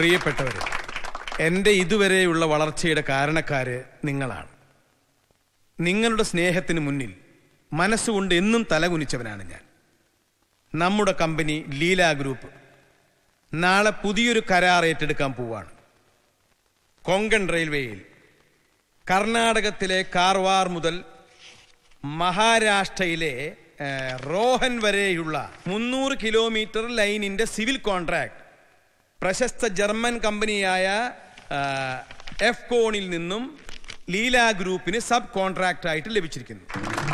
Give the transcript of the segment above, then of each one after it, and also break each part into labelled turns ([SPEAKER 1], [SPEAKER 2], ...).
[SPEAKER 1] പ്രിയപ്പെട്ടവരെ, എൻ്റെ ഇതുവരെയുള്ള വളർച്ചയുടെ കാരണക്കാര് നിങ്ങളാണ്. നിങ്ങളുടെ സ്നേഹത്തിന് മുന്നിൽ മനസ്സുകൊണ്ട് എന്നും തലകുനിച്ചവനാണ് ഞാൻ. നമ്മുടെ കമ്പനി ലീല ഗ്രൂപ്പ് നാളെ പുതിയൊരു കരാർ ഏറ്റെടുക്കാൻ പോവാണ്. കൊങ്കൺ റെയിൽവേയിൽ കർണാടകത്തിലെ കാർവാർ മുതൽ മഹാരാഷ്ട്രയിലെ റോഹൻ വരെയുള്ള 300 കിലോമീറ്റർ ലൈനിന്റെ സിവിൽ കോൺട്രാക്ട് പ്രശസ്ത ജർമ്മൻ കമ്പനിയായ എഫ്കോണിൽ നിന്നും ലീല ഗ്രൂപ്പിന് സബ് കോൺട്രാക്ട് ആയിട്ട് ലഭിച്ചിരിക്കുന്നു.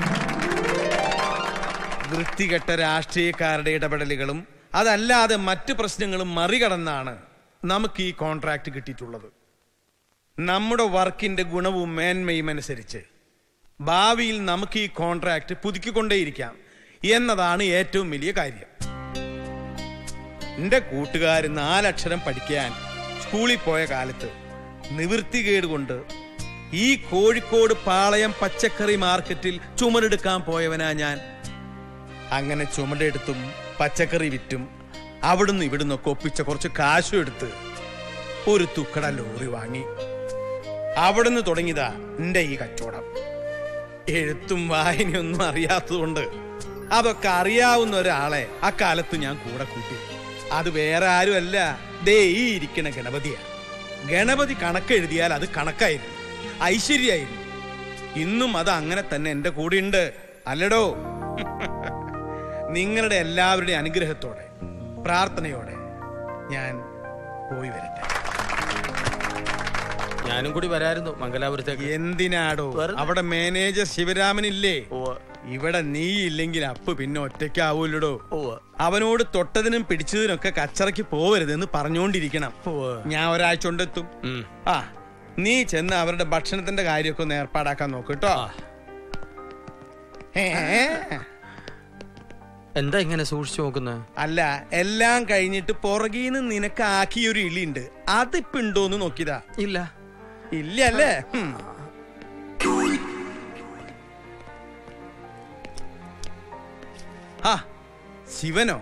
[SPEAKER 1] വൃത്തികെട്ട രാഷ്ട്രീയക്കാരുടെ ഇടപെടലുകളും അതല്ലാതെ മറ്റ് പ്രശ്നങ്ങളും മറികടന്നാണ് നമുക്ക് ഈ കോൺട്രാക്ട് കിട്ടിയിട്ടുള്ളത്. നമ്മുടെ വർക്കിന്റെ ഗുണവും മേന്മയും അനുസരിച്ച് ഭാവിയിൽ നമുക്ക് ഈ കോൺട്രാക്ട് പുതുക്കിക്കൊണ്ടേയിരിക്കാം എന്നതാണ് ഏറ്റവും വലിയ കാര്യം. എൻ്റെ കൂട്ടുകാർ 4 അക്ഷരം പഠിക്കാൻ സ്കൂളിൽ പോയ കാലത്ത് നിവൃത്തികേട് കൊണ്ട് ഈ കോഴിക്കോട് പാളയം പച്ചക്കറി മാർക്കറ്റിൽ ചുമടെടുക്കാൻ പോയവനാ ഞാൻ. അങ്ങനെ ചുമടെടുത്തും പച്ചക്കറി വിറ്റും അവിടുന്ന് ഇവിടുന്നൊക്കെ ഒപ്പിച്ച കുറച്ച് കാശും എടുത്ത് ഒരു തുക്കട ലോറി വാങ്ങി. അവിടുന്ന് തുടങ്ങിയതാ എൻ്റെ ഈ കച്ചവടം. എഴുത്തും വായനയൊന്നും അറിയാത്തതുകൊണ്ട് അതൊക്കെ അറിയാവുന്ന ഒരാളെ അക്കാലത്ത് ഞാൻ കൂടെ കൂട്ടി. അത് വേറെ ആരുമല്ല, ദേ ഈ ഇരിക്കണ ഗണപതിയാ. ഗണപതി കണക്കെഴുതിയാൽ അത് കണക്കായിരുന്നു, ഐശ്വര്യായിരുന്നു. ഇന്നും അത് അങ്ങനെ തന്നെ എൻ്റെ കൂടെ ഉണ്ട്. അല്ലടോ? നിങ്ങളുടെ എല്ലാവരുടെയും അനുഗ്രഹത്തോടെ പ്രാർത്ഥനയോടെ ഞാൻ പോയി വരട്ടെ.
[SPEAKER 2] ഞാനും കൂടി വരായിരുന്നു മംഗലാപുരത്തേക്ക്.
[SPEAKER 1] എന്തിനാടോ? അവിടെ മാനേജർ ശിവരാമനില്ലേ? ഇവിടെ നീ ഇല്ലെങ്കിൽ അപ്പ് പിന്നെ ഒറ്റയ്ക്കാവൂല്ലടോ. അവനോട് തൊട്ടതിനും പിടിച്ചതിനൊക്കെ കച്ചറയ്ക്ക് പോവരുതെന്ന് പറഞ്ഞുകൊണ്ടിരിക്കണം. ഞാൻ ഒരാഴ്ച കൊണ്ടെത്തും. നീ ചെന്ന് അവരുടെ ഭക്ഷണത്തിന്റെ കാര്യമൊക്കെ ഒന്ന് ഏർപ്പാടാക്കാൻ നോക്ക് കേട്ടോ.
[SPEAKER 2] എന്താ ഇങ്ങനെ സൂക്ഷിച്ചു നോക്കുന്നത്?
[SPEAKER 1] അല്ല, എല്ലാം കഴിഞ്ഞിട്ട് പുറകീന്ന് നിനക്ക് ആക്കിയൊരു ഇളിയുണ്ട്, അതിപ്പോ ഉണ്ടോന്ന് നോക്കിയതാ.
[SPEAKER 2] ഇല്ല
[SPEAKER 1] ഇല്ല അല്ലേ? ശിവനോ?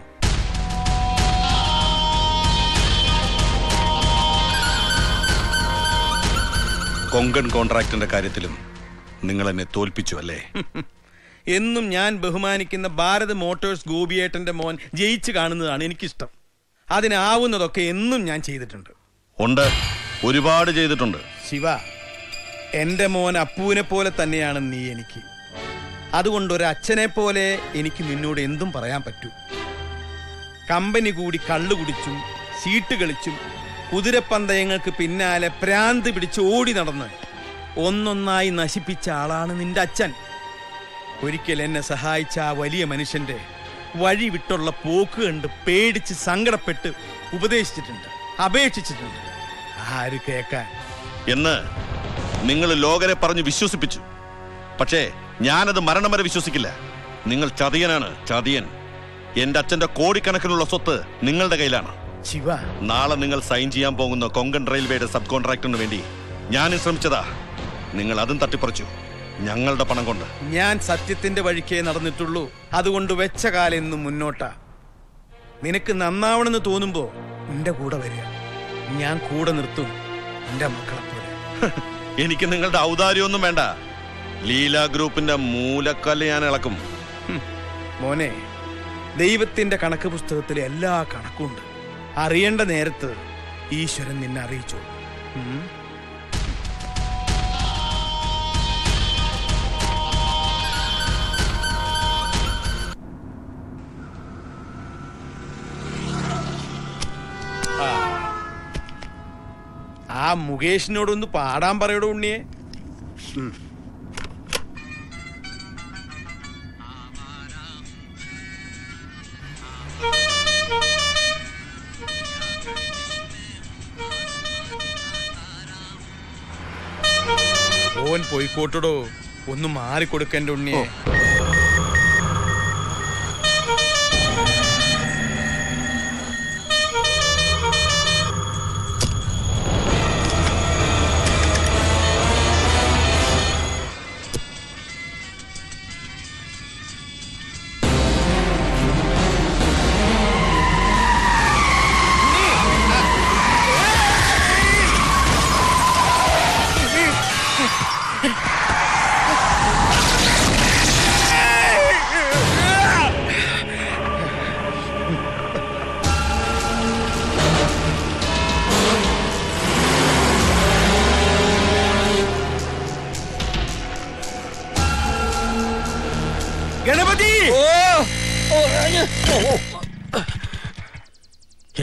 [SPEAKER 3] കൊങ്കൺ കോൺട്രാക്ടിന്റെ കാര്യത്തിലും നിങ്ങൾ എന്നെ തോൽപ്പിച്ചു അല്ലേ?
[SPEAKER 1] എന്നും ഞാൻ ബഹുമാനിക്കുന്ന ഭാരത് മോട്ടോഴ്സ് ഗോപിയേട്ടന്റെ മോൻ ജയിച്ചു കാണുന്നതാണ് എനിക്കിഷ്ടം. അതിനാവുന്നതൊക്കെ എന്നും ഞാൻ ചെയ്തിട്ടുണ്ട്.
[SPEAKER 3] ഉണ്ട്, ഒരുപാട് ചെയ്തിട്ടുണ്ട്.
[SPEAKER 1] ശിവ, എൻ്റെ മോൻ അപ്പുവിനെ പോലെ തന്നെയാണ് നീ എനിക്ക്. അതുകൊണ്ട് ഒരച്ഛനെ പോലെ എനിക്ക് നിന്നോട് എന്തും പറയാൻ പറ്റൂ. കമ്പനി കൂടി കള്ളു കുടിച്ചും സീട്ട് കളിച്ചും കുതിരപ്പന്തയങ്ങൾക്ക് പിന്നാലെ പ്രാന്ത് പിടിച്ച് ഓടി നടന്ന് ഒന്നൊന്നായി നശിപ്പിച്ച ആളാണ് നിന്റെ അച്ഛൻ. ഒരിക്കൽ എന്നെ സഹായിച്ച ആ വലിയ മനുഷ്യന്റെ വഴി വിട്ടുള്ള പോക്ക് കണ്ട് പേടിച്ച് സങ്കടപ്പെട്ട് ഉപദേശിച്ചിട്ടുണ്ട്, അപേക്ഷിച്ചിട്ടുണ്ട്. ആര് കേൾക്കാൻ?
[SPEAKER 3] എന്ന് നിങ്ങൾ ലോകരെ പറഞ്ഞു വിശ്വസിപ്പിച്ചു. പക്ഷേ ഞാനത് മരണം വരെ വിശ്വസിക്കില്ല. നിങ്ങൾ ചതിയനാണ്, ചതിയൻ. എന്റെ അച്ഛന്റെ കോടിക്കണക്കിനുള്ള സ്വത്ത് നിങ്ങളുടെ കയ്യിലാണ്.
[SPEAKER 1] ശിവ,
[SPEAKER 3] നാളെ നിങ്ങൾ സൈൻ ചെയ്യാൻ പോകുന്ന കൊങ്കൺ റെയിൽവേയുടെ സബ് കോൺട്രാക്ടിന് വേണ്ടി ഞാനും ശ്രമിച്ചതാ. നിങ്ങൾ അതും തട്ടിപ്പറിച്ചു, ഞങ്ങളുടെ പണം കൊണ്ട്.
[SPEAKER 1] ഞാൻ സത്യത്തിന്റെ വഴിക്കേ നടന്നിട്ടുള്ളൂ. അതുകൊണ്ട് വെച്ച കാലം എന്നും മുന്നോട്ടാ. നിനക്ക് നന്നാവണമെന്ന് തോന്നുമ്പോ എന്റെ കൂടെ വരിക, ഞാൻ കൂടെ നിർത്തും. എന്റെ മക്കളെ പോലെ.
[SPEAKER 3] എനിക്ക് നിങ്ങളുടെ ഔദാര്യമൊന്നും വേണ്ട. ലീല ഗ്രൂപ്പിന്റെ മൂലക്കല്ല് ഞാൻ ഇളക്കും.
[SPEAKER 1] മോനെ, ദൈവത്തിന്റെ കണക്ക് പുസ്തകത്തിലെ എല്ലാ കണക്കുണ്ട്. അറിയേണ്ട നേരത്ത് ഈശ്വരൻ നിന്നെ അറിയിച്ചു. ആ മുകേഷിനോടൊന്ന് പാടാൻ പറയടോ ഉണ്ണിയെ. ഓൻ പോയിക്കോട്ടടോ, ഒന്ന് മാറിക്കൊടുക്കൻ്റെ ഉണ്ണിയെ.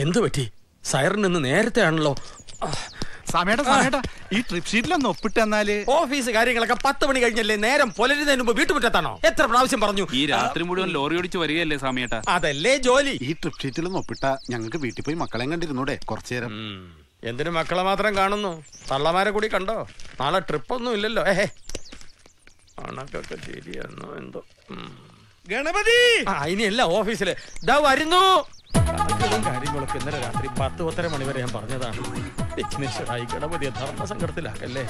[SPEAKER 2] എന്തു പറ്റി? സൈറൻ നിന്ന് നേരത്തെ ആണല്ലോ.
[SPEAKER 4] സമേട്ടാ ഈ ട്രിപ്പ് ഷീറ്റിലൊന്ന് ഒപ്പിട്ട് തന്നാല്.
[SPEAKER 2] ഓഫീസ് കാര്യങ്ങളൊക്കെ 10 മണി കഴിഞ്ഞല്ലേ? നേരം പുലരുന്നതിന് മുമ്പ് വീട്ടുമുറ്റത്താണോ? എത്ര പ്രാവശ്യം പറഞ്ഞു?
[SPEAKER 5] ഈ രാത്രി മുഴുവൻ ലോറി ഓടിച്ച് വരികയല്ലേ സമേട്ടാ?
[SPEAKER 2] അതല്ലേ ജോലി.
[SPEAKER 4] ഈ ട്രിപ്പ് ഷീറ്റിലൊന്ന് ഒപ്പിട്ട ഞങ്ങൾക്ക് വീട്ടിൽ പോയി മക്കളെ കണ്ടിരുന്നൂടെ കുറച്ചു നേരം?
[SPEAKER 2] എന്തിനു മക്കളെ മാത്രം കാണുന്നു? തള്ളമാരെ കൂടി കണ്ടോ? നാളെ ട്രിപ്പൊന്നും ഇല്ലല്ലോ. കണക്കൊക്കെ ശരിയാണോ എന്തോ.
[SPEAKER 1] ഗണപതി
[SPEAKER 2] ഇനിയല്ല ഓഫീസില് ദാ വരുന്നു. കാര്യങ്ങളൊക്കെ ഇന്നലെ രാത്രി 10-10:30 മണി വരെ ഞാൻ പറഞ്ഞതാണ്. വിഘ്നേശ്വരായി ഗണപതിയെ ധർമ്മസങ്കടത്തിലാക്കല്ലേ.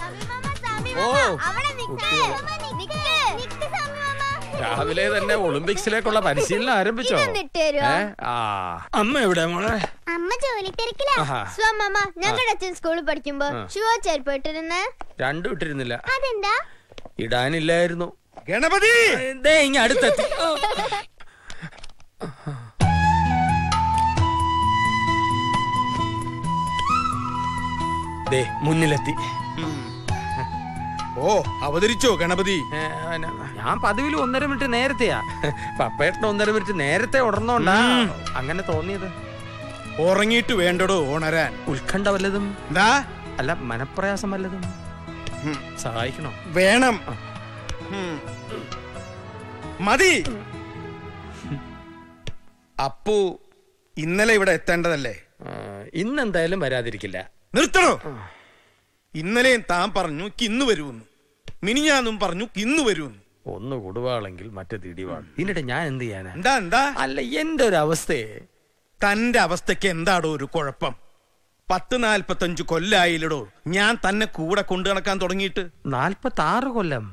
[SPEAKER 2] രാവിലെ തന്നെ ഒളിമ്പിക്സിലേക്കുള്ള പരിശീലനം ആരംഭിച്ചോ? അമ്മ എവിടെ മോളെ?
[SPEAKER 6] അമ്മ ജോലി തിരക്കിലാ. ഞങ്ങളുടെ അച്ഛൻ സ്കൂളിൽ പഠിക്കുമ്പോ ഷൂ ചെരുപ്പ് ഇട്ടിരുന്ന്.
[SPEAKER 2] രണ്ടും ഇട്ടിരുന്നില്ല.
[SPEAKER 6] അതെന്താ?
[SPEAKER 2] ഇടാനില്ലായിരുന്നു.
[SPEAKER 1] ഗണപതി
[SPEAKER 2] ഇങ്ങ അടുത്തെത്തി. മുന്നിലെത്തി.
[SPEAKER 1] ഓ അവതരിച്ചോ ഗണപതി?
[SPEAKER 2] ഞാൻ പതിവിൽ 1.5 മിനിറ്റ് നേരത്തെയാ. പപ്പേട്ടന് 1.5 മിനിറ്റ് നേരത്തെ ഉടർന്നോണ്ടാ അങ്ങനെ തോന്നിയത്.
[SPEAKER 1] ഉറങ്ങിയിട്ട് വേണ്ടടോ ഉണരാൻ.
[SPEAKER 2] ഉത്കണ്ഠ വല്ലതും?
[SPEAKER 1] എന്താ?
[SPEAKER 2] അല്ല മനപ്രയാസം വല്ലതും? സഹായിക്കണോ?
[SPEAKER 1] വേണം. മതി. അപ്പു ഇന്നലെ ഇവിടെ എത്തേണ്ടതല്ലേ?
[SPEAKER 2] ഇന്നെന്തായാലും വരാതിരിക്കില്ല.
[SPEAKER 1] നിർത്തണോ? ഇന്നലെയും താൻ പറഞ്ഞു ഇന്ന് വരുമെന്ന്, മിനിഞ്ഞാന്നും പറഞ്ഞു ഇന്ന് വരുമെന്ന്.
[SPEAKER 2] ഒന്ന് കൊടുവാളെങ്കിൽ മറ്റേ തിടിവാൾ. ഇതിനിടെ ഞാൻ എന്ത് ചെയ്യാനാ?
[SPEAKER 1] എന്താ?
[SPEAKER 2] അല്ല എന്റെ ഒരു അവസ്ഥയെ.
[SPEAKER 1] തന്റെ അവസ്ഥയ്ക്ക് എന്താടോ ഒരു കുഴപ്പം? 40-45 കൊല്ലായില്ലടോ ഞാൻ തന്നെ കൂടെ കൊണ്ടു നടക്കാൻ തുടങ്ങിയിട്ട്.
[SPEAKER 2] 46 കൊല്ലം.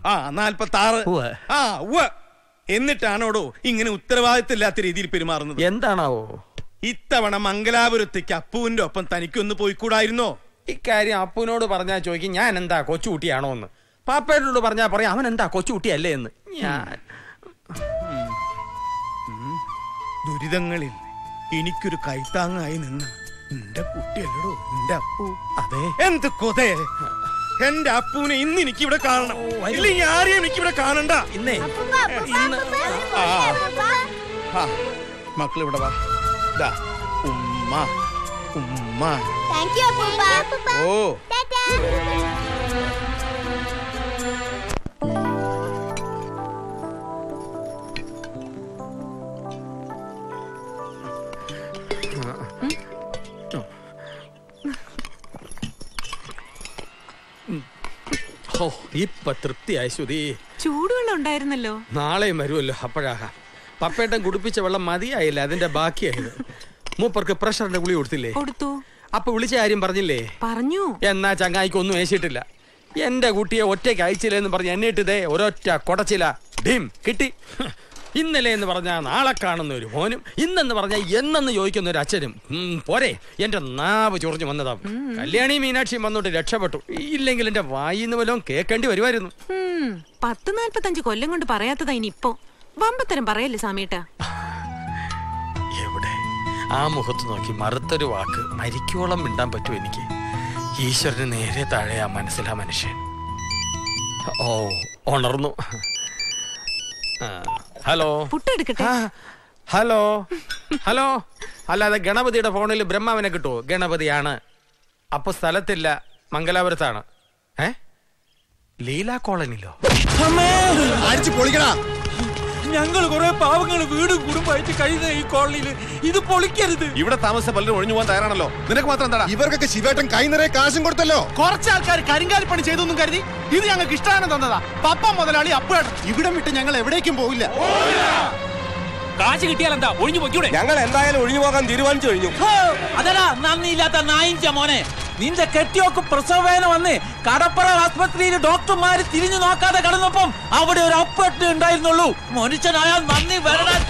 [SPEAKER 1] 46. എന്നിട്ടാണോടോ ഇങ്ങനെ ഉത്തരവാദിത്തമില്ലാത്ത രീതിയിൽ പെരുമാറുന്നത്?
[SPEAKER 2] എന്താണാവോ?
[SPEAKER 1] ഇത്തവണ മംഗലാപുരത്തേക്ക് അപ്പുവിന്റെ ഒപ്പം തനിക്കൊന്ന് പോയിക്കൂടായിരുന്നോ?
[SPEAKER 2] ഇക്കാര്യം അപ്പുവിനോട് പറഞ്ഞാൽ ചോദിക്കും ഞാൻ എന്താ കൊച്ചുകുട്ടിയാണോ എന്ന്. പാപ്പേട്ടനോട് പറഞ്ഞാൽ പറയാം അവൻ എന്താ കൊച്ചുകുട്ടിയല്ലേ എന്ന്. ഞാൻ
[SPEAKER 1] ദുരിതങ്ങളിൽ എനിക്കൊരു കൈത്താങ്ങായി നിന്ന് എന്റെ കുട്ടിയല്ലടോ എന്റെ അപ്പു.
[SPEAKER 2] അതെ.
[SPEAKER 1] എന്ത് കൊതേ! എന്റെ അപ്പുവിനെ ഇന്ന് എനിക്കിവിടെ കാണണം. ഇല്ലെങ്കിൽ ആരെയും എനിക്കിവിടെ കാണണ്ട.
[SPEAKER 2] ഇന്നേ
[SPEAKER 1] മക്കളിവിടെ വാ. ഉമ്മ ഉമ്മ. ഓ
[SPEAKER 2] ഇപ്പൊ തൃപ്തിയായി ശ്രുതി.
[SPEAKER 7] ചൂടുവെള്ളം ഉണ്ടായിരുന്നല്ലോ.
[SPEAKER 2] നാളെയും വരുമല്ലോ അപ്പോഴാകാം. പപ്പേട്ടൻ കുടിപ്പിച്ച വെള്ളം മതിയായില്ല, അതിന്റെ ബാക്കിയായത്. മൂപ്പർക്ക് പ്രഷറിന്റെ ഗുളി കൊടുത്തില്ലേ?
[SPEAKER 7] കൊടുത്തു.
[SPEAKER 2] അപ്പൊ വിളിച്ച കാര്യം പറഞ്ഞില്ലേ?
[SPEAKER 7] പറഞ്ഞു.
[SPEAKER 2] എന്നാ ചങ്ങായിക്കൊന്നും ഏശിട്ടില്ല. എന്റെ കുട്ടിയെ ഒറ്റയ്ക്ക് അയച്ചില്ലെന്ന് പറഞ്ഞ് എന്നിട്ട് ഒരൊറ്റ കൊടച്ചില്ല ഡീം കിട്ടി. ഇന്നലെ എന്ന് പറഞ്ഞാൽ നാളെ കാണുന്ന ഒരു മോനും, ഇന്നെന്ന് പറഞ്ഞാൽ എന്നെന്ന് ചോദിക്കുന്ന ഒരു അച്ഛനും. പോരെ എന്റെ നാവ് ചൊറിഞ്ഞു വന്നതാ. കല്യാണി മീനാക്ഷിയും വന്നോട്ട് രക്ഷപ്പെട്ടു. ഇല്ലെങ്കിൽ എന്റെ വായിന്ന് വല്ലതും കേൾക്കേണ്ടി വരുമായിരുന്നു.
[SPEAKER 7] 40-45 കൊല്ലം കൊണ്ട് പറയാത്തതാ ഇനിയിപ്പോ. വമ്പത്തരം പറയല്ലേ സാമേട്ടാ?
[SPEAKER 2] എവിടെ ആ മുഖത്ത് നോക്കി മറുത്തൊരു വാക്ക് മരിക്കോളം മിണ്ടാൻ പറ്റൂ എനിക്ക്? ഈശ്വരന് നേരെ താഴെ ആ മനസ്സിലാ മനുഷ്യൻ. ഓ ഉണർന്നു. ഹലോ
[SPEAKER 7] പുട്ടെടുക്കട്ടെ.
[SPEAKER 2] Hello hello. അല്ലാതെ ഗണപതിയുടെ ഫോണിൽ ബ്രഹ്മാവിനെ കിട്ടുമോ? ഗണപതിയാണ്. അപ്പൊ സ്ഥലത്തില്ല, മംഗലാപുരത്താണ്. ലീല കോളനിലോ?
[SPEAKER 1] അടിച്ചു പൊളിക്കടാ.
[SPEAKER 2] ഞങ്ങൾ കുറെ പാവങ്ങൾ വീടും കുടുംബമായിട്ട് കഴിയുന്ന ഈ കോളനിയിൽ ഇത് പൊളിക്കരുത്.
[SPEAKER 3] ഇവിടെ താമസിച്ച പലരും ഒഴിഞ്ഞു പോകാൻ തയ്യാറാണല്ലോ. നിനക്ക് മാത്രം എന്താ?
[SPEAKER 1] ഇവർക്കൊക്കെ ശിവേട്ടൻ കൈ നിറയെ കാശും കൊടുത്തല്ലോ.
[SPEAKER 4] കുറച്ച് ആൾക്കാർ കരിങ്കാലിപ്പണി ചെയ്തൊന്നും കരുതി ഇത് ഞങ്ങൾക്ക് ഇഷ്ടമാണ് തന്നതാ. പപ്പ മുതലാളി അപ്പേട്ടൻ ഇവിടം വിട്ട് ഞങ്ങൾ എവിടേക്കും പോവില്ല.
[SPEAKER 5] കാശ് കിട്ടിയാൽ എന്താ ഒഴിഞ്ഞു പോയിക്കൂടെ?
[SPEAKER 1] ഞങ്ങൾ എന്തായാലും ഒഴിഞ്ഞു പോകാൻ തീരുമാനിച്ചു കഴിഞ്ഞു.
[SPEAKER 8] അതല്ല നന്ദിയില്ലാത്ത നായിഞ്ച മോനെ. നിന്റെ കെട്ടിയോക്ക് പ്രസവവേദന വന്ന് കടപ്പുറ ആസ്പത്രിയിൽ ഡോക്ടർമാര് തിരിഞ്ഞു നോക്കാതെ കടന്നപ്പം അവിടെ ഒരു അപ്പട്ട് ഉണ്ടായിരുന്നുള്ളൂ. മനുഷ്യനായാൽ നന്ദി വരണം.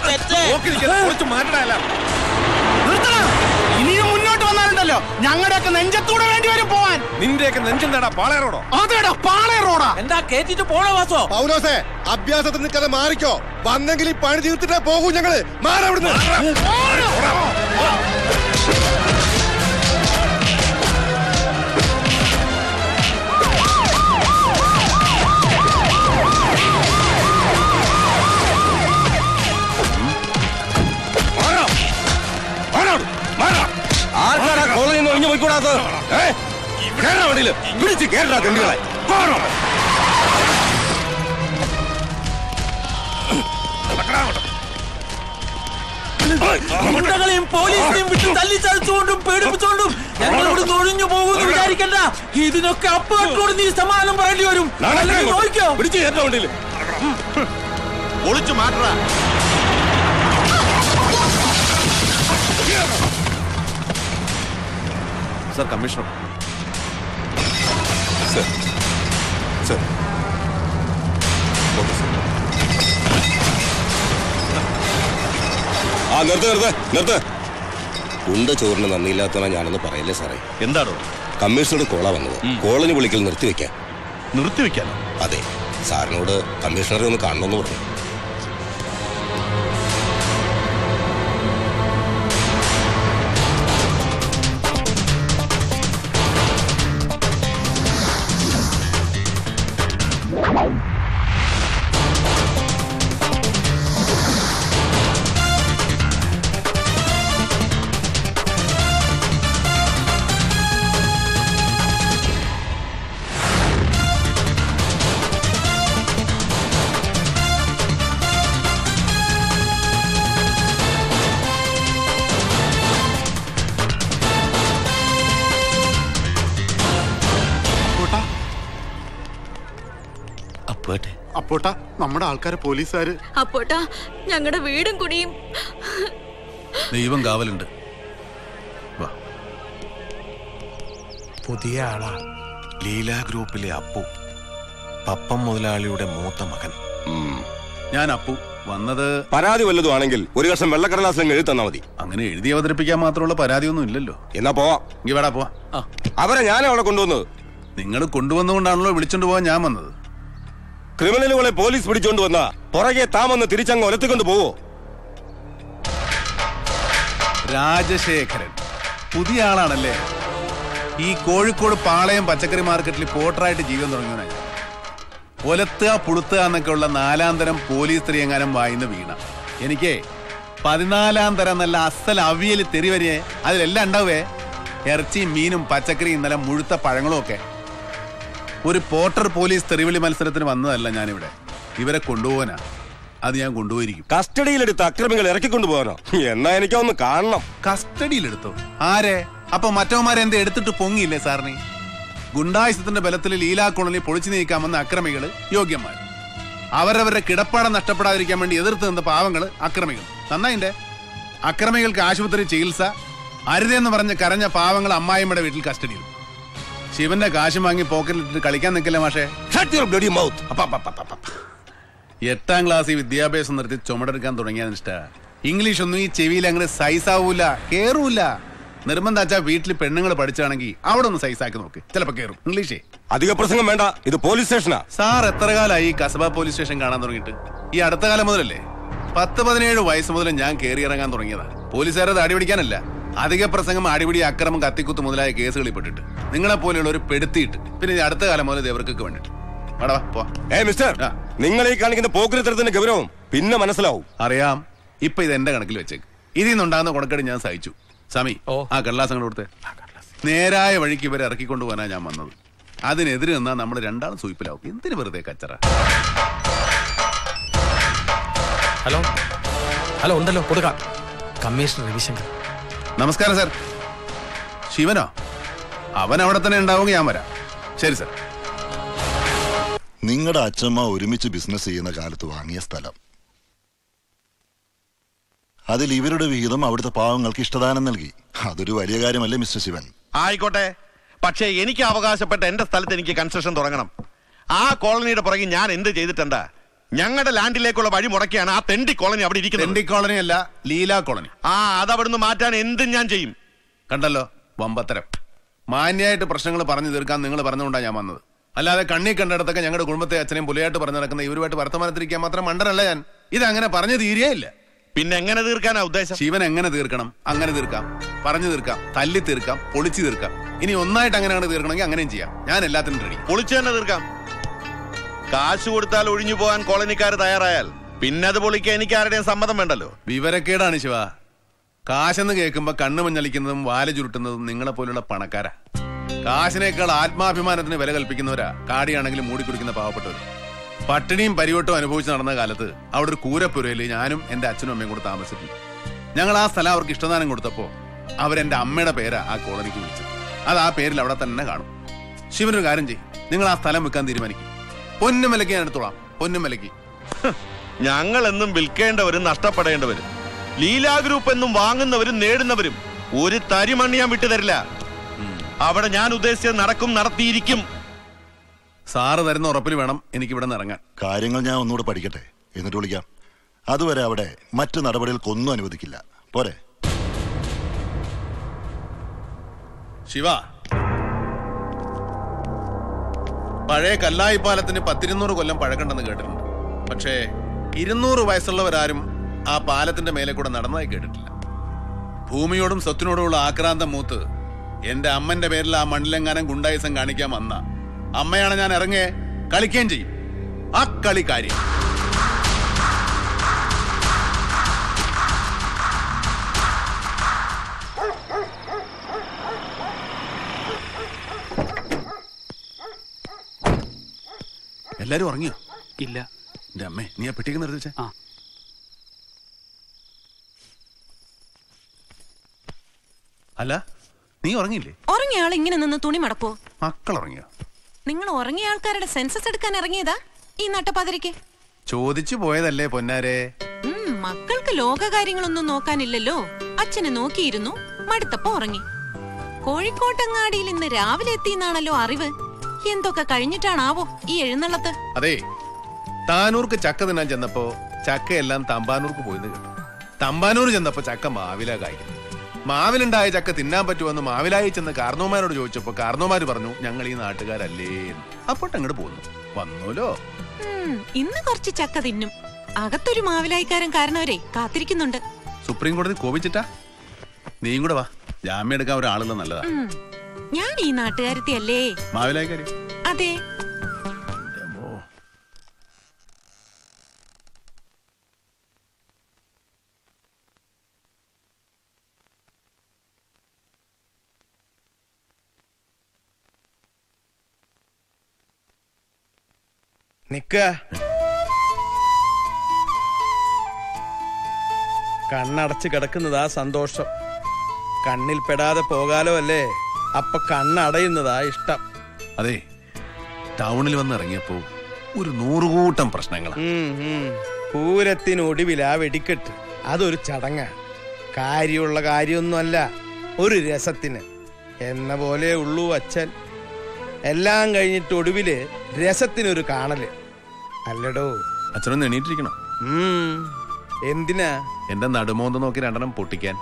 [SPEAKER 4] ഇനിയും മുന്നോട്ട് വന്നാലുണ്ടല്ലോ ഞങ്ങളുടെയൊക്കെ നെഞ്ചത്തൂടെ വേണ്ടി വരും പോവാൻ.
[SPEAKER 3] നിന്റെയൊക്കെ നെഞ്ചെന്താടാ? പാളയറോടോ?
[SPEAKER 4] അതേടാ പാളയറോടാ.
[SPEAKER 8] എന്താ കേറ്റിട്ട് പോണോ വാസോ?
[SPEAKER 1] പൗലോസേ, അഭ്യാസത്തിൽ നിൽക്കാതെ മാറിക്കോ. വന്നെങ്കിൽ ഈ പണി തീർത്തിട്ടേ പോകൂ ഞങ്ങള്. മാറവിടുന്ന്.
[SPEAKER 8] ഗുണ്ടകളെയും പോലീസിനെയും വിട്ട് തല്ലിച്ചതച്ചുകൊണ്ടും പേടിപ്പിച്ചുകൊണ്ടും ഞങ്ങൾ ഇവിടെ ഒഴിഞ്ഞു പോകുമെന്ന് വിചാരിക്കണ്ട. ഇതിനൊക്കെ അപ്പോഴോട് നീ സമാധാനം പറയേണ്ടി വരും. നോക്കിയോ
[SPEAKER 3] ഒളിച്ചു മാറ്റ.
[SPEAKER 4] Sir, commissioner. Sir, sir. Okay sir. നിർത്ത്. ഉണ്ട ചോറിന് നന്ദിയില്ലാത്തവനാ ഞാനൊന്ന് പറയല്ലേ സാറേ.
[SPEAKER 3] എന്താണോ?
[SPEAKER 4] കമ്മീഷണറുടെ കോളാ വന്നത്. കോളനി വിളിക്കൽ
[SPEAKER 3] നിർത്തിവെക്കാനോ?
[SPEAKER 4] അതെ, സാറിനോട് കമ്മീഷണറെ ഒന്ന് കാണണമെന്ന് പറഞ്ഞു.
[SPEAKER 9] അപ്പോട്ടാ, നമ്മുടെ ആൾക്കാരെ പോലീസുകാര്.
[SPEAKER 10] അപ്പോട്ടാ, ഞങ്ങളുടെ വീടും കുടിയും.
[SPEAKER 4] ദൈവം കാവലുണ്ട്.
[SPEAKER 2] പുതിയ ആളാ.
[SPEAKER 9] ലീല ഗ്രൂപ്പിലെ അപ്പു, പപ്പം മുതലാളിയുടെ മൂത്ത മകൻ.
[SPEAKER 4] ഞാൻ അപ്പു. വന്നത്
[SPEAKER 11] പരാതി വല്ലതും ആണെങ്കിൽ ഒരു കഷ്ണം വെള്ളക്കടലാസിൽ എഴുതി തന്നാ മതി.
[SPEAKER 4] അങ്ങനെ എഴുതി അവതരിപ്പിക്കാൻ മാത്രമുള്ള പരാതിയൊന്നും ഇല്ലല്ലോ.
[SPEAKER 11] എന്നാ പോവാ.
[SPEAKER 4] ഇങ്ങ വേടാ പോവാ.
[SPEAKER 11] അവരെ ഞാൻ അവിടെ കൊണ്ടുവന്നത്.
[SPEAKER 4] നിങ്ങൾ കൊണ്ടുവന്നുകൊണ്ടാണല്ലോ വിളിച്ചോണ്ട് പോവാൻ ഞാൻ വന്നത്.
[SPEAKER 11] ക്രിമിനലുകളെ പോലീസ് പിടിച്ചോണ്ട് വന്നാ പുറകെ താമെന്ന് തിരിച്ചങ്ങ് ഒലത്തിക്കൊണ്ട് പോവോ?
[SPEAKER 4] രാജശേഖരൻ പുതിയ ആളാണല്ലേ? ഈ കോഴിക്കോട് പാളയം പച്ചക്കറി മാർക്കറ്റിൽ പോർട്ടറായിട്ട് ജീവിതം തുടങ്ങിയവനാണ്. ഒലത്തുക പുളുത്തുക എന്നൊക്കെ ഉള്ള 4-ാം തരം പോലീസ് തെറിയങ്ങാനും വായിന്ന് വീണ എനിക്ക് 14-ാം തരം നല്ല അസൽ അവിയൽ തെറി വരികയെ അതിലെല്ലാം ഉണ്ടാവേ. ഇറച്ചിയും മീനും പച്ചക്കറിയും ഇന്നലെ മുഴുത്ത പഴങ്ങളും ഒക്കെ. ഒരു പോർട്ടർ പോലീസ് തെറിവിളി മത്സരത്തിന് വന്നതല്ല ഞാനിവിടെ. ഇവരെ കൊണ്ടുപോകാനാ. അത് ഞാൻ കൊണ്ടുപോയിരിക്കും.
[SPEAKER 11] കസ്റ്റഡിയിലെടുത്ത് അക്രമികൾ ഇറക്കിക്കൊണ്ടു പോകാനോ? എന്നാ എനിക്കൊന്ന് കാണണം.
[SPEAKER 4] കസ്റ്റഡിയിലെടുത്തോ? ആരെ? അപ്പൊ മറ്റവന്മാരെന്ത് എടുത്തിട്ട് പൊങ്ങിയില്ലേ സാറിന്? ഗുണ്ടായുസത്തിന്റെ ബലത്തിൽ ലീലാ കോളനി പൊളിച്ചു നീക്കാമെന്ന അക്രമികള് യോഗ്യന്മാർ. അവരവരുടെ കിടപ്പാടം നഷ്ടപ്പെടാതിരിക്കാൻ വേണ്ടി എതിർത്ത് നിന്ന പാവങ്ങള് അക്രമികൾ. നന്നായിന്റെ അക്രമികൾക്ക് ആശുപത്രി ചികിത്സ അരുതെന്ന് പറഞ്ഞ് കരഞ്ഞ പാവങ്ങൾ അമ്മായിമ്മയുടെ വീട്ടിൽ കസ്റ്റഡിയിൽ. ശിവന്റെ കാശ് വാങ്ങി പോക്കറ്റിലിട്ട് കളിക്കാൻ നിൽക്കില്ല മാഷേ. 8-ാം ക്ലാസ്സിൽ വിദ്യാഭ്യാസം നിർത്തി ചുമടെടുക്കാൻ തുടങ്ങിയതിന് ഇഷ്ട. ഇംഗ്ലീഷ് ഒന്നും ഈ ചെവിയിൽ അങ്ങനെ സൈസാവൂല, കേറൂല. നിർബന്ധാച്ചാ വീട്ടിൽ പെണ്ണുങ്ങൾ പഠിച്ചാണെങ്കിൽ അവിടെ ഒന്ന് സൈസാക്കി നോക്ക്, ചിലപ്പോ കേറും. ഇംഗ്ലീഷേ
[SPEAKER 11] അധിക പ്രസംഗം വേണ്ട. ഇത് പോലീസ് സ്റ്റേഷനാ.
[SPEAKER 4] സാർ എത്ര കാലമായി ഈ കസബ പോലീസ് സ്റ്റേഷൻ കാണാൻ തുടങ്ങിയിട്ട്? ഈ അടുത്ത കാലം മുതലല്ലേ? 10-17 വയസ്സ് മുതൽ ഞാൻ കയറി ഇറങ്ങാൻ തുടങ്ങിയതാ. പോലീസുകാരത് അടിപിടിക്കാനല്ല, അധിക പ്രസംഗം, അടിപിടി, അക്രമം, കത്തിക്കുത്ത് മുതലായ കേസുകളിൽ പെട്ടിട്ട് നിങ്ങളെ പോലെയുള്ള ഒരു പെടുത്തിയിട്ട്. പിന്നെ അടുത്ത കാലം മുതൽ ഇവർക്കൊക്കെ വേണ്ടിട്ട്.
[SPEAKER 11] മിസ്റ്റർ, നിങ്ങൾ ഈ കാണിക്കുന്ന പോക്കുരിത്തരത്തിന്റെ ഗൗരവം പിന്നെ മനസ്സിലാവും.
[SPEAKER 4] അറിയാം. ഇപ്പൊ ഇത് എന്റെ കണക്കിൽ വെച്ചേക്ക്. ഇതിൽ നിന്നുണ്ടാകുന്ന കൊണക്കേട് ഞാൻ സഹിച്ചു. സമി, ആ കടലാസങ്ങൾ കൊടുത്തേ. നേരായ വഴിക്ക് ഇവരെ ഇറക്കിക്കൊണ്ടുപോകാനാ ഞാൻ വന്നത്. അതിനെതിരെ നിന്നാ നമ്മൾ രണ്ടാളും സൂയിപ്പിലാവും. എന്തിനു വെറുതെ കച്ചറ?
[SPEAKER 2] ഹലോ ഹലോ, ഉണ്ടല്ലോ, കൊടുക്കാം. കമ്മീഷണർ രവിശങ്കർ.
[SPEAKER 4] നമസ്കാരം സാർ. ശിവനോ? അവൻ അവിടെ തന്നെ ഉണ്ടാവുമെങ്കിൽ ഞാൻ വരാം. ശരി സാർ.
[SPEAKER 12] നിങ്ങളുടെ അച്ഛമ്മ ഒരുമിച്ച് ബിസിനസ് ചെയ്യുന്ന കാലത്ത് വാങ്ങിയ സ്ഥലം, അതിൽ ഇവരുടെ വിഹിതം അവിടുത്തെ പാവങ്ങൾക്ക് ഇഷ്ടദാനം നൽകി. അതൊരു വലിയ കാര്യമല്ലേ മിസ്റ്റർ ശിവൻ?
[SPEAKER 3] ആയിക്കോട്ടെ, പക്ഷേ എനിക്ക് അവകാശപ്പെട്ട എന്റെ സ്ഥലത്ത് എനിക്ക് കൺസ്ട്രക്ഷൻ തുടങ്ങണം. ആ കോളനിയുടെ പുറകെ ഞാൻ എന്ത് ചെയ്തിട്ടെന്താ? ഞങ്ങളുടെ ലാൻഡിലേക്കുള്ള വഴി മുടക്കിയാണ് ആ തെണ്ടി കോളനി അവിടെ ഇരിക്കുന്നത്.
[SPEAKER 4] തെണ്ടി കോളനി അല്ല, ലീലാ കോളനി.
[SPEAKER 3] അതവിടുന്ന് മാറ്റാൻ എന്തും ഞാൻ ചെയ്യും.
[SPEAKER 4] കണ്ടല്ലോ വമ്പത്തരം. മാന്യായിട്ട് പ്രശ്നങ്ങൾ പറഞ്ഞു തീർക്കാൻ നിങ്ങൾ പറഞ്ഞുകൊണ്ടാണ് ഞാൻ വന്നത്. അല്ലാതെ കണ്ണി കണ്ടിടത്തൊക്കെ ഞങ്ങളുടെ കുടുംബത്തെ അച്ഛനെയും പുലിയായിട്ട് പറഞ്ഞു നടക്കുന്ന ഇവരുമായിട്ട് വർത്തമാനത്തിരിക്കാൻ മാത്രം മണ്ടരല്ല ഞാൻ. ഇത് അങ്ങനെ പറഞ്ഞു തീരെയില്ല.
[SPEAKER 3] പിന്നെ എങ്ങനെ തീർക്കാനാ ഉദ്ദേശം?
[SPEAKER 4] ശിവൻ എങ്ങനെ തീർക്കണം? അങ്ങനെ തീർക്കാം, പറഞ്ഞു തീർക്കാം, തല്ലി തീർക്കാം, പൊളിച്ചു തീർക്കാം. ഇനി ഒന്നായിട്ട് അങ്ങനെയാണ് തീർക്കണമെങ്കിൽ അങ്ങനെയും ചെയ്യാം. ഞാൻ എല്ലാത്തിനും റെഡി.
[SPEAKER 3] പൊളിച്ചു തന്നെ തീർക്കാം. കാശ് കൊടുത്താൽ ഒഴിഞ്ഞു പോകാൻ കോളനിക്കാർ തയ്യാറായാൽ പിന്നെ അത് പൊളിക്കാൻ എനിക്ക് ആരുടെയും സമ്മതം വേണ്ടല്ലോ.
[SPEAKER 4] വിവരക്കേടാണ് ശിവ. കാശെന്ന് കേൾക്കുമ്പോ കണ്ണു മഞ്ഞളിക്കുന്നതും വാല് ചുരുട്ടുന്നതും നിങ്ങളെ പോലുള്ള പണക്കാരാ. കാശിനേക്കാൾ ആത്മാഭിമാനത്തിന് വില കൽപ്പിക്കുന്നവരാ കാടിയാണെങ്കിലും മൂടിക്കുടിക്കുന്ന പാവപ്പെട്ടവർ. പട്ടിണിയും പരിവട്ടവും അനുഭവിച്ച് നടന്ന കാലത്ത് അവിടെ ഒരു കൂരപ്പുരയിൽ ഞാനും എന്റെ അച്ഛനും അമ്മയും കൂടെ താമസിച്ചിട്ടുണ്ട്. ഞങ്ങൾ ആ സ്ഥലം അവർക്ക് ഇഷ്ടദാനം കൊടുത്തപ്പോ അവരെന്റെ അമ്മയുടെ പേരാ ആ കോളനിക്ക് വിളിച്ചത്. അത് ആ പേരിൽ അവിടെ തന്നെ കാണും. ശിവനൊരു കാര്യം ചെയ്യും, നിങ്ങൾ ആ സ്ഥലം വിൽക്കാൻ തീരുമാനിക്കും. പൊന്നുമലയ്ക്ക് ഞാൻ എടുത്തോളാം. പൊന്നുമലയ്ക്ക്
[SPEAKER 3] ഞങ്ങൾ എന്നും വിൽക്കേണ്ടവരും നഷ്ടപ്പെടേണ്ടവരും, ലീലാ ഗ്രൂപ്പ് എന്നും വാങ്ങുന്നവരും നേടുന്നവരും ഒരു തരി മണ്ണ് ഞാൻ വിട്ടുതരില്ല. അവിടെ ഞാൻ ഉദ്ദേശിച്ചത് നടക്കും, നടത്തിയിരിക്കും.
[SPEAKER 4] സാറ് തരുന്ന ഉറപ്പിൽ വേണം എനിക്ക് ഇവിടെ നിന്ന് ഇറങ്ങാൻ.
[SPEAKER 12] കാര്യങ്ങൾ ഞാൻ ഒന്നുകൂടെ പഠിക്കട്ടെ, എന്നിട്ട് വിളിക്കാം. അതുവരെ അവിടെ മറ്റു നടപടികൾക്കൊന്നും അനുവദിക്കില്ല. പോരെ?
[SPEAKER 4] ശിവ, പഴയ കല്ലായി പാലത്തിന് 100-200 കൊല്ലം പഴക്കണ്ടെന്ന് കേട്ടിട്ടുണ്ട്. പക്ഷേ 200 വയസ്സുള്ളവരാരും ആ പാലത്തിന്റെ മേലെ കൂടെ നടന്നതായി കേട്ടിട്ടില്ല. ഭൂമിയോടും സ്വത്തിനോടുമുള്ള ആക്രാന്തം മൂത്ത് എന്റെ അമ്മന്റെ പേരിൽ ആ മണ്ണിലെങ്ങാനും ഗുണ്ടായിസം കാണിക്കാൻ വന്ന അമ്മയാണ് ഞാൻ ഇറങ്ങേ കളിക്കുകയും ചെയ്യും. ആ കളി കാര്യം. എല്ലാരും ഉറങ്ങിയോ?
[SPEAKER 5] ഇല്ല.
[SPEAKER 4] എന്റെ അമ്മേ, നീ ആ പെട്ടിക്ക് നിർത്തി വെച്ചേ. അല്ല, നീ ഉറങ്ങിയില്ലേ?
[SPEAKER 7] ഉറങ്ങിയ ആൾ ഇങ്ങനെ നിന്ന് തുണി മടക്കോ?
[SPEAKER 4] മക്കൾ ഉറങ്ങിയോ?
[SPEAKER 7] നിങ്ങൾ ഉറങ്ങിയ ആൾക്കാരുടെ സെൻസസ് എടുക്കാൻ ഇറങ്ങിയതാ ഈ നട്ടപ്പാതിരിക്ക്?
[SPEAKER 4] ചോദിച്ചു പോയതല്ലേ പൊന്നാരെ.
[SPEAKER 7] മക്കൾക്ക് ലോകകാര്യങ്ങളൊന്നും നോക്കാനില്ലല്ലോ. അച്ഛനെ നോക്കിയിരുന്നു, മടുത്തപ്പോ ഉറങ്ങി. കോഴിക്കോട്ടങ്ങാടിയിൽ ഇന്ന് രാവിലെ എത്തിയെന്നാണല്ലോ അറിവ്. എന്തൊക്കെ കഴിഞ്ഞിട്ടാണാവോ ഈ എഴുന്നള്ളത്ത്?
[SPEAKER 4] അതെ, താനൂർക്ക് ചക്ക തിന്നാൻ ചെന്നപ്പോ ചക്കയെല്ലാം തമ്പാനൂർക്ക് പോയിന്ന് കേട്ടു. തമ്പാനൂർ ചെന്നപ്പോ ചക്ക മാവില കായ്ക്കുന്നു. മാവിലുണ്ടായ ചക്ക തിന്നാൻ പറ്റുമെന്ന് മാവിലായി ചെന്ന് കാർന്നോമാരോട് ചോദിച്ചപ്പോ കാർന്നോമാര് പറഞ്ഞു ഞങ്ങൾ ഈ നാട്ടുകാരല്ലേ. അപ്പോട്ട് അങ്ങോട്ട് പോന്നു. വന്നൂലോ.
[SPEAKER 7] ഇന്ന് കുറച്ച് ചക്ക തിന്നും. അകത്തൊരു മാവിലായിക്കാരൻ കാരണവരെ കാത്തിരിക്കുന്നുണ്ട്.
[SPEAKER 4] സുപ്രീം കോടതി കോപിച്ചിട്ടാ? നീയും കൂടെ വാ, ജാമ്യം എടുക്കാൻ ഒരാളുള്ള നല്ലതാ.
[SPEAKER 7] ഞാൻ ഈ നാട്ടുകാരത്തി അല്ലേ?
[SPEAKER 4] മാവിലായിക്കാരി?
[SPEAKER 7] അതെ.
[SPEAKER 1] നിക്ക, കണ്ണടച്ച് കിടക്കുന്നതാ സന്തോഷം. കണ്ണിൽ പെടാതെ പോകാലോ അല്ലേ? അപ്പൊ കണ്ണടയുന്നതാ ഇഷ്ടം.
[SPEAKER 4] അതെ, ടൗണിൽ വന്ന് ഇറങ്ങിയപ്പോ ഒരു 100 കൂട്ടം പ്രശ്നങ്ങൾ.
[SPEAKER 1] പൂരത്തിനൊടുവിലാ വെടിക്കെട്ട്. അതൊരു ചടങ്ങ, കാര്യമുള്ള കാര്യമൊന്നുമല്ല, ഒരു രസത്തിന് എന്ന പോലെ ഉള്ളൂ അച്ഛൻ. എല്ലാം കഴിഞ്ഞിട്ട് ഒടുവില് രസത്തിനൊരു കാണല് അല്ലടോ.
[SPEAKER 4] അച്ഛനൊന്ന് എണീറ്റിരിക്കണം.
[SPEAKER 1] എന്തിനാ?
[SPEAKER 4] എന്റെ നടുമോന്ത് നോക്കി 2 പൊട്ടിക്കാൻ.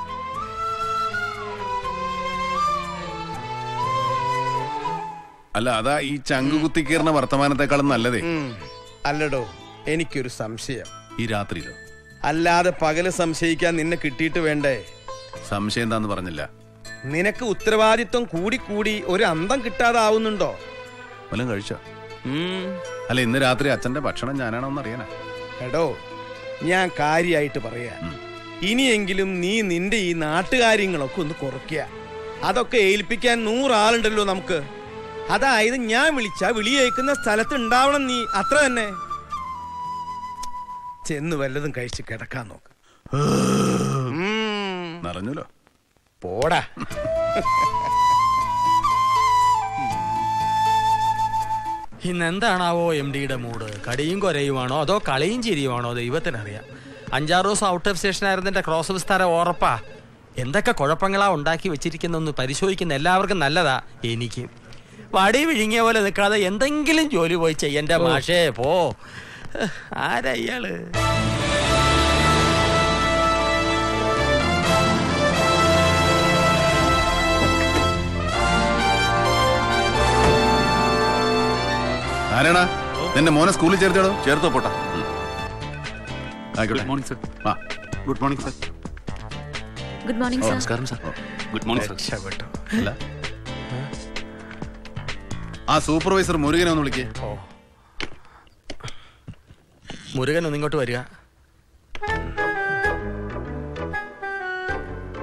[SPEAKER 4] അല്ല, അതാ ഈ ചങ്കു കുത്തിക്കീർന്ന വർത്തമാനത്തെക്കാളും നല്ലതേ.
[SPEAKER 1] അല്ലടോ, എനിക്കൊരു സംശയം.
[SPEAKER 4] ഈ രാത്രിയിലോ?
[SPEAKER 1] അല്ലാതെ പകല് സംശയിക്കാൻ നിന്നെ കിട്ടിയിട്ട് വേണ്ടേ?
[SPEAKER 4] സംശയം എന്താന്ന് പറഞ്ഞില്ല.
[SPEAKER 1] നിനക്ക് ഉത്തരവാദിത്വം കൂടി ഒരു അന്തം കിട്ടാതാവുന്നുണ്ടോ?
[SPEAKER 4] വല്ലതും കഴിച്ചോ? അല്ല, ഇന്ന് രാത്രി അച്ഛന്റെ ഭക്ഷണം ഞാനാണോന്ന് അറിയാനാ.
[SPEAKER 1] എടോ, ഞാൻ കാര്യമായിട്ട് പറയാ. ഇനിയെങ്കിലും നീ നിന്റെ ഈ നാട്ടുകാര്യങ്ങളൊക്കെ ഒന്ന് കുറയ്ക്കുക. അതൊക്കെ ഏൽപ്പിക്കാൻ 100 ആളുണ്ടല്ലോ നമുക്ക്. അതായത് ഞാൻ വിളിച്ച വിളിയേക്കുന്ന സ്ഥലത്ത് ഉണ്ടാവണം നീ, അത്ര തന്നെ. ചെന്ന് വല്ലതും കഴിച്ച് കിടക്കാൻ നോക്ക്.
[SPEAKER 4] നിറഞ്ഞല്ലോ.
[SPEAKER 1] പോടാ.
[SPEAKER 2] ഇന്നെന്താണാവോ MDയുടെ മൂഡ്? കടിയും കൊരയുമാണോ അതോ കളിയും ചിരിയുമാണോ ദൈവത്തിനറിയാം. 5-6 ദിവസം ഔട്ട് ഓഫ് സ്റ്റേഷനായിരുന്നതിന്റെ ക്രോസ് വിസ്താരം ഉറപ്പാ. എന്തൊക്കെ കുഴപ്പങ്ങളാ ഉണ്ടാക്കി വെച്ചിരിക്കുന്നൊന്ന് പരിശോധിക്കുന്ന എല്ലാവർക്കും നല്ലതാ. എനിക്ക് വടി വിഴുങ്ങിയ പോലെ നിൽക്കാതെ എന്തെങ്കിലും ജോലി പോയി ചെയ്യണ്ട മാഷേ. പോ. ആരാ ഇയാള്?
[SPEAKER 4] ആരാണാ? നിന്റെ മോനെ സ്കൂളിൽ ചേർത്തോ?
[SPEAKER 3] ചേർത്തോ പോട്ടാ.
[SPEAKER 4] Good
[SPEAKER 5] morning sir.
[SPEAKER 4] Good morning sir.
[SPEAKER 10] Good morning sir.
[SPEAKER 5] നമസ്കാരം സർ. Good morning sir.
[SPEAKER 4] അല്ല, ആ സൂപ്പർവൈസർ മുരുകനെ ഒന്ന് വിളിക്കേ.
[SPEAKER 2] മുരുകൻ ഒന്നിങ്ങോട്ട് വരിക.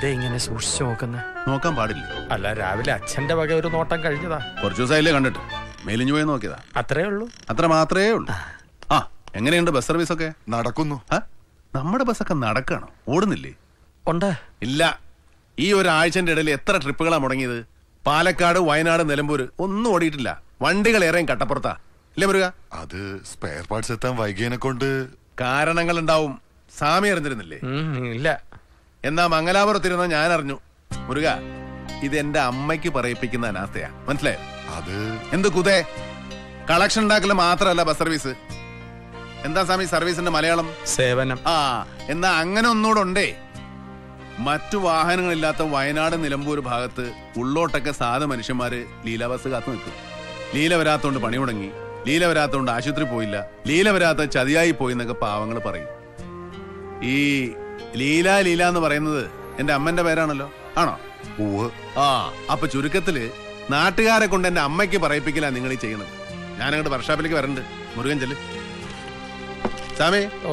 [SPEAKER 2] എന്താ ഇങ്ങനെ സൂക്ഷിച്ചു നോക്കുന്ന?
[SPEAKER 4] നോക്കാൻ പാടില്ലേ?
[SPEAKER 2] അല്ല, രാവിലെ അച്ഛന്റെ വക ഒരു നോട്ടം കഴിഞ്ഞതാ.
[SPEAKER 4] കുറച്ചു ദിവസമായില്ലേ കണ്ടിട്ട്, മേലിഞ്ഞു പോയി നോക്കിയതാ.
[SPEAKER 2] അത്രേ ഉള്ളൂ?
[SPEAKER 4] അത്ര മാത്രമേ ഉള്ളൂ. ആ, എങ്ങനെയുണ്ട് ബസ് സർവീസ് ഒക്കെ?
[SPEAKER 12] നടക്കുന്നു.
[SPEAKER 4] നമ്മുടെ ബസ്സൊക്കെ നടക്കണം, ഓടുന്നില്ലേ?
[SPEAKER 2] ഉണ്ട്.
[SPEAKER 4] ഇല്ല, ഈ ഒരാഴ്ചന്റെ ഇടയിൽ എത്ര ട്രിപ്പുകളാ മുടങ്ങിയത്? പാലക്കാട്, വയനാട്, നിലമ്പൂര് ഒന്നും ഓടിയിട്ടില്ല. വണ്ടികൾ ഏറെയും കട്ടപ്പുറത്താ. ഇല്ലേ മുരുക?
[SPEAKER 12] അത് സ്പെയർ പാർട്സ് എത്താൻ വൈകിയതിനെ കൊണ്ട്
[SPEAKER 4] കാരണങ്ങൾ ഉണ്ടാവും. സാമി അറിഞ്ഞിരുന്നില്ലേ?
[SPEAKER 2] ഇല്ല.
[SPEAKER 4] എന്നാ മംഗലാപുരത്തിരുന്ന ഞാൻ അറിഞ്ഞു. മുരുക, ഇത് എന്റെ അമ്മയ്ക്ക് പറയിപ്പിക്കുന്ന അനാസ്ഥയാ, മനസ്സിലായോ?
[SPEAKER 12] അത്
[SPEAKER 4] എന്ത് കുതേ? കളക്ഷൻ ഉണ്ടാക്കല് മാത്രമല്ല ബസ് സർവീസ്. എന്താ സ്വാമി സർവീസിന്റെ മലയാളം?
[SPEAKER 2] സേവനം.
[SPEAKER 4] ആ, എന്നാ അങ്ങനെ ഒന്നുകൂടെ ഉണ്ടേ. മറ്റു വാഹനങ്ങളില്ലാത്ത വയനാട്, നിലമ്പൂർ ഭാഗത്ത് ഉള്ളോട്ടൊക്കെ സാധാ മനുഷ്യന്മാര് ലീല ബസ് കാത്തു നിൽക്കും. ലീല വരാത്തോണ്ട് പണി മുടങ്ങി, ലീല വരാത്തോണ്ട് ആശുപത്രി പോയില്ല, ലീല വരാത്ത ചതിയായി പോയി എന്നൊക്കെ പാവങ്ങൾ പറയും. ഈ ലീല ലീല എന്ന് പറയുന്നത് എന്റെ അമ്മന്റെ പേരാണല്ലോ, ആണോ? ആ, അപ്പൊ ചുരുക്കത്തില് നാട്ടുകാരെ കൊണ്ട് എന്റെ അമ്മയ്ക്ക് പറയിപ്പിക്കില്ല നിങ്ങൾ ഈ ചെയ്യണത്. ഞാനങ്ങോട്ട് വർക്ക്ഷോപ്പിലേക്ക് വരണ്ട്. മുരുകൻ ചെല്ല്. സാമി.
[SPEAKER 2] ഓ,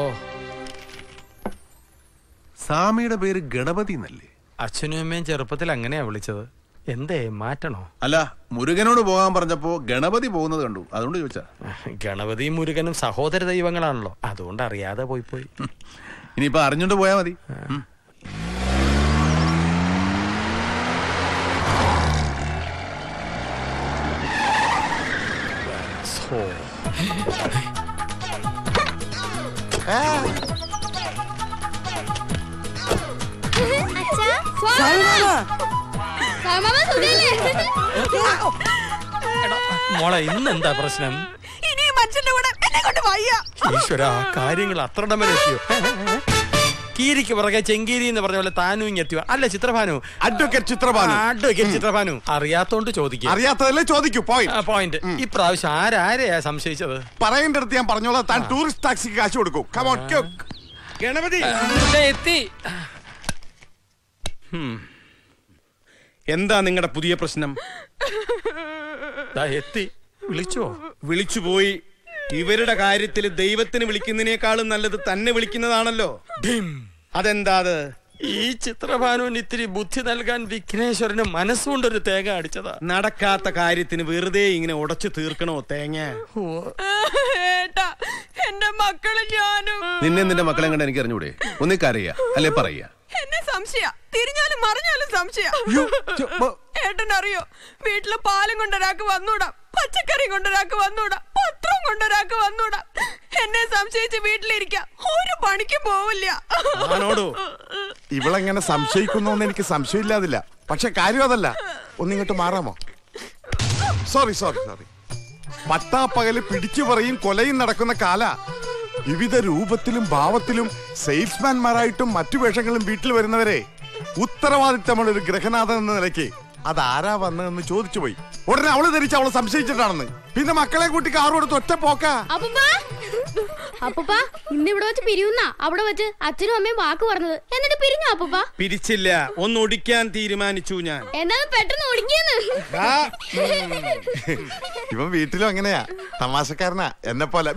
[SPEAKER 4] സാമിയുടെ പേര് ഗണപതി എന്നല്ലേ?
[SPEAKER 2] അച്ഛനും അമ്മയും ചെറുപ്പത്തിൽ അങ്ങനെയാ വിളിച്ചത്. എന്തേ മാറ്റണോ?
[SPEAKER 4] അല്ല, മുരുകനോട് പോകാൻ പറഞ്ഞപ്പോ ഗണപതി പോകുന്നത് കണ്ടു, അതുകൊണ്ട് ചോദിച്ചാ.
[SPEAKER 2] ഗണപതിയും മുരുകനും സഹോദര ദൈവങ്ങളാണല്ലോ, അതുകൊണ്ട് അറിയാതെ പോയി.
[SPEAKER 4] ഇനിയിപ്പോ അറിഞ്ഞോണ്ട് പോയാ മതി.
[SPEAKER 2] മോളെ, ഇന്നെന്താ പ്രശ്നം?
[SPEAKER 7] ഇനി മനുഷ്യന്റെ കൂടെ എന്നെ കൊണ്ട് വയ്യ.
[SPEAKER 2] ഈശ്വരാ, കാര്യങ്ങൾ അത്രടം വരെ എത്തിയോ? കീരിക്ക് പുറകെ ചെങ്കീരി എന്ന് പറഞ്ഞ പോലെ താനും ഇങ്ങെത്തിയോ? അല്ല ചിത്രഭാനു,
[SPEAKER 11] അഡ്വക്കേറ്റ്
[SPEAKER 2] ചിത്രഭാനു. അറിയാത്തോണ്ട് ചോദിക്കും.
[SPEAKER 11] അറിയാത്തതല്ലേ ചോദിക്കൂ.
[SPEAKER 2] പോയിന്റ്. ഇപ്രാവശ്യം ആരെയാ സംശയിച്ചത്?
[SPEAKER 11] പറയേണ്ട അടുത്ത് ഞാൻ പറഞ്ഞോളാം. താൻ ടൂറിസ്റ്റ് ടാക്സിക്ക് കാശ് കൊടുക്കും.
[SPEAKER 2] ഗണപതി എത്തി.
[SPEAKER 1] എന്താ നിങ്ങളുടെ പുതിയ പ്രശ്നം?
[SPEAKER 2] എത്തി. വിളിച്ചോ?
[SPEAKER 1] വിളിച്ചുപോയി. ഇവരുടെ കാര്യത്തിൽ ദൈവത്തിന് വിളിക്കുന്നതിനേക്കാളും നല്ലത് തന്നെ വിളിക്കുന്നതാണല്ലോ. അതെന്താ? അത്
[SPEAKER 2] ഈ ചിത്രഭാനുവിന് ഇത്തിരി ബുദ്ധി നൽകാൻ വിഘ്നേശ്വരന് മനസ്സുകൊണ്ടൊരു തേങ്ങ അടിച്ചതാ.
[SPEAKER 1] നടക്കാത്ത കാര്യത്തിന് വെറുതെ ഇങ്ങനെ ഉടച്ചു തീർക്കണോ തേങ്ങ?
[SPEAKER 7] എന്റെ മക്കളും ഞാനും.
[SPEAKER 4] നിന്നെ നിന്റെ മക്കളെ കണ്ട് എനിക്ക് അറിഞ്ഞൂടെ? ഒന്നിക്കറിയാ അല്ലെ പറയാ?
[SPEAKER 7] എന്നെ സംശയ, തിരിഞ്ഞാലും മറിഞ്ഞാലും സംശയ. ഏട്ടനറിയോ, വീട്ടില് പാലും കൊണ്ടൊരാൾക്ക് വന്നൂടാ, പച്ചക്കറി കൊണ്ടൊരാൾക്ക് വന്നൂടാ, പത്രം കൊണ്ടൊരാൾക്ക് വന്നൂടാ. എന്നെ സംശയിച്ച് വീട്ടിലിരിക്കാം, ഒരു പണിക്കും പോവില്ല.
[SPEAKER 11] ഇവളെങ്ങനെ സംശയിക്കുന്നോന്ന് എനിക്ക് സംശയമില്ലാതില്ല. പക്ഷെ കാര്യം അതല്ല. ഒന്നിങ്ങോട്ട് മാറാമോ? സോറി. പട്ടാപ്പകല് പിടിച്ചു പറയും കൊലയും നടക്കുന്ന കാല. വിവിധ രൂപത്തിലും ഭാവത്തിലും സെയിൽസ്മാൻമാരായിട്ടും മറ്റു വേഷങ്ങളും വീട്ടിൽ വരുന്നവരെ ഉത്തരവാദിത്തമുള്ള ഒരു ഗ്രഹനാഥൻ എന്ന നിലയ്ക്ക് അതാരാ വന്നതെന്ന് ചോദിച്ചു പോയി. ഉടനെ അവള് ധരിച്ച് അവള് സംശയിച്ചിട്ടാണെന്ന്. പിന്നെ മക്കളെ കൂട്ടി കാറോടുത്ത് ഒറ്റ പോക്കാ.
[SPEAKER 6] അപ്പൂപ്പ ഇന്നിവിടെ വെച്ച് പിരിയുന്ന അവിടെ വെച്ച് അച്ഛനും അമ്മയും വാക്ക് പറഞ്ഞത്, എന്നിട്ട് പിരിഞ്ഞു അപ്പൂപ്പ?
[SPEAKER 1] പിരിച്ചില്ല, ഒന്ന് ഒടിക്കാൻ തീരുമാനിച്ചു ഞാൻ.
[SPEAKER 6] എന്നാ പെട്ടെന്ന് ഒടിക്കുന്നു.
[SPEAKER 11] ഇവൻ വീട്ടിലും അങ്ങനെയാ, തമാശക്കാരനാ എന്നെ പോലെ.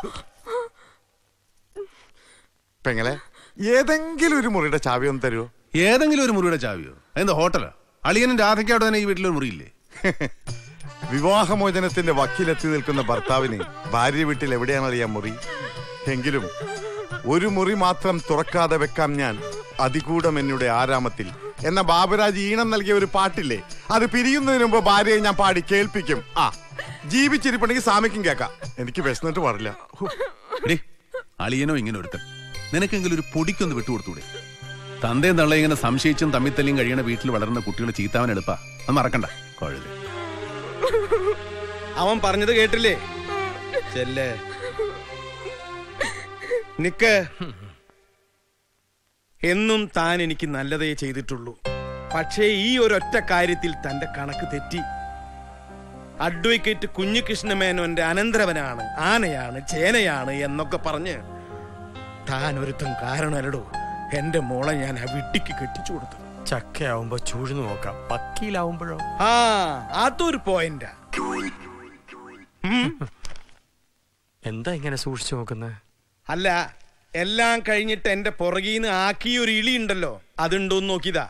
[SPEAKER 11] പെങ്ങളെ, ഏതെങ്കിലും ഒരു മുറിയുടെ ചാവി ഒന്ന് തരുമോ?
[SPEAKER 4] ഏതെങ്കിലും ഒരു മുറിയുടെ ചാവിയോ? എന്താ ഹോട്ടലോ? അളിയനും രാധയ്ക്കവിടെ തന്നെ ഈ വീട്ടിലൊരു മുറിയില്ലേ?
[SPEAKER 11] വിവാഹമോചനത്തിന്റെ വക്കീലെത്തി നിൽക്കുന്ന ഭർത്താവിന് ഭാര്യ വീട്ടിൽ എവിടെയാണ് അറിയാൻ മുറി? എങ്കിലും ഒരു മുറി മാത്രം തുറക്കാതെ വെക്കാം ഞാൻ അതികൂടം എന്നുടെ ആരാമത്തിൽ എന്ന ബാബുരാജ് ഈണം നൽകിയ ഒരു പാട്ടില്ലേ, അത് പിരിയുന്നതിന് മുമ്പ് ഭാര്യയെ ഞാൻ പാടി കേൾപ്പിക്കും. ജീവിച്ചിരിപ്പുണ്ടെങ്കിൽ സാമിക്കും കേൾക്കാം. എനിക്ക് വിശന്നിട്ട് പാടില്ല.
[SPEAKER 4] അളിയനോ ഇങ്ങനെ ഒരുത്തൻ, നിനക്കെങ്കിലും ഒരു പൊടിക്കൊന്ന് വിട്ടുകൊടുത്തൂടെ? തന്തയും തള്ള ഇങ്ങനെ സംശയിച്ചും തമ്മിത്തല്ലിയും കഴിയണ വീട്ടിൽ വളരുന്ന കുട്ടികളെ ചീത്താവൻ എളുപ്പാ. അത് മറക്കണ്ട. കൊഴല്
[SPEAKER 1] അവൻ പറഞ്ഞത് കേട്ടില്ലേ? ചെല്ലേ നിക്ക്. എന്നും താൻ എനിക്ക് നല്ലതേ ചെയ്തിട്ടുള്ളൂ. പക്ഷേ ഈ ഒരൊറ്റ കാര്യത്തിൽ തന്റെ കണക്ക് തെറ്റി. അഡ്വക്കേറ്റ് കുഞ്ഞികൃഷ്ണമേനോന്റെ അനന്തരവനാണ്, ആനയാണ്, ചേനയാണ് എന്നൊക്കെ പറഞ്ഞ് താൻ ഒരുത്തം കാരണമല്ലടോ എന്റെ മോളെ ഞാൻ ആ വിട്ടിക്ക് കെട്ടിച്ചു കൊടുത്തു.
[SPEAKER 2] ചക്കയാവുമ്പോ ചൂഴ്ന്നു നോക്കാം, പക്കിയിലാവുമ്പോഴോ?
[SPEAKER 1] അതൊരു പോയിന്റാ.
[SPEAKER 2] എന്താ ഇങ്ങനെ സൂക്ഷിച്ചു നോക്കുന്നത്?
[SPEAKER 1] അല്ല, എല്ലാം കഴിഞ്ഞിട്ട് എന്റെ പുറകീന്ന് ആക്കിയൊരു ഇളി ഉണ്ടല്ലോ, അതുണ്ടോന്ന് നോക്കിയതാ.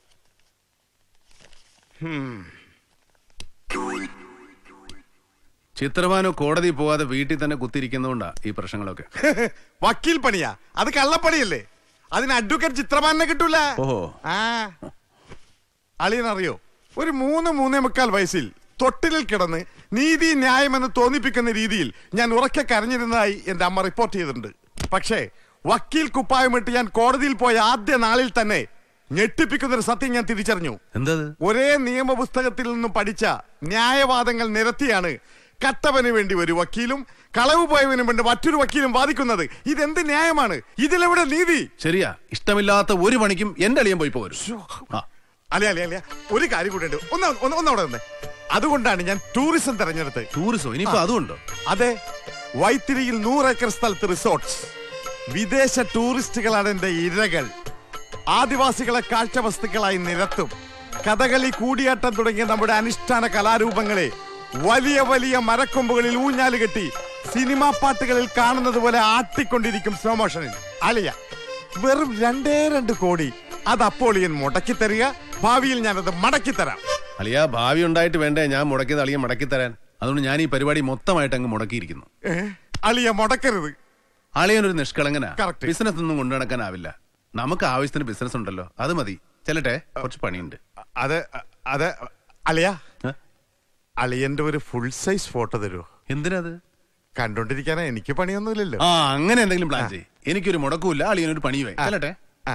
[SPEAKER 4] ചിത്രഭാനു കോടതി പോവാതെ വീട്ടിൽ തന്നെ കുത്തിരിക്കുന്നതുകൊണ്ടാ ഈ പ്രശ്നങ്ങളൊക്കെ.
[SPEAKER 11] വക്കീൽ പണിയാ, അത് കള്ളപ്പണിയല്ലേ? അതിന് അഡ്വക്കേറ്റ് ചിത്രഭാനെ കിട്ടൂല.
[SPEAKER 4] ഓഹോ.
[SPEAKER 11] അളിയനറിയോ, ഒരു 3-3.25 വയസ്സിൽ തൊട്ടിലിൽ കിടന്ന് നീതി ന്യായമെന്ന് തോന്നിപ്പിക്കുന്ന രീതിയിൽ ഞാൻ ഉറക്കെ കരഞ്ഞിരുന്നതായി എന്റെ അമ്മ റിപ്പോർട്ട് ചെയ്തിട്ടുണ്ട്. പക്ഷേ വക്കീൽ കുപ്പായമിട്ട് ഞാൻ കോടതിയിൽ പോയ ആദ്യ നാളിൽ തന്നെ ഞെട്ടിപ്പിക്കുന്നൊരു സത്യം ഞാൻ തിരിച്ചറിഞ്ഞു.
[SPEAKER 4] എന്താ? ഒരേ
[SPEAKER 11] നിയമപുസ്തകത്തിൽ നിന്നും പഠിച്ച ന്യായവാദങ്ങൾ നിരത്തിയാണ് കട്ടവന് വേണ്ടി ഒരു വക്കീലും കളവ് പോയവന് വേണ്ടി മറ്റൊരു വക്കീലും വാദിക്കുന്നത്. ഇതെന്ത് ന്യായമാണ്? ഇതിലെവിടെ നീതി?
[SPEAKER 4] ശരിയാ, ഇഷ്ടമില്ലാത്ത ഒരു പണിക്കും എന്റെ അളിയൻ പോയി പോരും.
[SPEAKER 11] അല്ല, ഒരു കാര്യം കൂടെ ഉണ്ട്. ഒന്നവിടെ വന്നേ. അതുകൊണ്ടാണ് ഞാൻ ടൂറിസം തെരഞ്ഞെടുത്തത്.
[SPEAKER 4] ടൂറിസം? ഇനിയിപ്പോ അതുകൊണ്ടോ?
[SPEAKER 11] അതെ, വൈത്തിരിയിൽ 100 ഏക്കർ സ്ഥലത്ത് റിസോർട്ട്സ്. വിദേശ ടൂറിസ്റ്റുകളാണ് എന്റെ ഇരകൾ. ആദിവാസികളെ കാഴ്ച വസ്തുക്കളായി നിരത്തും. കഥകളി, കൂടിയാട്ടം തുടങ്ങിയ നമ്മുടെ അനുഷ്ഠാന കലാരൂപങ്ങളെ വലിയ വലിയ മരക്കൊമ്പുകളിൽ ഊഞ്ഞാല് കെട്ടി സിനിമാ പാട്ടുകളിൽ കാണുന്നത് പോലെ ആട്ടിക്കൊണ്ടിരിക്കും സ്ലോ മോഷനിൽ. അളിയ, വെറും 2 കോടി അത് അപ്പോളിയൻ മുടക്കി തരിക. ഭാവിയിൽ ഞാനത് മടക്കി തരാം.
[SPEAKER 4] അളിയ, ഭാവി ഉണ്ടായിട്ട് വേണ്ടേ ഞാൻ മുടക്കിയത് അളിയ മടക്കി തരാൻ? അതുകൊണ്ട് ഞാൻ ഈ പരിപാടി മൊത്തമായിട്ട് അങ്ങ് മുടക്കിയിരിക്കുന്നു.
[SPEAKER 11] അളിയ മുടക്കരുത്.
[SPEAKER 4] അളിയനൊരു നിഷ്കളങ്കനാ. ബിസിനസ് ഒന്നും കൊണ്ടു നടക്കാനാവില്ല. നമുക്ക് ആവശ്യത്തിന് ബിസിനസ് ഉണ്ടല്ലോ, അത് മതി. ചെല്ലട്ടെ, കുറച്ച് പണിയുണ്ട്.
[SPEAKER 11] അതെ അളിയ, അളിയന്റെ ഒരു ഫുൾ സൈസ് ഫോട്ടോ തരുമോ?
[SPEAKER 4] എന്തിനത്?
[SPEAKER 11] കണ്ടോണ്ടിരിക്കാനാ, എനിക്ക് പണിയൊന്നുമില്ലല്ലോ.
[SPEAKER 4] അങ്ങനെ എന്തെങ്കിലും പ്ലാൻ ചെയ്യും. എനിക്കൊരു മുടക്കുമില്ല, അളിയനൊരു പണിയുവേ. ചെല്ലട്ടെ.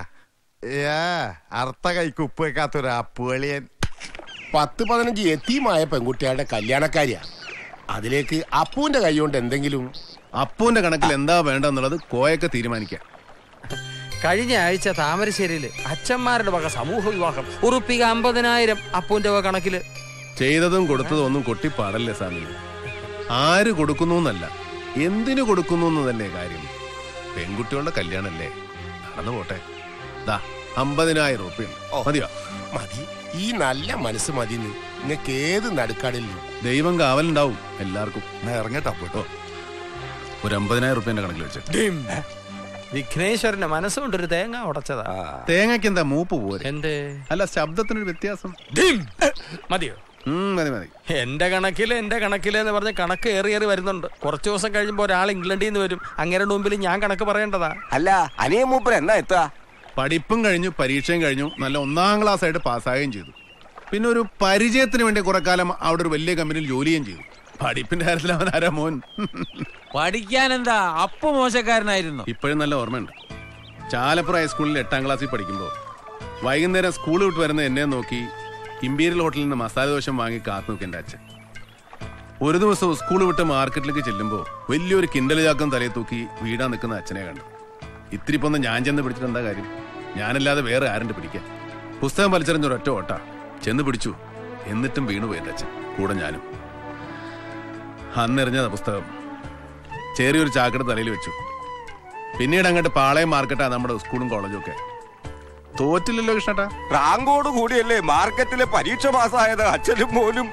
[SPEAKER 11] അർത്ഥ കൈക്ക് ഉപ്പ് വെക്കാത്തൊരു അപ്പുകളിയൻ.
[SPEAKER 13] 10-15 യതീമായ പെൺകുട്ടികളുടെ കല്യാണക്കാരിയാ. അതിലേക്ക് അപ്പൂന്റെ കൈ കൊണ്ട് എന്തെങ്കിലും.
[SPEAKER 4] അപ്പൂന്റെ കണക്കിൽ എന്താ വേണ്ടെന്നുള്ളത് കോയൊക്കെ തീരുമാനിക്കാം.
[SPEAKER 2] കഴിഞ്ഞ ആഴ്ച താമരശ്ശേരിയില് അച്ഛന്മാരുടെ വക സമൂഹ വിവാഹം. ഉറുപ്പിക 50,000 അപ്പൂന്റെ വക കണക്കില്.
[SPEAKER 4] ചെയ്തതും കൊടുത്തതും ഒന്നും കൊട്ടിപ്പാടല്ലേ സ്വാമി. ആര് കൊടുക്കുന്നു എന്നല്ല, എന്തിനു കൊടുക്കുന്നു എന്ന് തന്നെ കാര്യം. പെൺകുട്ടികളുടെ കല്യാണല്ലേ, നടന്നു പോട്ടെ. 50,000 രൂപ മതിയോ?
[SPEAKER 13] മതി. ഈ നല്ല മനസ്സ് മതി. നിങ്ങൾക്ക് ഏത് നടുക്കാടില്ല
[SPEAKER 4] ദൈവം കാവലുണ്ടാവും എല്ലാവർക്കും. ഇറങ്ങട്ടോ പോട്ടോ. ഒരു 50,000 രൂപ കണക്കിൽ വെച്ചിട്ട്
[SPEAKER 2] വിഘ്നേശ്വരന്റെ മനസ്സുകൊണ്ടൊരു തേങ്ങ ഉടച്ചതാ.
[SPEAKER 4] തേങ്ങയ്ക്ക് എന്താ മൂപ്പ് പോരെ?
[SPEAKER 2] എന്തേ?
[SPEAKER 4] അല്ല, ശബ്ദത്തിനൊരു വ്യത്യാസം.
[SPEAKER 2] മതിയോ?
[SPEAKER 4] മതി.
[SPEAKER 2] എന്റെ കണക്കിലെന്ന് പറഞ്ഞ കണക്ക് ഏറി വരുന്നുണ്ട്. കുറച്ചു ദിവസം കഴിയുമ്പോ ഒരാൾ ഇംഗ്ലണ്ടിൽ നിന്ന് വരും. അങ്ങേരുടെ മുമ്പിൽ ഞാൻ കണക്ക് പറയേണ്ടതാ.
[SPEAKER 13] അല്ല, അനിയ മൂപ്പർ എന്നാ എത്താ?
[SPEAKER 4] പഠിപ്പും കഴിഞ്ഞു, പരീക്ഷയും കഴിഞ്ഞു, നല്ല 1ാം ക്ലാസ് ആയിട്ട് പാസ്സാകുകയും ചെയ്തു. പിന്നെ ഒരു പരിചയത്തിന് വേണ്ടി കുറെ കാലം അവിടെ ഒരു വലിയ കമ്പനിയിൽ ജോലിയും ചെയ്തു. പഠിപ്പിന്റെ കാര്യത്തിൽ അവൻ ആരാ മോൻ?
[SPEAKER 8] പഠിക്കാൻ എന്താ അപ്പു മോശക്കാരനായിരുന്നു.
[SPEAKER 4] ഇപ്പോഴും നല്ല ഓർമ്മയുണ്ട്. ചാലപ്പുറ ഹൈസ്കൂളിൽ 8ാം ക്ലാസ്സിൽ പഠിക്കുമ്പോൾ വൈകുന്നേരം സ്കൂൾ വിട്ട് വരുന്ന എന്നെ നോക്കി ഇമ്പീരിയൽ ഹോട്ടലിൽ നിന്ന് മസാല ദോശ വാങ്ങി കാത്തു നോക്കി എൻ്റെ അച്ഛൻ. ഒരു ദിവസം സ്കൂൾ വിട്ട് മാർക്കറ്റിലേക്ക് ചെല്ലുമ്പോൾ വലിയൊരു കിൻഡൽ ചാക്കം തലയിൽ തൂക്കി വീടാൻ നിൽക്കുന്ന അച്ഛനെ കണ്ടു. ഇത്തിരി പൊന്ന് ഞാൻ ചെന്ന് പിടിച്ചിട്ട് എന്താ കാര്യം? ഞാനല്ലാതെ വേറെ ആരുണ്ട് പിടിക്കാൻ? പുസ്തകം വലിച്ചെറിഞ്ഞൊരൊറ്റ ഓട്ട ചെന്ന് പിടിച്ചു. എന്നിട്ടും വീണുപോയി എൻ്റെ അച്ഛൻ, കൂടെ ഞാനും. അന്നെറിഞ്ഞതാ പുസ്തകം. ചെറിയൊരു ചാക്കട് തലയിൽ വെച്ചു. പിന്നീട് അങ്ങോട്ട് പാളയം മാർക്കറ്റാ നമ്മുടെ സ്കൂളും കോളേജും ഒക്കെ. തോറ്റില്ലല്ലോ കൃഷ്ണട്ടാ.
[SPEAKER 14] റാങ്കോട് കൂടിയല്ലേ മാർക്കറ്റിലെ പരീക്ഷ പാസ്സായത് അച്ഛനും മോനും.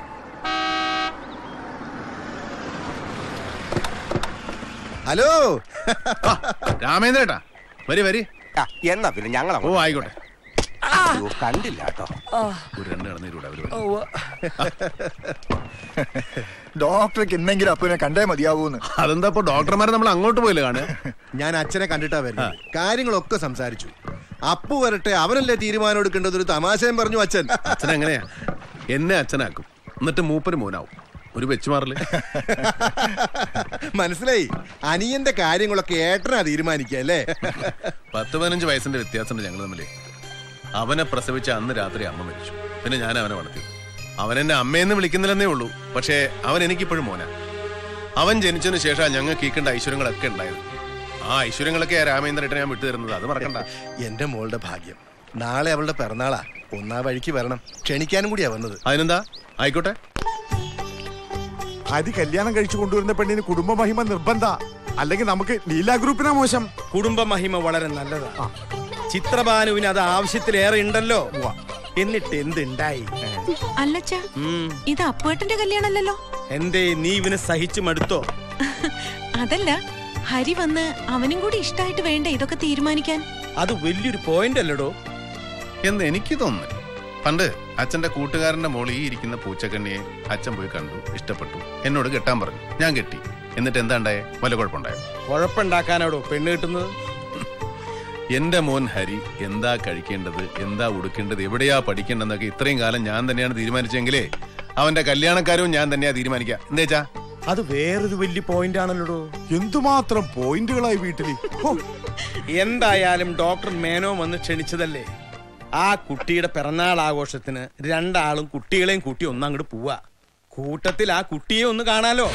[SPEAKER 15] ഹലോ
[SPEAKER 4] രാമേന്ദ്രേട്ടാ, വരി.
[SPEAKER 14] എന്നാ പിന്നെ ഞങ്ങൾ
[SPEAKER 4] ആയിക്കോട്ടെ.
[SPEAKER 14] കണ്ടില്ല കേട്ടോ.
[SPEAKER 15] ഡോക്ടർക്ക് എന്തെങ്കിലും അപ്പനെ കണ്ടേ മതിയാവൂന്ന്.
[SPEAKER 4] അതെന്താ ഇപ്പൊ ഡോക്ടർമാരെ നമ്മൾ അങ്ങോട്ട് പോയില്ല കാണുക?
[SPEAKER 15] ഞാൻ അച്ഛനെ കണ്ടിട്ടാ വരുന്നത്. കാര്യങ്ങളൊക്കെ സംസാരിച്ചു. അപ്പു വരട്ടെ, അവനല്ലേ തീരുമാനം എടുക്കേണ്ടത്. ഒരു തമാശയും പറഞ്ഞു അച്ഛൻ.
[SPEAKER 4] അച്ഛൻ എങ്ങനെയാ? എന്നെ അച്ഛനാക്കും, എന്നിട്ട് മൂപ്പര് മോനാവും. ഒരു വെച്ചുമാറില്ലേ?
[SPEAKER 15] മനസ്സിലായി. അനിയന്റെ കാര്യങ്ങളൊക്കെ ഏട്ടനാ തീരുമാനിക്കുക അല്ലേ?
[SPEAKER 4] 10-15 വയസ്സിന്റെ വ്യത്യാസമുണ്ട് ഞങ്ങൾ തമ്മില്. അവനെ പ്രസവിച്ച അന്ന് രാത്രി അമ്മ മരിച്ചു. പിന്നെ ഞാൻ അവനെ വളർത്തി. അവൻ എന്നെ അമ്മയെന്ന് വിളിക്കുന്നില്ലെന്നേ ഉള്ളൂ. പക്ഷേ അവൻ എനിക്കിപ്പോഴും മോനാ. അവൻ ജനിച്ചതിന് ശേഷം ഞങ്ങൾക്ക് ഈക്കേണ്ട ഐശ്വര്യങ്ങളൊക്കെ ഉണ്ടായത്. ആ ഐശ്വര്യങ്ങളൊക്കെ രാമേന്ദ്രേട്ടനെ ഞാൻ വിട്ടു തരുന്നത്. അത് മറക്കണ്ട.
[SPEAKER 15] എന്റെ മോളുടെ ഭാഗ്യം. നാളെ അവളുടെ പിറന്നാളാ. ഒന്നാ വഴിക്ക് വരണം. ക്ഷണിക്കാനും കൂടിയാ വന്നത്.
[SPEAKER 4] അതിനെന്താ, ആയിക്കോട്ടെ.
[SPEAKER 11] ഹരി കല്യാണം കഴിച്ചു കൊണ്ടുവരുന്ന പെണ്ണിന് കുടുംബ മഹിമ നിർബന്ധ. അല്ലെങ്കിൽ നമുക്ക് ലീലാ ഗ്രൂപ്പിനാ മോശം.
[SPEAKER 1] കുടുംബ മഹിമ വളരെ നല്ലതാ. ചിത്രഭാനുവിന് അത് ആവശ്യത്തിലേറെ ഉണ്ടല്ലോ. എന്നിട്ട് എന്തുണ്ടായി?
[SPEAKER 7] അല്ലച്ചാ, ഇത് അപ്പുവേട്ടന്റെ കല്യാണല്ലോ.
[SPEAKER 1] എന്തേ നീ ഇവനെ സഹിച്ചു മടുത്തോ?
[SPEAKER 7] അതല്ല, ഹരി വന്ന് അവനും കൂടി ഇഷ്ടായിട്ട് വേണ്ട ഇതൊക്കെ തീരുമാനിക്കാൻ.
[SPEAKER 1] അത് വലിയൊരു പോയിന്റ് അല്ലടോ
[SPEAKER 4] എന്ന് എനിക്ക് തോന്നുന്നില്ല. പണ്ട് അച്ഛന്റെ കൂട്ടുകാരന്റെ മോളിൽ ഈ ഇരിക്കുന്ന പൂച്ചക്കണ്ണിയെ അച്ഛൻ പോയി കണ്ടു, ഇഷ്ടപ്പെട്ടു, എന്നോട് കെട്ടാൻ പറഞ്ഞു. ഞാൻ കെട്ടി. എന്നിട്ട് എന്താ ഉണ്ടായേ? വല്ല കുഴപ്പമുണ്ടായോ?
[SPEAKER 1] കുഴപ്പമുണ്ടാക്കാനാടോ പെണ്ണ് കിട്ടുന്നത്?
[SPEAKER 4] എന്റെ മോൻ ഹരി എന്താ കഴിക്കേണ്ടത്, എന്താ ഉടുക്കേണ്ടത്, എവിടെയാ പഠിക്കേണ്ടതെന്നൊക്കെ ഇത്രയും കാലം ഞാൻ തന്നെയാണ് തീരുമാനിച്ചെങ്കിലേ അവന്റെ കല്യാണക്കാരവും ഞാൻ തന്നെയാ തീരുമാനിക്കാം. എന്തേച്ചാ?
[SPEAKER 1] അത് വേറൊരു വലിയ പോയിന്റ് ആണല്ലോ.
[SPEAKER 11] എന്തുമാത്രം പോയിന്റുകളായി വീട്ടില്.
[SPEAKER 1] എന്തായാലും ഡോക്ടർ മേനോ വന്ന് ക്ഷണിച്ചതല്ലേ. ആ കുട്ടിയുടെ പിറന്നാൾ ആഘോഷത്തിന് രണ്ടാളും കുട്ടികളെയും കൂട്ടി ഒന്നങ്ങോട്ട് പോവാ. കൂട്ടത്തിൽ ആ കുട്ടിയെ ഒന്ന് കാണാലോ.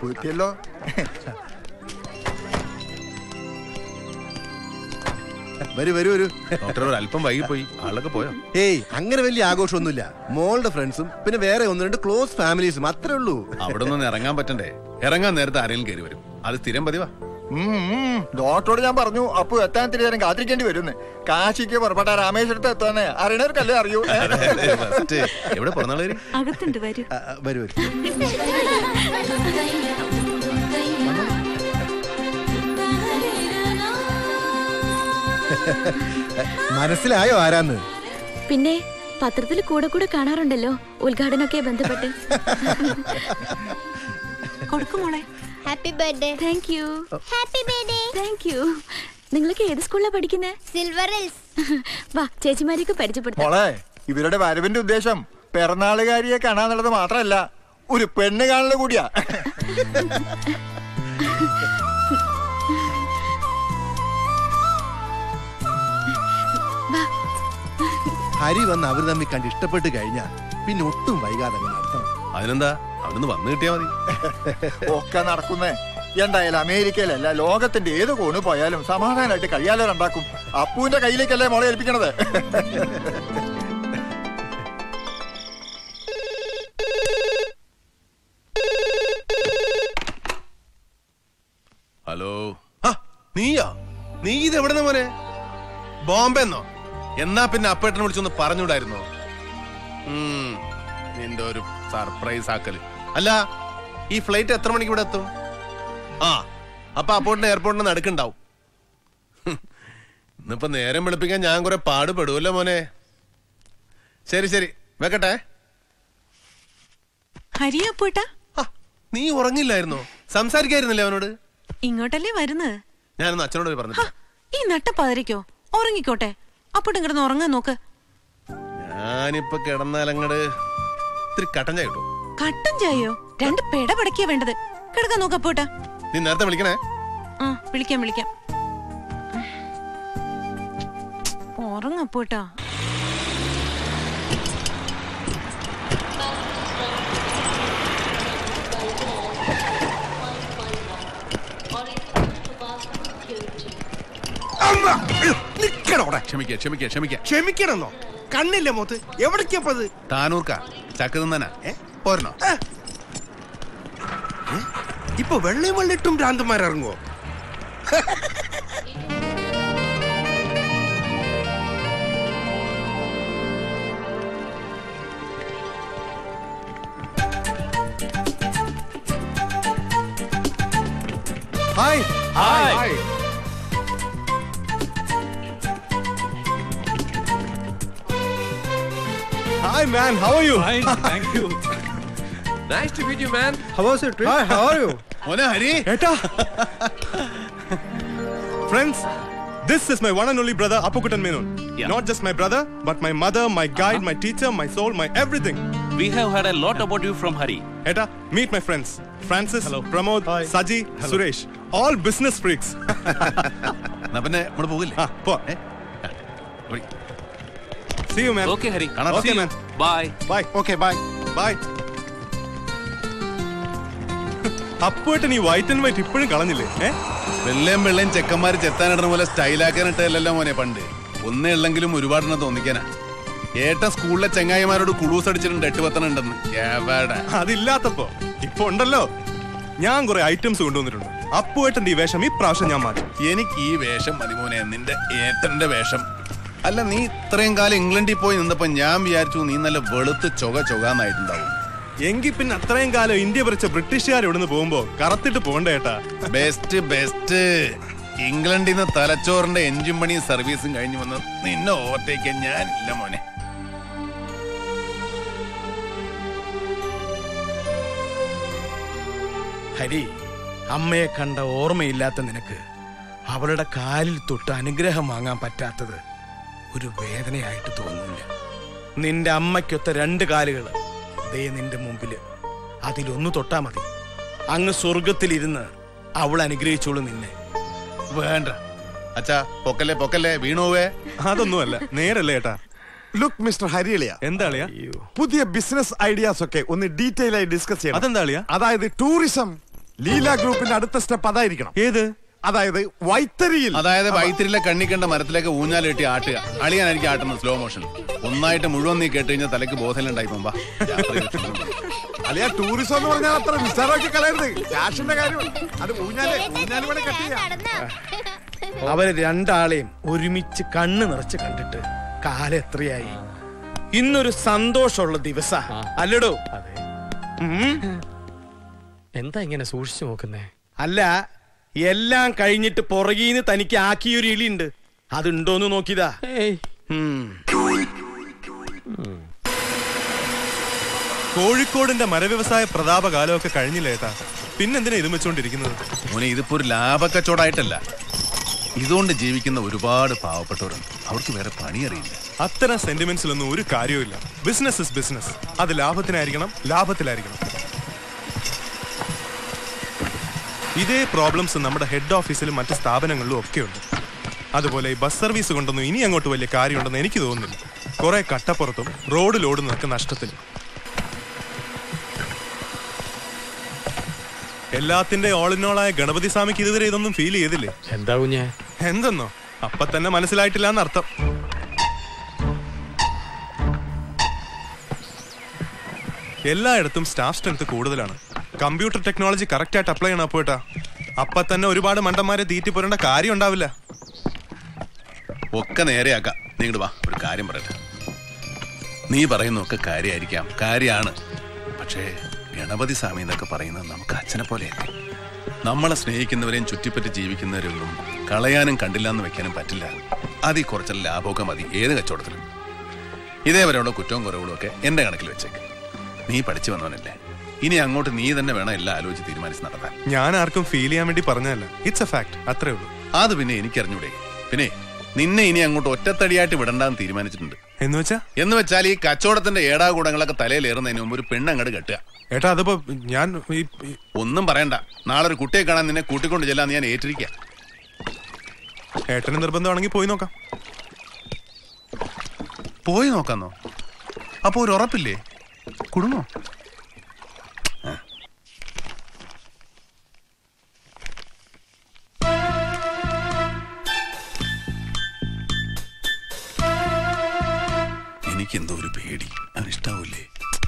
[SPEAKER 16] കൂട്ടിയല്ലോ.
[SPEAKER 15] വരൂ വരൂ വരൂ.
[SPEAKER 4] ഡോക്ടർ ഒരു അല്പം വൈകിപ്പോയി, ആളൊക്കെ പോയോ?
[SPEAKER 15] ഏയ് അങ്ങനെ വലിയ ആഘോഷമൊന്നുമില്ല. മോളുടെ ഫ്രണ്ട്സും പിന്നെ വേറെ 1-2 ക്ലോസ് ഫാമിലീസും അത്രേ ഉള്ളൂ.
[SPEAKER 4] അവിടെ നിന്ന് ഇറങ്ങാൻ പറ്റണ്ടേ? ഇറങ്ങാൻ നേരത്തെ ആരെങ്കിലും കയറി വരും, അത് സ്ഥിരം പതിവാ.
[SPEAKER 16] ഡോക്ടറോട് ഞാൻ പറഞ്ഞു അപ്പു എത്താൻ ഇത്തിരി നേരം കാത്തിരിക്കേണ്ടി വരുന്നു. കാശിക്ക് പുറപ്പെട്ട രാമേശ്വരത്ത് എത്താന്ന് അറിയണവർക്കല്ലേ അറിയൂ.
[SPEAKER 4] എവിടെ പറഞ്ഞാളേ?
[SPEAKER 10] അകത്തുണ്ട്, വരൂ
[SPEAKER 15] വരൂ വരൂ. മനസ്സിലായോ ആരാന്ന്?
[SPEAKER 10] പിന്നെ പത്രത്തിൽ കൂടെ കൂടെ കാണാറുണ്ടല്ലോ ഉദ്ഘാടനമൊക്കെ ബന്ധപ്പെട്ട്. കൊടുക്കുമോളെ.
[SPEAKER 6] Happy birthday.
[SPEAKER 10] Thank you.
[SPEAKER 6] Happy birthday.
[SPEAKER 10] Thank you. നിങ്ങളൊക്കെ ഏത് സ്കൂളിലാണ് പഠിക്കുന്നത്?
[SPEAKER 6] Silver hills.
[SPEAKER 10] വാ ചേച്ചിമാരെയൊക്കെ പരിചയപ്പെടുത്താം.
[SPEAKER 16] മോളെ, ഇവരുടെ വരവിന്റെ ഉദ്ദേശം പിറന്നാളുകാരിയെ കാണാന്നുള്ളത് മാത്രമല്ല, ഒരു പെണ്ണ് കാണൽ കൂടിയാ.
[SPEAKER 15] ഹരി വന്ന് അവർ തമ്മിൽ കണ്ട് ഇഷ്ടപ്പെട്ട് കഴിഞ്ഞാ പിന്നെ ഒട്ടും വൈകാതെ നടത്തണം.
[SPEAKER 4] അതിനെന്താ, അവിടുന്ന് വന്നു കിട്ടിയാ മതി.
[SPEAKER 16] ഒക്കെ നടക്കുന്നേ. എന്തായാലും അമേരിക്കയിലല്ല, ലോകത്തിന്റെ ഏത് കോണ് പോയാലും സമാധാനമായിട്ട് കഴിയാലോ രണ്ടാക്കും. അപ്പുവിന്റെ കയ്യിലേക്കല്ലേ മോളെ ഏൽപ്പിക്കണത്.
[SPEAKER 4] ഹലോ. നീയാ? നീ ഇത് എവിടെന്ന് മോനെ? ബോംബെന്നോ? എന്നാ പിന്നെ അപ്പേട്ടനെ വിളിച്ചൊന്ന് പറഞ്ഞൂടായിരുന്നോ? നിന്റെ ഒരു സർപ്രൈസ് ആക്കല്. അല്ല, ഈ ഫ്ലൈറ്റ് എത്ര മണിക്ക് ഇവിടെ എത്തും? അപ്പൊ അപ്പോട്ടിന് എയർപോർട്ടിന് നടക്കുണ്ടാവും. ഇന്നിപ്പോ നേരം വെളുപ്പിക്കാൻ ഞാൻ കുറെ പാടുപെടുമല്ലോ മോനെ. ശരി ശരി, വെക്കട്ടെ.
[SPEAKER 17] ഹരിയപ്പോട്ടാ,
[SPEAKER 4] നീ ഉറങ്ങില്ലായിരുന്നോ? സംസാരിക്കായിരുന്നില്ലേ അവനോട്?
[SPEAKER 17] ഇങ്ങോട്ടല്ലേ വരുന്നത്?
[SPEAKER 4] ഞാനൊന്ന് അച്ഛനോട് പറഞ്ഞു.
[SPEAKER 17] ഈ നട്ടപ്പാതിരിക്കോ? ഉറങ്ങിക്കോട്ടെ. അപ്പോട്ടും കിടന്ന് ഉറങ്ങാൻ നോക്ക്.
[SPEAKER 4] ഞാനിപ്പൊ കിടന്നാലങ്ങട് ഇത്തിരി കട്ടൻ ചായ കിട്ടും.
[SPEAKER 17] കട്ടൻ ചായയോ? 2 പെട പടക്കിയാ വേണ്ടത്. കിടക്കാൻ നോക്ക് അപ്പോട്ടാ.
[SPEAKER 4] നീ നേരത്തെ വിളിക്കണേ.
[SPEAKER 17] വിളിക്കാം വിളിക്കാം. ഉറങ്ങപ്പോട്ടാ.
[SPEAKER 18] ക്ഷമിക്കണമെന്നോ? കണ്ണില്ലേ മോത്ത്? എവിടേക്കപ്പത്?
[SPEAKER 4] താനൂർക്കാ ചക്ക തിന്നാനാ. പോരണോ?
[SPEAKER 18] ഇപ്പൊ വെള്ളയും വെള്ളിട്ടും ഭ്രാന്തന്മാരിറങ്ങുവോ?
[SPEAKER 11] Hi. Hi. Hi man, how are you?
[SPEAKER 19] Fine, thank you. Nice to meet you, man.
[SPEAKER 11] How was your trip? Hi, how are you?
[SPEAKER 4] Mona Hari.
[SPEAKER 11] Eta. Friends, this is my one and only brother Appukutan Menon.
[SPEAKER 19] Yeah.
[SPEAKER 11] Not just my brother, but my mother, my guide, my teacher, my soul, my everything.
[SPEAKER 19] We have heard a lot about you from Hari.
[SPEAKER 11] Eta, meet my friends. Francis, Pramod, Saji, Suresh. All business freaks.
[SPEAKER 4] Na pinne നമ്മൾ പോകില്ലേ?
[SPEAKER 11] പോ. See you man.
[SPEAKER 19] Okay Hari.
[SPEAKER 11] Okay man.
[SPEAKER 19] Bye.
[SPEAKER 11] Bye. Okay, bye. Bye. അപ്പോട്ട് നീ white and white ഇപ്പോഴും കളഞ്ഞില്ലേ?
[SPEAKER 4] വെള്ളയും വെള്ളയും ചെക്കന്മാര് ചെത്താനിടുന്ന പോലെ സ്റ്റൈലാക്കാനിട്ടല്ലോ മോനെ പണ്ട്. ഒന്നേ ഉള്ളെങ്കിലും ഒരുപാടെണ്ണം തോന്നിക്കാനാ. ഏട്ട സ്കൂളിലെ ചെങ്ങായിമാരോട് കുളൂസ് അടിച്ചിട്ടുണ്ട് 8-10 ഉണ്ടെന്ന്.
[SPEAKER 11] അതില്ലാത്തപ്പോ ഇപ്പൊ ഉണ്ടല്ലോ. ഞാൻ കുറെ ഐറ്റംസ് കൊണ്ടുവന്നിട്ടുണ്ട്. അപ്പുവേട്ടന്റെ ഈ വേഷം ഇപ്രാവശ്യം ഞാൻ മാറ്റും.
[SPEAKER 4] എനിക്ക് ഈ വേഷം മതി മോനെ, നിന്റെ ഏട്ടന്റെ വേഷം. അല്ല, നീ ഇത്രയും കാലം ഇംഗ്ലണ്ടിൽ പോയി നിന്നപ്പോ ഞാൻ വിചാരിച്ചു നീ നല്ല വെളുത്ത് ചൊകാന്നായിട്ടുണ്ടാവും.
[SPEAKER 11] എങ്കിൽ പിന്നെ അത്രയും കാലം ഇന്ത്യ ഭരിച്ച ബ്രിട്ടീഷുകാർ ഇവിടുന്ന് പോകുമ്പോ കറത്തിട്ട് പോകണ്ട ഏട്ടാ.
[SPEAKER 4] Best best. ഇംഗ്ലണ്ടിൽ നിന്ന് തലച്ചോറിന്റെ എഞ്ചിൻ പണിയും സർവീസും കഴിഞ്ഞു വന്ന് നിന്നെ ഓവർടേക്കാൻ ഞാനില്ല മോനെ.
[SPEAKER 2] ഹരി, അമ്മയെ കണ്ട ഓർമ്മയില്ലാത്ത നിനക്ക് അവളുടെ കാലിൽ തൊട്ട് അനുഗ്രഹം വാങ്ങാൻ പറ്റാത്തത് ഒരു വേദനയായിട്ട് തോന്നുന്നില്ല. നിന്റെ അമ്മയ്ക്കൊത്ത 2 കാലുകൾ ദേ നിന്റെ മുമ്പില്. അതിലൊന്ന് തൊട്ടാ മതി. അങ്ങ് സ്വർഗത്തിലിരുന്ന് അവൾ അനുഗ്രഹിച്ചോളൂ നിന്നെ.
[SPEAKER 4] വേണ്ട അച്ഛാ, പൊക്കല്ലേ പൊക്കല്ലേ, വീണോവേ.
[SPEAKER 11] അതൊന്നുമല്ല, നേരല്ലേ ഏട്ടാ. ലുക്ക് മിസ്റ്റർ ഹരിയളിയ, എന്താ അളിയാ? പുതിയ ബിസിനസ് ഐഡിയാസ് ഒക്കെ ഒന്ന് ഡീറ്റെയിൽ ആയി ഡിസ്കസ് ചെയ്യണം. അതെന്താ അളിയാ? അതായത് ടൂറിസം, ലീല ഗ്രൂപ്പിന്റെ അടുത്ത സ്റ്റെപ്പ് അതായിരിക്കണം.
[SPEAKER 4] ഏത്?
[SPEAKER 11] അതായത് വൈത്തരിയിൽ.
[SPEAKER 4] അതായത് വൈത്തിരിയിലെ കണ്ണി കണ്ട മരത്തിലേക്ക് ഊഞ്ഞാലെട്ടി ആട്ടുക. അളിയാനായിരിക്കും ആട്ടുന്നത് സ്ലോ മോഷൻ. ഒന്നായിട്ട് മുഴുവൻ നീ കേട്ട് കഴിഞ്ഞാൽ തലക്ക് ബോധലുണ്ടായി പോകാ.
[SPEAKER 11] അളിയ ടൂറിസം എന്ന് പറഞ്ഞാൽ അത്ര നിസ്സാരമാക്കി കളയരുത്. ക്യാഷിന്റെ കാര്യം അത് ഊഞ്ഞാല് വേണേ കട്ട് ചെയ്യാം.
[SPEAKER 1] അവര് രണ്ടാളെയും ഒരുമിച്ച് കണ്ണ് നിറച്ച് കണ്ടിട്ട് കാലം എത്രയായി. ഇന്നൊരു സന്തോഷമുള്ള ദിവസ അല്ലടോ?
[SPEAKER 2] എന്താ ഇങ്ങനെ സൂക്ഷിച്ചു നോക്കുന്നേ?
[SPEAKER 1] അല്ല, എല്ലാം കഴിഞ്ഞിട്ട് പുറകീന്ന് തനിക്ക് ആക്കിയൊരു ഇളിയുണ്ട്, അതുണ്ടോന്ന് നോക്കിയതാ.
[SPEAKER 9] കോഴിക്കോടിന്റെ മരവ്യവസായ പ്രതാപകാലമൊക്കെ കഴിഞ്ഞില്ലേട്ടാ, പിന്നെന്തിനാ ഇത് വെച്ചോണ്ടിരിക്കുന്നത്?
[SPEAKER 4] മോനെ, ഇതിപ്പോ ഒരു ലാഭക്കച്ചവടമായിട്ടല്ല. ഇതുകൊണ്ട് ജീവിക്കുന്ന ഒരുപാട് പാവപ്പെട്ടവരുണ്ട്. അവർക്ക് വേറെ പണി അറിയില്ല.
[SPEAKER 9] അത്തരം സെന്റിമെന്റ്സിലൊന്നും ഒരു കാര്യവുമില്ല. Business is business. അത് ലാഭത്തിനായിരിക്കണം, ലാഭത്തിലായിരിക്കണം. ഇതേ പ്രോബ്ലംസ് നമ്മുടെ ഹെഡ് ഓഫീസിലും മറ്റ് സ്ഥാപനങ്ങളിലും ഒക്കെ ഉണ്ട്. അതുപോലെ ഈ ബസ് സർവീസ് കൊണ്ടൊന്നും ഇനി അങ്ങോട്ട് വലിയ കാര്യമുണ്ടെന്ന് എനിക്ക് തോന്നുന്നില്ല. കുറെ കട്ടപ്പുറത്തും റോഡിലോടുന്നതൊക്കെ നഷ്ടത്തിൽ. എല്ലാത്തിന്റെ ഓളിനോളായ ഗണപതി സ്വാമിക്ക് ഇതുവരെ ഇതൊന്നും ഫീൽ ചെയ്തില്ലേ?
[SPEAKER 2] എന്താ കുഞ്ഞേ?
[SPEAKER 9] എന്തെന്നോ അപ്പൊ തന്നെ മനസ്സിലായിട്ടില്ല എന്നർത്ഥം. എല്ലായിടത്തും സ്റ്റാഫ് സ്ട്രെങ്ത് കൂടുതലാണ്. കമ്പ്യൂട്ടർ ടെക്നോളജി കറക്റ്റ് ആയിട്ട് അപ്ലൈ ചെയ്യണം. അപ്പോട്ടാ അപ്പൊ തന്നെ ഒരുപാട് മണ്ടന്മാരെ തീറ്റിപ്പോരേണ്ട കാര്യം ഉണ്ടാവില്ല.
[SPEAKER 4] ഒക്കെ നേരെയാക്കാം. നീങ്ങട് വാ, ഒരു കാര്യം പറയട്ടെ. നീ പറയുന്നൊക്കെ കാര്യമായിരിക്കാം, കാര്യമാണ്. പക്ഷേ ഗണപതി സ്വാമി എന്നൊക്കെ പറയുന്നത് നമുക്ക് അച്ഛനെ പോലെയല്ലേ. നമ്മളെ സ്നേഹിക്കുന്നവരെയും ചുറ്റിപ്പറ്റി ജീവിക്കുന്നവരെയൊന്നും കളയാനും കണ്ടില്ല എന്ന് വെക്കാനും പറ്റില്ല. അതിൽ കുറച്ച് ലാഭമൊക്കെ മതി ഏത് കച്ചവടത്തിലും. ഇതേവരെയുള്ള കുറ്റവും കുറവുകളും ഒക്കെ എന്റെ കണക്കിൽ വെച്ചേക്ക്. നീ പഠിച്ചു വന്നവനല്ലേ, ഇനി അങ്ങോട്ട് നീ തന്നെ വേണം എല്ലാം ആലോചിച്ച് തീരുമാനിച്ച് നടത്താൻ.
[SPEAKER 9] ഞാൻ ആർക്കും ഫീൽ ചെയ്യാൻ വേണ്ടി പറഞ്ഞതല്ല, ഇറ്റ്സ് എ ഫാക്ട്, അത്രേ ഉള്ളൂ.
[SPEAKER 4] അത് പിന്നെ എനിക്കറിഞ്ഞൂടെ. പിന്നെ നിന്നെ ഇനി അങ്ങോട്ട് ഒറ്റത്തടിയായിട്ട് വിടണ്ടെന്ന് തീരുമാനിച്ചിട്ടുണ്ട്. എന്ന് വെച്ചാൽ ഈ കച്ചവടത്തിന്റെ ഏടാകൂടങ്ങളൊക്കെ തലയിലേറുന്നതിന് മുമ്പ് ഒരു പെണ്ണങ്ങോട്ട് കെട്ടുക.
[SPEAKER 9] ഏട്ടാ അതിപ്പോ ഞാൻ
[SPEAKER 4] ഒന്നും പറയണ്ട. നാളെ ഒരു കുട്ടിയെ കാണാൻ നിന്നെ കൂട്ടിക്കൊണ്ട് ചെല്ലാന്ന് ഞാൻ ഏറ്റിരിക്കാം.
[SPEAKER 9] ഏട്ടന് നിർബന്ധമാണെങ്കിൽ പോയി നോക്കാം.
[SPEAKER 4] പോയി നോക്കാന്നോ? അപ്പൊ ഒരു ഉറപ്പില്ലേ? കുടുങ്ങോ? എനിക്കെന്തോ ഒരു പേടി. അവനിഷ്ടാവൂലേ?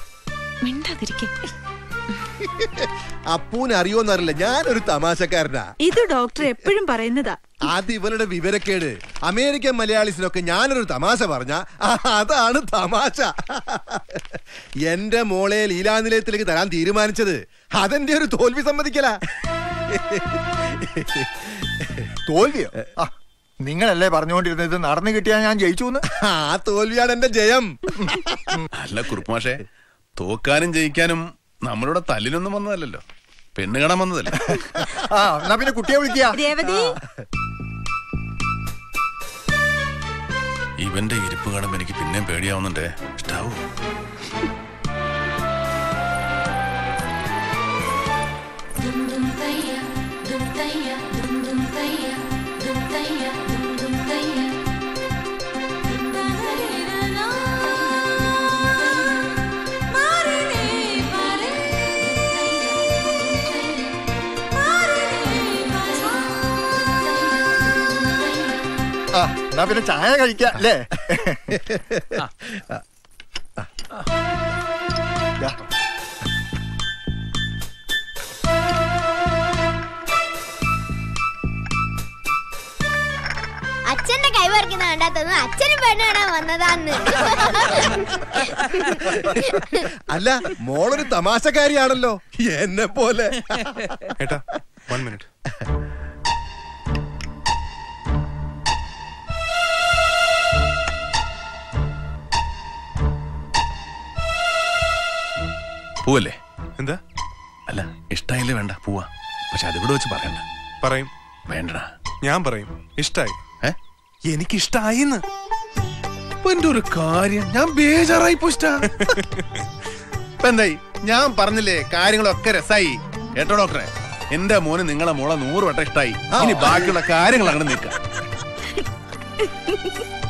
[SPEAKER 15] അപ്പൂന് അറിയോന്നറിയില്ല, ഞാനൊരു തമാശക്കാരനാ.
[SPEAKER 17] ഇത് ഡോക്ടർ എപ്പോഴും പറയുന്നതാ.
[SPEAKER 15] അത് ഇവരുടെ വിവരക്കേട്. അമേരിക്കൻ മലയാളീസിനൊക്കെ ഞാനൊരു തമാശ പറഞ്ഞ അതാണ് തമാശ. എന്റെ മോളെ ലീലാനിലയത്തിലേക്ക് തരാൻ തീരുമാനിച്ചത് അതെന്റെ ഒരു തോൽവി സമ്മതിക്കല.
[SPEAKER 16] തോൽവിയോ? നിങ്ങളല്ലേ പറഞ്ഞുകൊണ്ടിരുന്നത് നടന്നു കിട്ടിയാ ഞാൻ ജയിച്ചു.
[SPEAKER 15] ആ തോൽവിയാണ് എന്റെ ജയം.
[SPEAKER 4] അല്ല കുറുപ്പമാഷേ, തോക്കാനും ജയിക്കാനും നമ്മളുടെ തല്ലിനൊന്നും വന്നതല്ലോ, പെണ്ണ് കാണാൻ വന്നതല്ലേ.
[SPEAKER 16] എന്നാ പിന്നെ കുട്ടിയെ വിളിക്കുക.
[SPEAKER 4] ഇവന്റെ ഇരിപ്പ് കാണുമ്പോ എനിക്ക് പിന്നെയും പേടിയാവുന്നുണ്ടേ. ഇഷ്ടാവൂ?
[SPEAKER 16] എന്നാ പിന്നെ ചായ കഴിക്കാം അല്ലേ?
[SPEAKER 6] അച്ഛന്റെ കൈ പറിക്കുന്ന കണ്ടാത്തൊന്നും അച്ഛനും പെണ്ണ് കാണാൻ വന്നതാന്ന്.
[SPEAKER 15] അല്ല, മോളൊരു തമാശക്കാരിയാണല്ലോ എന്നെ പോലെ.
[SPEAKER 9] ഏട്ടാ 1 മിനിറ്റ്.
[SPEAKER 4] പോവല്ലേ?
[SPEAKER 9] എന്താ?
[SPEAKER 4] അല്ല, ഇഷ്ടായില്ലേ? വേണ്ട, പോവാ. പക്ഷെ അതിവിടെ വെച്ച് പറയണ്ട.
[SPEAKER 9] പറയും.
[SPEAKER 4] വേണ്ടടാ.
[SPEAKER 9] ഞാൻ പറയും ഇഷ്ടായി. എനിക്കിഷ്ടായിന്ന്.
[SPEAKER 4] എന്റെ ഒരു കാര്യം ഞാൻ ബേജാറായി പോയിട്ടാ. എന്തായി? ഞാൻ പറഞ്ഞില്ലേ കാര്യങ്ങളൊക്കെ രസായി. കേട്ടോ ഡോക്ടറെ, എന്റെ മോന് നിങ്ങളെ മോളെ 100 വട്ടം ഇഷ്ടായി. ഇനി ബാക്കിയുള്ള കാര്യങ്ങൾ അങ്ങനെ നിൽക്കാം.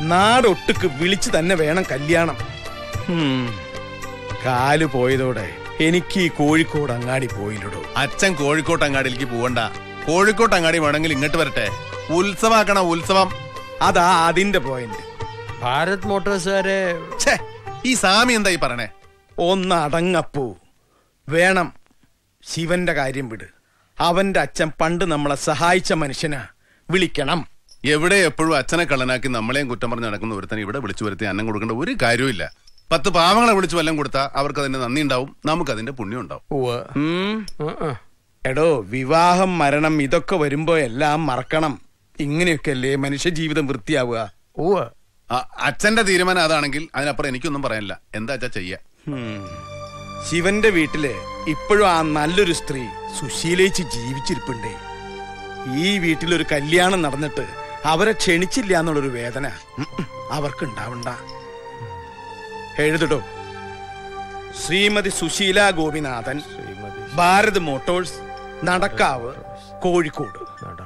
[SPEAKER 1] നാടൊട്ടുക്ക് വിളിച്ചു തന്നെ വേണം കല്യാണം. കാല് പോയതോടെ എനിക്ക് ഈ കോഴിക്കോട് അങ്ങാടി പോയില്ലടോ.
[SPEAKER 4] അച്ഛൻ കോഴിക്കോട്ട് അങ്ങാടിയിലേക്ക് പോവണ്ട. കോഴിക്കോട്ട് അങ്ങാടി വേണമെങ്കിൽ ഇങ്ങോട്ട് വരട്ടെ. ഉത്സവാക്കണം, ഉത്സവം.
[SPEAKER 1] അതാ അതിന്റെ പോയിന്റ്.
[SPEAKER 2] ഭാരത് മോട്ടോഴ്സുകാരെ
[SPEAKER 4] ഈ സാമി എന്തായി പറയണേ?
[SPEAKER 1] ഒന്ന് അടങ്ങപ്പോ. വേണം. ശിവന്റെ കാര്യം വിട്. അവന്റെ അച്ഛൻ പണ്ട് നമ്മളെ സഹായിച്ച മനുഷ്യനാ. വിളിക്കണം.
[SPEAKER 4] എവിടെ എപ്പോഴും അച്ഛനെ കള്ളനാക്കി നമ്മളെയും കുറ്റം പറഞ്ഞ് നടക്കുന്ന ഒരുത്തനെ ഇവിടെ വിളിച്ചു വരുത്തി അന്നം കൊടുക്കേണ്ട ഒരു കാര്യമില്ല. 10 പാവങ്ങളെ വിളിച്ചു വല്ലം കൊടുത്താൽ അവർക്ക് അതിന്റെ നന്ദി ഉണ്ടാവും, നമുക്ക് അതിന്റെ പുണ്യം ഉണ്ടാവും.
[SPEAKER 1] എടോ, വിവാഹം, മരണം ഇതൊക്കെ വരുമ്പോ എല്ലാം മറക്കണം. ഇങ്ങനെയൊക്കെ അല്ലേ മനുഷ്യ ജീവിതം വൃത്തിയാവുക.
[SPEAKER 4] അച്ഛന്റെ തീരുമാനം അതാണെങ്കിൽ അതിനപ്പുറം എനിക്കൊന്നും പറയാനില്ല. എന്താ അച്ഛാ ചെയ്യാ?
[SPEAKER 1] ശിവന്റെ വീട്ടില് ഇപ്പോഴും ആ നല്ലൊരു സ്ത്രീ സുശീലേച്ച് ജീവിച്ചിരിപ്പുണ്ടേ. ഈ വീട്ടിലൊരു കല്യാണം നടന്നിട്ട് അവരെ ക്ഷണിച്ചില്ല എന്നുള്ളൊരു വേദന അവർക്കുണ്ടാവണ്ട. എഴുതിടോ. ശ്രീമതി സുശീല ഗോപിനാഥൻ, ഭാരത് മോട്ടോഴ്സ്, നടക്കാവ്, കോഴിക്കോട്.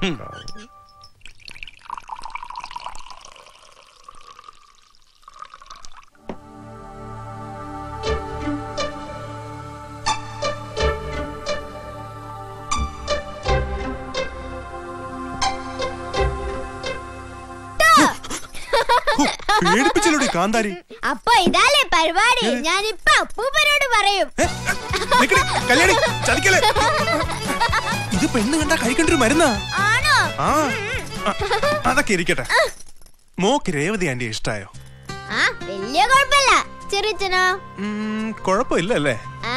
[SPEAKER 9] പേടിപ്പിച്ചല്ലോടി കാന്താരി.
[SPEAKER 6] അപ്പൊ ഇതല്ലേ പരിപാടി. ഞാനിപ്പോ അപ്പൂപ്പനോട് പറയും.
[SPEAKER 9] ഇത് പെണ്ണ് കണ്ടാ കഴിക്കേണ്ടൊരു മരുന്നാ.
[SPEAKER 6] ആണോ?
[SPEAKER 9] അതൊക്കെ ഇരിക്കട്ടെ. മോക്ക് രേവതി ആന്റി ഇഷ്ടായോ?
[SPEAKER 6] വലിയ കുഴപ്പമില്ല. ചെറിയച്ചനോ?
[SPEAKER 9] കുഴപ്പമില്ലല്ലേ?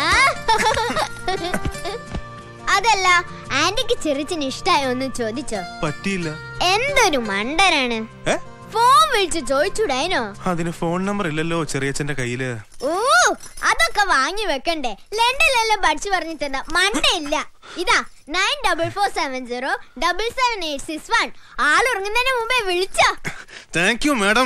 [SPEAKER 6] അതല്ല, ആന്റിക്ക് ചെറിയച്ചന് ഇഷ്ടായോ എന്ന് ചോദിച്ചോ?
[SPEAKER 9] പറ്റിയില്ല.
[SPEAKER 6] എന്തൊരു മണ്ടനാണ്. ഫോൺ വിളിച്ച് ചോദിച്ചൂടായിനോ?
[SPEAKER 9] അതിന് ഫോൺ നമ്പർ ഇല്ലല്ലോ ചെറിയച്ഛന്റെ കയ്യില്.
[SPEAKER 6] അതൊക്കെ വാങ്ങി വെക്കണ്ടേ? ലണ്ടനിലെല്ലാം പഠിച്ചു പറഞ്ഞു തന്ന മണ്ടയില്ല. ഇതാ 9447077861. ആളുറങ്ങുന്നതിന് മുമ്പേ വിളിച്ചോ.
[SPEAKER 9] Thank you madam.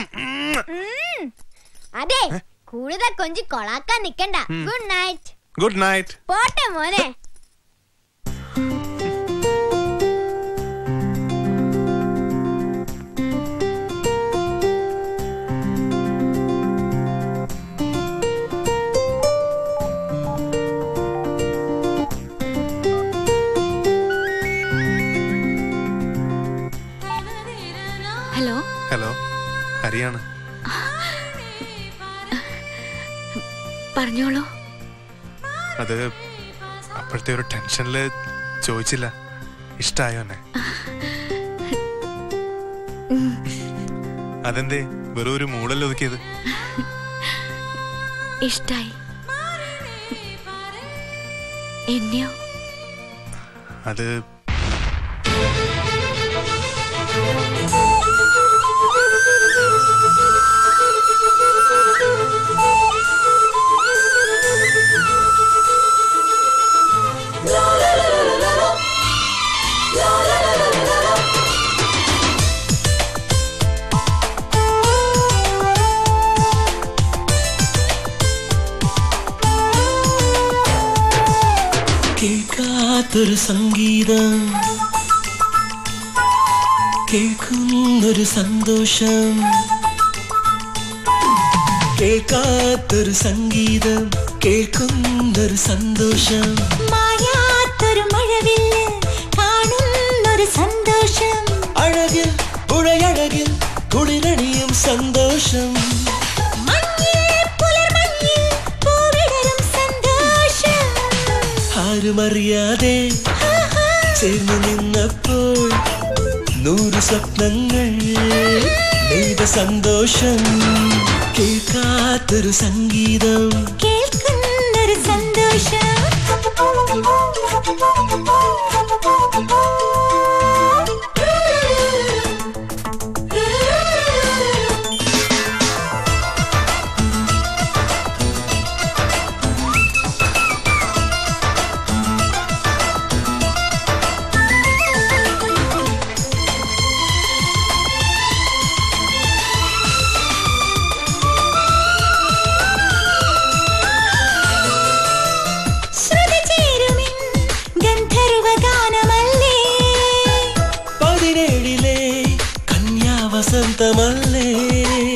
[SPEAKER 6] അതെ, കൂടുതൽ കൊഞ്ചി കൊളാക്കാൻ നിക്കണ്ട. Good night.
[SPEAKER 9] Good night.
[SPEAKER 6] പോട്ടെ മോനെ.
[SPEAKER 10] ഹലോ.
[SPEAKER 9] ഹലോ, ഹരിയാണ്.
[SPEAKER 10] പറഞ്ഞോളൂ.
[SPEAKER 9] അത് അപ്പോഴത്തെ ഒരു ടെൻഷനില് ചോദിച്ചില്ല. ഇഷ്ടായോ എന്നെ? അതെന്തേ വെറും ഒരു മൂടൽ ഒതുക്കിയത്?
[SPEAKER 10] ഇഷ്ടായി. എന്നെയോ?
[SPEAKER 9] അത്
[SPEAKER 20] കേൾക്കാത്തൊരു സംഗീതം, കേൾക്കുന്നൊരു സന്തോഷം. കേൾക്കാത്തൊരു സംഗീതം, കേൾക്കുന്നൊരു സന്തോഷം.
[SPEAKER 21] മായാത്തൊരു മഴവില്ല്, കാണുന്നൊരു സന്തോഷം.
[SPEAKER 20] അഴകിൽ പുഴയഴകിൽ കുളിരണിയും സന്തോഷം. ആരുമറിയാതെ ചേർന്നു നിന്നപ്പോൾ 100 സ്വപ്നങ്ങൾ നെയ്ത സന്തോഷം. കേൾക്കാത്തൊരു സംഗീതം,
[SPEAKER 21] കേൾക്കുന്നൊരു സന്തോഷം.
[SPEAKER 20] വസന്തമല്ലേ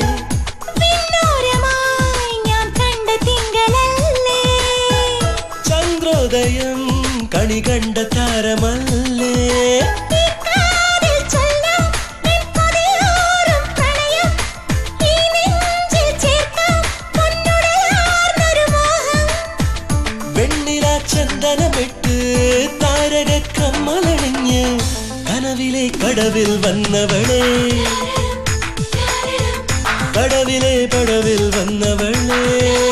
[SPEAKER 21] വിണ്ണോരമായി ഞാൻ കണ്ട തിങ്കളല്ലേ.
[SPEAKER 20] കണി കണ്ട താരമല്ലേ വെണ്ണില ചന്ദനമിട്ട് താരക കമ്മലണിഞ്ഞ് കനവിലെ കടവിൽ വന്നവളെ കടവിലെ പടവിൽ വന്നവളെ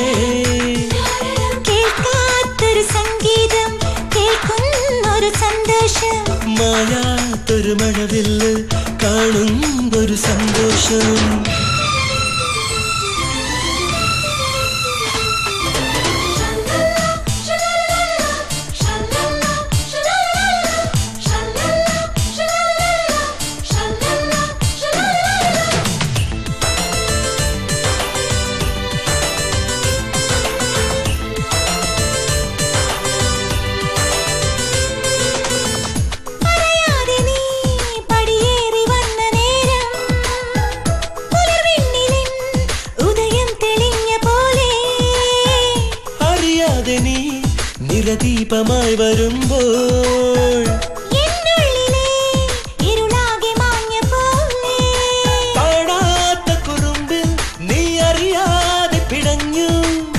[SPEAKER 21] കേൾക്കാത്തൊരു സംഗീതം കേൾക്കുന്നൊരു സന്തോഷം
[SPEAKER 20] മായാത്തൊരു മഴവില്ല് കാണുന്നൊരു സന്തോഷം ദീപമായി വരുമ്പോൾ കാണാത്ത കുറുമ്പിൽ നീ അറിയാതെ പിടഞ്ഞു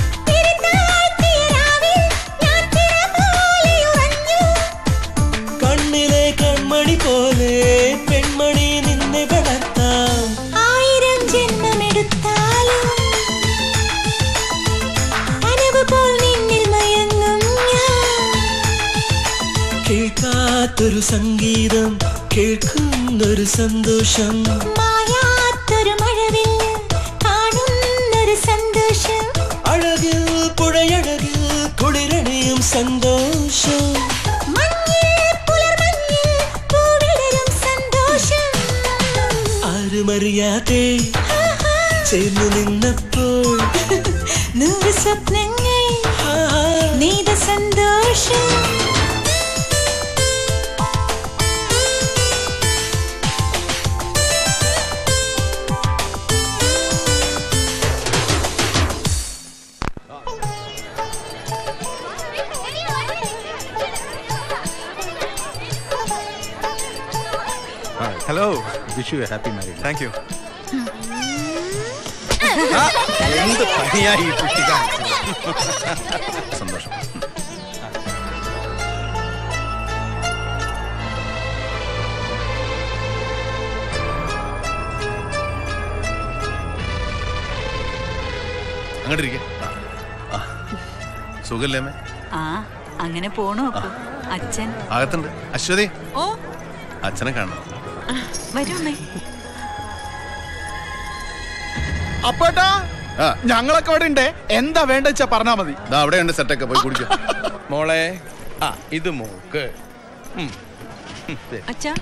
[SPEAKER 20] കണ്ണിലെ കൺമണി പോലെ പെൺമണി നിന്നെ വളർത്താം
[SPEAKER 21] 1000 ജന്മമെടുത്താലും കനവ് പോൽ നിന്നിൽ മയങ്ങും
[SPEAKER 20] കേൾക്കാത്തൊരു സംഗീതം കേൾക്കുന്നൊരു സന്തോഷം
[SPEAKER 21] മായാത്തൊരു മഴവില്ല് കാണുന്നൊരു സന്തോഷം
[SPEAKER 20] അഴകിൽ പുഴയഴകിൽ കുളിരണിയും സന്തോഷം ആരുമറിയാതെ ചേർന്നു നിന്നപ്പോൾ
[SPEAKER 21] 100 സ്വപ്നങ്ങൾ നീത സന്തോഷം
[SPEAKER 1] hello wish you happy married. Thank you. എന്ത് പണിയായി ഈ കുട്ടി കാണിച്ചത്.
[SPEAKER 4] സന്തോഷം. അങ്ങോട്ടിരിക്കെ. സുഖല്ലേ അമ്മേ?
[SPEAKER 17] ആ അങ്ങനെ പോണു അപ്പു. അച്ഛൻ
[SPEAKER 4] അകത്തുണ്ട്. അശ്വതി
[SPEAKER 17] ഓ
[SPEAKER 4] അച്ഛനെ കാണണം.
[SPEAKER 17] വരൂ അമ്മേ.
[SPEAKER 3] അപ്പോട്ടാ ഞങ്ങളൊക്കെ ഇവിടെ ഉണ്ട്. എന്താ വേണ്ട വെച്ചാ പറഞ്ഞാ മതി.
[SPEAKER 4] അവിടെയുണ്ട് സെറ്റൊക്കെ പോയി കുടിക്കാം.
[SPEAKER 1] മോളെ ഇത് മോക്ക്.
[SPEAKER 17] അച്ഛാ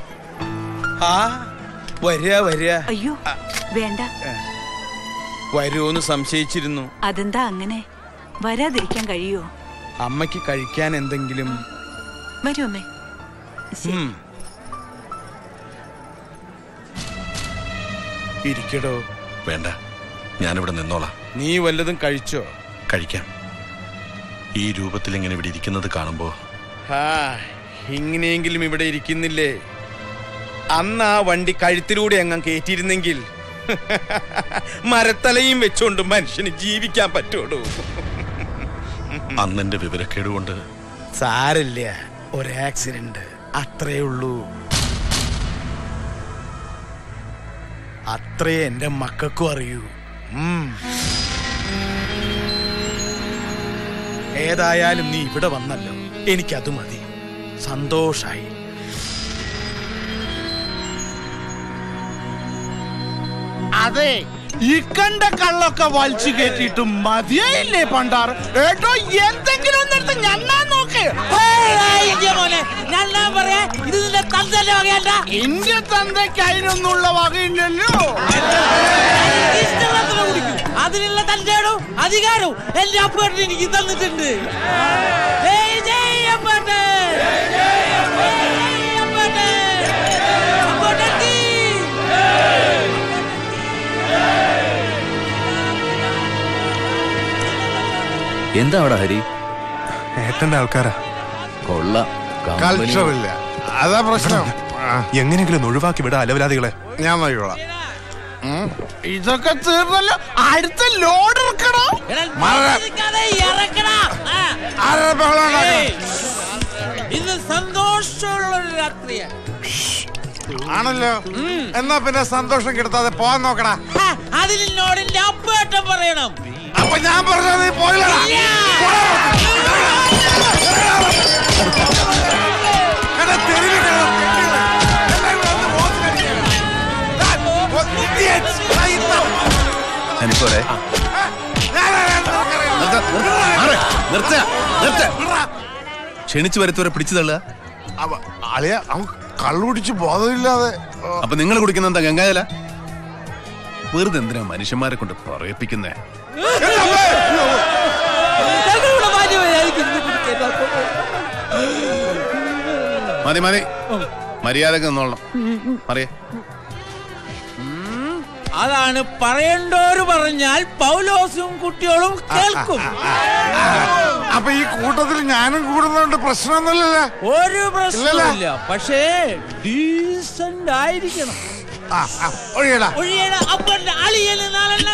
[SPEAKER 1] വരിക.
[SPEAKER 17] അയ്യോ വേണ്ട.
[SPEAKER 1] വരുമെന്ന് സംശയിച്ചിരുന്നു.
[SPEAKER 17] അതെന്താ അങ്ങനെ? വരാതിരിക്കാൻ കഴിയോ?
[SPEAKER 1] അമ്മയ്ക്ക് കഴിക്കാൻ എന്തെങ്കിലും.
[SPEAKER 17] വരൂ അമ്മേ.
[SPEAKER 1] ഇരിക്കടോ.
[SPEAKER 12] വേണ്ട, ഞാനിവിടെ നിന്നോളാം.
[SPEAKER 1] നീ വല്ലതും കഴിച്ചോ?
[SPEAKER 12] കഴിക്കാം. ഈ രൂപത്തിൽ ഇങ്ങനെ ഇവിടെ ഇരിക്കുന്നത് കാണുമ്പോ
[SPEAKER 1] ഇങ്ങനെയെങ്കിലും ഇവിടെ ഇരിക്കുന്നില്ലേ? അന്ന് ആ വണ്ടി കഴുത്തിലൂടെ അങ്ങ് കയറ്റിയിരുന്നെങ്കിൽ മരത്തലയും വെച്ചോണ്ട് മനുഷ്യന് ജീവിക്കാൻ പറ്റുള്ളൂ.
[SPEAKER 12] അന്നെന്റെ വിവരക്കേട് കൊണ്ട്.
[SPEAKER 1] സാരില്ല, ഒരു ആക്സിഡന്റ് അത്രേ ഉള്ളൂ. അത്രേ എന്റെ മക്കൾക്കും അറിയൂ. ഏതായാലും നീ ഇവിടെ വന്നല്ലോ, എനിക്കത് മതി. സന്തോഷായി.
[SPEAKER 3] അതെ, ഈ കണ്ട കള്ളൊക്കെ വലിച്ചു കയറ്റിയിട്ടും മതിയായില്ലേ പണ്ടാർ? ഏട്ടോ എന്തെങ്കിലും ഒന്നെടുത്ത് ഞണ്ണാൻ നോക്ക്. എന്റെ തന്തയ്ക്ക് അതിനൊന്നുള്ള വകയില്ലല്ലോ.
[SPEAKER 8] അതിനുള്ള തന്റെയോ അധികാരവും എന്റെ അപ്പേട്ടൻ എനിക്ക് തന്നിട്ടുണ്ട്.
[SPEAKER 22] എന്താ അവിടെ ഹരി?
[SPEAKER 9] ഏട്ടന്റെ ആൾക്കാരാ.
[SPEAKER 22] കൊള്ളാം,
[SPEAKER 11] കൾച്ചർ ഇല്ല, അതാ പ്രശ്നം.
[SPEAKER 9] എങ്ങനെയെങ്കിലും ഒഴിവാക്കി വിടാ അലവലാദികളെ.
[SPEAKER 11] ഞാൻ നോക്കിക്കോളാം.
[SPEAKER 3] ഇതൊക്കെ തീർന്നല്ലോ, അടുത്ത ലോഡ് ഇറക്കണം.
[SPEAKER 8] ഇന്ന് സന്തോഷമുള്ള ഒരു രാത്രിയാണ്
[SPEAKER 11] ആണല്ലോ. എന്നാ പിന്നെ സന്തോഷം കിടത്താതെ പോവാൻ നോക്കടാ.
[SPEAKER 8] അതിൽ നോടിന്റെ അപ്പേട്ടം പറയണം.
[SPEAKER 11] അപ്പൊ ഞാൻ പറഞ്ഞത് നീ പോയില്ലടാ.
[SPEAKER 4] ക്ഷണിച്ചു വരുത്തവരെ പിടിച്ചു തള്ളുക.
[SPEAKER 11] അളിയ അവൻ കള്ളുടിച്ച് ബോധമില്ലാതെ.
[SPEAKER 4] അപ്പൊ നിങ്ങൾ കുടിക്കുന്ന എന്താ ഗംഗാജല? വെറുതെ എന്തിനാ മനുഷ്യന്മാരെ കൊണ്ട് പറയിപ്പിക്കുന്നേ? മതി മതി, മര്യാദക്ക് നിന്നോളണം. അറിയേ,
[SPEAKER 8] അതാണ് പറയണ്ടോര് പറഞ്ഞാൽ പൗലോസും കുട്ടികളും കേൾക്കും.
[SPEAKER 11] അപ്പൊ ഈ കൂട്ടത്തിൽ ഞാനും കൂടുന്നതുകൊണ്ട് പ്രശ്നമൊന്നുമില്ലല്ലോ.
[SPEAKER 8] ഒരു പ്രശ്നമില്ല, പക്ഷേ ഡീസന്റ് ആയിരിക്കണം.
[SPEAKER 11] ഒഴിയടാ
[SPEAKER 8] ഒഴിയടാ അപ്പന്റെ അളിയന് നാളല്ല.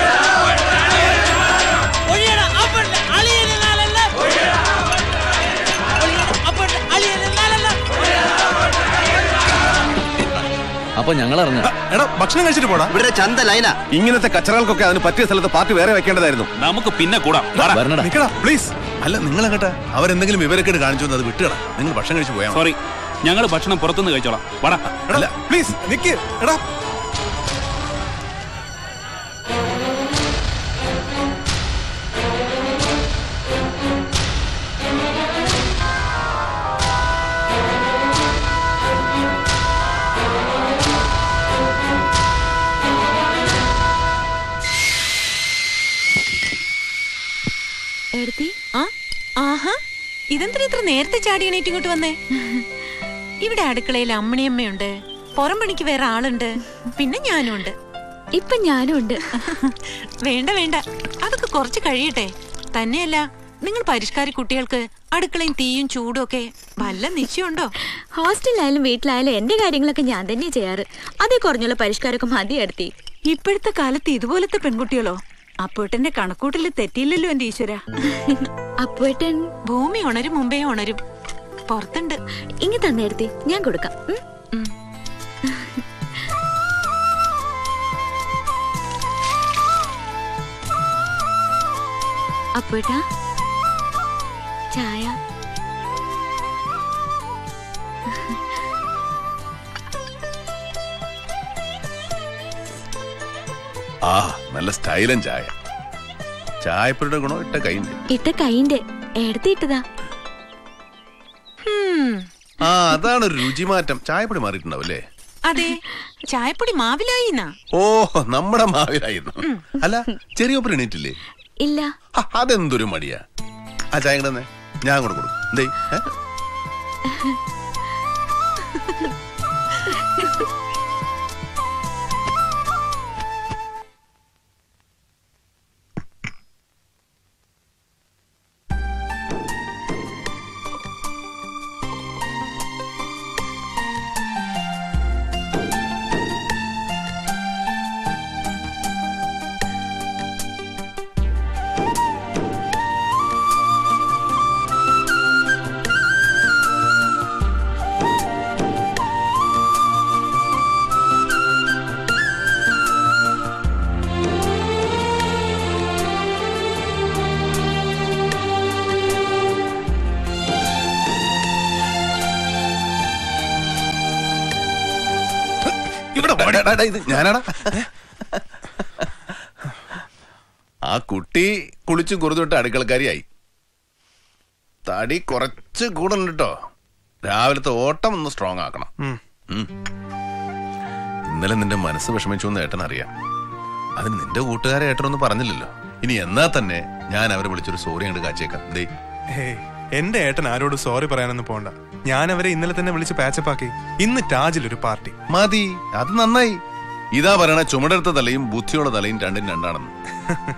[SPEAKER 8] ഒഴിയടാ അപ്പന്റെ അളിയന് നാളല്ല. അപ്പന്റെ അളിയന് നാളല്ല.
[SPEAKER 5] അപ്പൊ ഞങ്ങൾ അറിഞ്ഞ
[SPEAKER 4] എടാ ഭക്ഷണം കഴിച്ചിട്ട് പോടാ.
[SPEAKER 5] ഇവിടെ ചന്ത ലൈന.
[SPEAKER 14] ഇങ്ങനത്തെ കച്ചറകൾക്കൊക്കെ അതിന് പറ്റിയ സ്ഥലത്ത് പാർട്ടി വേറെ വെക്കേണ്ടതായിരുന്നു.
[SPEAKER 5] നമുക്ക് പിന്നെ കൂടാം.
[SPEAKER 4] പ്ലീസ്. അല്ല നിങ്ങൾ കേട്ടാ, അവരെന്തെങ്കിലും വിവരക്കേട് കാണിച്ചു അത് വിട്ടുകടാ. നിങ്ങൾ ഭക്ഷണം കഴിച്ച് പോയാ.
[SPEAKER 5] സോറി, ഞങ്ങൾ ഭക്ഷണം പുറത്തുനിന്ന് കഴിച്ചോളാം. വാടാ
[SPEAKER 9] പ്ലീസ് നിക്ക്. എടാ
[SPEAKER 17] ഇതെന്തിനാ ഇത്ര നേരത്തെ ചാടി എണീറ്റ് ഇങ്ങോട്ട് വന്നേ? ഇവിടെ അടുക്കളയിൽ അമ്മണിയമ്മയുണ്ട്, പുറം പണിക്ക് വേറെ ആളുണ്ട്, പിന്നെ ഞാനും ഉണ്ട്.
[SPEAKER 10] ഇപ്പൊ ഞാനും ഉണ്ട്.
[SPEAKER 17] വേണ്ട വേണ്ട, അതൊക്കെ കുറച്ച് കഴിയട്ടെ. തന്നെയല്ല, നിങ്ങൾ പരിഷ്കാരി കുട്ടികൾക്ക് അടുക്കളയും തീയും ചൂടും ഒക്കെ വല്ല നിശ്ചയമുണ്ടോ?
[SPEAKER 10] ഹോസ്റ്റലിലായാലും വീട്ടിലായാലും എന്റെ കാര്യങ്ങളൊക്കെ ഞാൻ തന്നെ ചെയ്യാറ്. അതേ കുറഞ്ഞുള്ള പരിഷ്കാരമൊക്കെ മതിയെടുത്തി.
[SPEAKER 17] ഇപ്പോഴത്തെ കാലത്ത് ഇതുപോലത്തെ പെൺകുട്ടികളോ? അപ്പൂട്ടന്റെ കണക്കൂട്ടിൽ തെറ്റിയില്ലല്ലോ എന്റെ ഈശ്വര.
[SPEAKER 10] അപ്പൂട്ടൻ
[SPEAKER 17] ഭൂമി ഉണരും മുമ്പേ ഉണരും. പുറത്തുണ്ട്.
[SPEAKER 10] ഇങ്ങ തന്നെടുത്തി, ഞാൻ കൊടുക്കാം. അപ്പൂട്ടാ, ചായ.
[SPEAKER 4] ആ നല്ല സ്റ്റൈലൻ ചായ. ചായപ്പൊടിയുടെ ഗുണം ഇട്ട കൈന്റെ.
[SPEAKER 10] ഇട്ട കൈന്റെ എടുത്തിട്ടതാ.
[SPEAKER 4] ആ അതാണ് രുചിമാറ്റം. ചായപ്പൊടി മാറിയിട്ടുണ്ടാവും അല്ലേ?
[SPEAKER 17] അതെ, ചായപ്പൊടി മാവിലായിന്നാ.
[SPEAKER 4] ഓ നമ്മുടെ മാവിലായിരുന്നു. അല്ല ചെറിയൊപ്പം എണീറ്റില്ലേ?
[SPEAKER 10] ഇല്ല.
[SPEAKER 4] അതെന്തൊരു മടിയാ. ആ ചായ കിടന്നേ, ഞാൻ കൂടെ കൊടുക്കും. എന്തേ? ഞാനാടാ. ആ കുട്ടി കുളിച്ചു കുറുതൊട്ട് അടുക്കളക്കാരിയായി. തടി കുറച്ച് കൂടുന്നുണ്ട് കേട്ടോ. രാവിലത്തെ ഓട്ടം ഒന്ന് സ്ട്രോങ് ആക്കണം. ഇന്നലെ നിന്റെ മനസ്സ് വിഷമിച്ചു എന്ന് ഏട്ടൻ അറിയാം. അതിന് നിന്റെ കൂട്ടുകാരെ ഏട്ടനൊന്നും പറഞ്ഞില്ലല്ലോ. ഇനി എന്നാ തന്നെ ഞാൻ അവരെ വിളിച്ചൊരു സോറി അങ്ങോട്ട് കാച്ചേക്കാം. ദേ
[SPEAKER 9] എന്റെ ഏട്ടൻ ആരോട് സോറി പറയാനൊന്നും പോണ്ട. ഞാൻ അവരെ ഇന്നലെ തന്നെ വിളിച്ച് പാച്ചപ്പാക്കി. ഇന്ന് ടാജിലൊരു പാർട്ടി
[SPEAKER 4] മതി. അത് നന്നായി. ഇതാ പറയണ ചുമടെടുത്ത തലയും ബുദ്ധിയുള്ള തലയും രണ്ടും രണ്ടാണെന്ന്.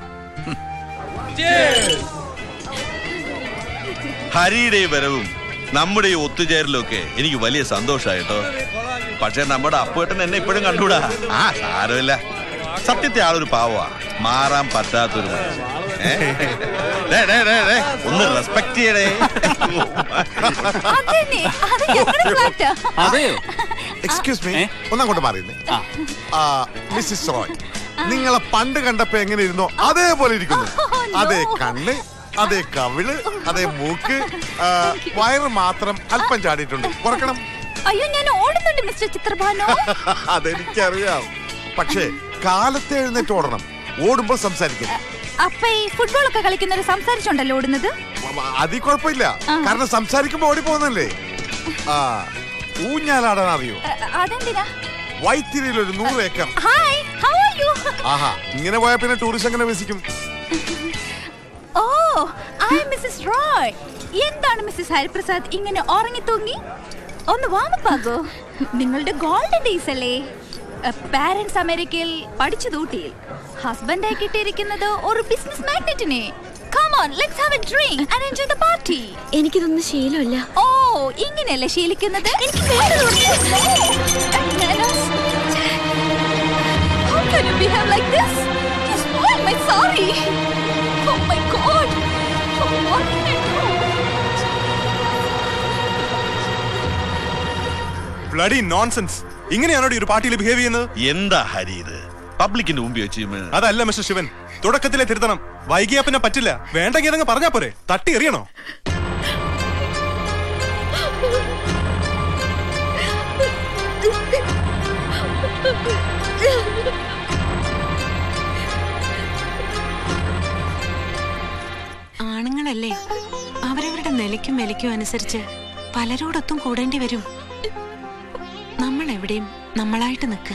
[SPEAKER 22] ഹരിയുടെ വരവും
[SPEAKER 13] നമ്മുടെ ഈ ഒത്തുചേരലൊക്കെ എനിക്ക് വലിയ സന്തോഷായിട്ടോ. പക്ഷെ നമ്മുടെ അപ്പുവേട്ടൻ എന്നെ ഇപ്പോഴും കണ്ടുകൂടാ. സാരമില്ല, സത്യത്തെ ആളൊരു പാവാ, മാറാൻ പറ്റാത്തൊരു മനുഷ്യൻ. ഒന്ന് റെസ്പെക്ട് ചെയ്യണേ.
[SPEAKER 11] എക്സ്ക്യൂസ് മീ, ഒന്നങ്ങോട്ട് മാറിയിരുന്നേ. മിസ്സിസ് റോയ്, നിങ്ങളെ പണ്ട് കണ്ടപ്പോ എങ്ങനെ ഇരുന്നോ അതേപോലെ ഇരിക്കുന്നു. അതേ കണ്ണ്, അതേ കവിള്, അതേ മൂക്ക്, വയറ് മാത്രം അല്പം ചാടിയിട്ടുണ്ട്. കുറക്കണം.
[SPEAKER 10] അയ്യോ, ഞാൻ ഓടുന്നുണ്ട് മിസ്റ്റർ ചിത്രഭാനു.
[SPEAKER 11] അതെനിക്കറിയാം, പക്ഷേ കാലത്തെ എഴുന്നേറ്റ് ഓടണം. ഓടുമ്പോ സംസാരിക്കണം.
[SPEAKER 10] അപ്പൊ ഈ ഫുട്ബോൾ ഒക്കെ കളിക്കുന്നവര് സംസാരിച്ചോണ്ടല്ലോ ഓടുന്നത്?
[SPEAKER 11] അതിൽ കുഴപ്പമില്ല, കാരണം സംസാരിക്കുമ്പോ ഓടി പോകുന്നല്ലേ. ഊഞ്ഞാലാടാൻ അറിയോ?
[SPEAKER 10] അതെന്തിനാ?
[SPEAKER 11] വൈത്തിരിയിൽ ഒരു 100 acre.
[SPEAKER 10] Hi, how are you?
[SPEAKER 11] ആഹാ, ഇങ്ങനെ പോയാൽ പിന്നെ ടൂറിസ്റ്റ് എങ്ങനെ വിസിക്കും?
[SPEAKER 10] ഓ, ഐ ആം മിസ്സസ് റോയ്. എന്താണ് മിസ്സസ് ഹരിപ്രസാദ് ഇങ്ങനെ ഉറങ്ങി തൂങ്ങി? ഒന്ന് വാമപ്പാകോ. നിങ്ങളുടെ ഗോൾഡൻ ഡേയ്സ് അല്ലേ? പാരന്റ്സ് അമേരിക്കയിൽ പഠിച്ചു തൂട്ടിയിൽ ഹസ്ബൻഡായി കിട്ടിയിരിക്കുന്നത് ഒരു ബിസിനസ് മാഗ്നറ്റിനെ. Come on, let's have a drink and enjoy the party.
[SPEAKER 21] എനിക്കിതൊന്നും ശീലമില്ല.
[SPEAKER 10] ഓ, ഇങ്ങനെയല്ലേ ശീലിക്കുന്നത്? എനിക്ക് How can you behave like this? You spoiled my sari. Oh my God. What can I do?
[SPEAKER 9] Bloody nonsense. ഇങ്ങനെയാണോ ഒരു പാർട്ടിയിൽ ബിഹേവ് ചെയ്യുന്നത്?
[SPEAKER 13] എന്താ ഹരി ഇത്? പബ്ലിക്കിന്റെ മുമ്പിൽ വെച്ച്
[SPEAKER 9] അതല്ല മിസ്റ്റർ ശിവൻ, തുടക്കത്തിലെ തിരുത്തണം. വൈകിയാ പിന്നെ പറ്റില്ല. വേണ്ടെങ്കിൽ അതങ്ങ് പറഞ്ഞാ പോരെ, തട്ടി എറിയണോ?
[SPEAKER 17] ആണുങ്ങളല്ലേ, അവരവരുടെ നിലയ്ക്കും വിലയ്ക്കും അനുസരിച്ച് പലരോടൊത്തും കൂടേണ്ടി വരും. നമ്മൾ എവിടെയും നമ്മളായിട്ട് നിൽക്കുക.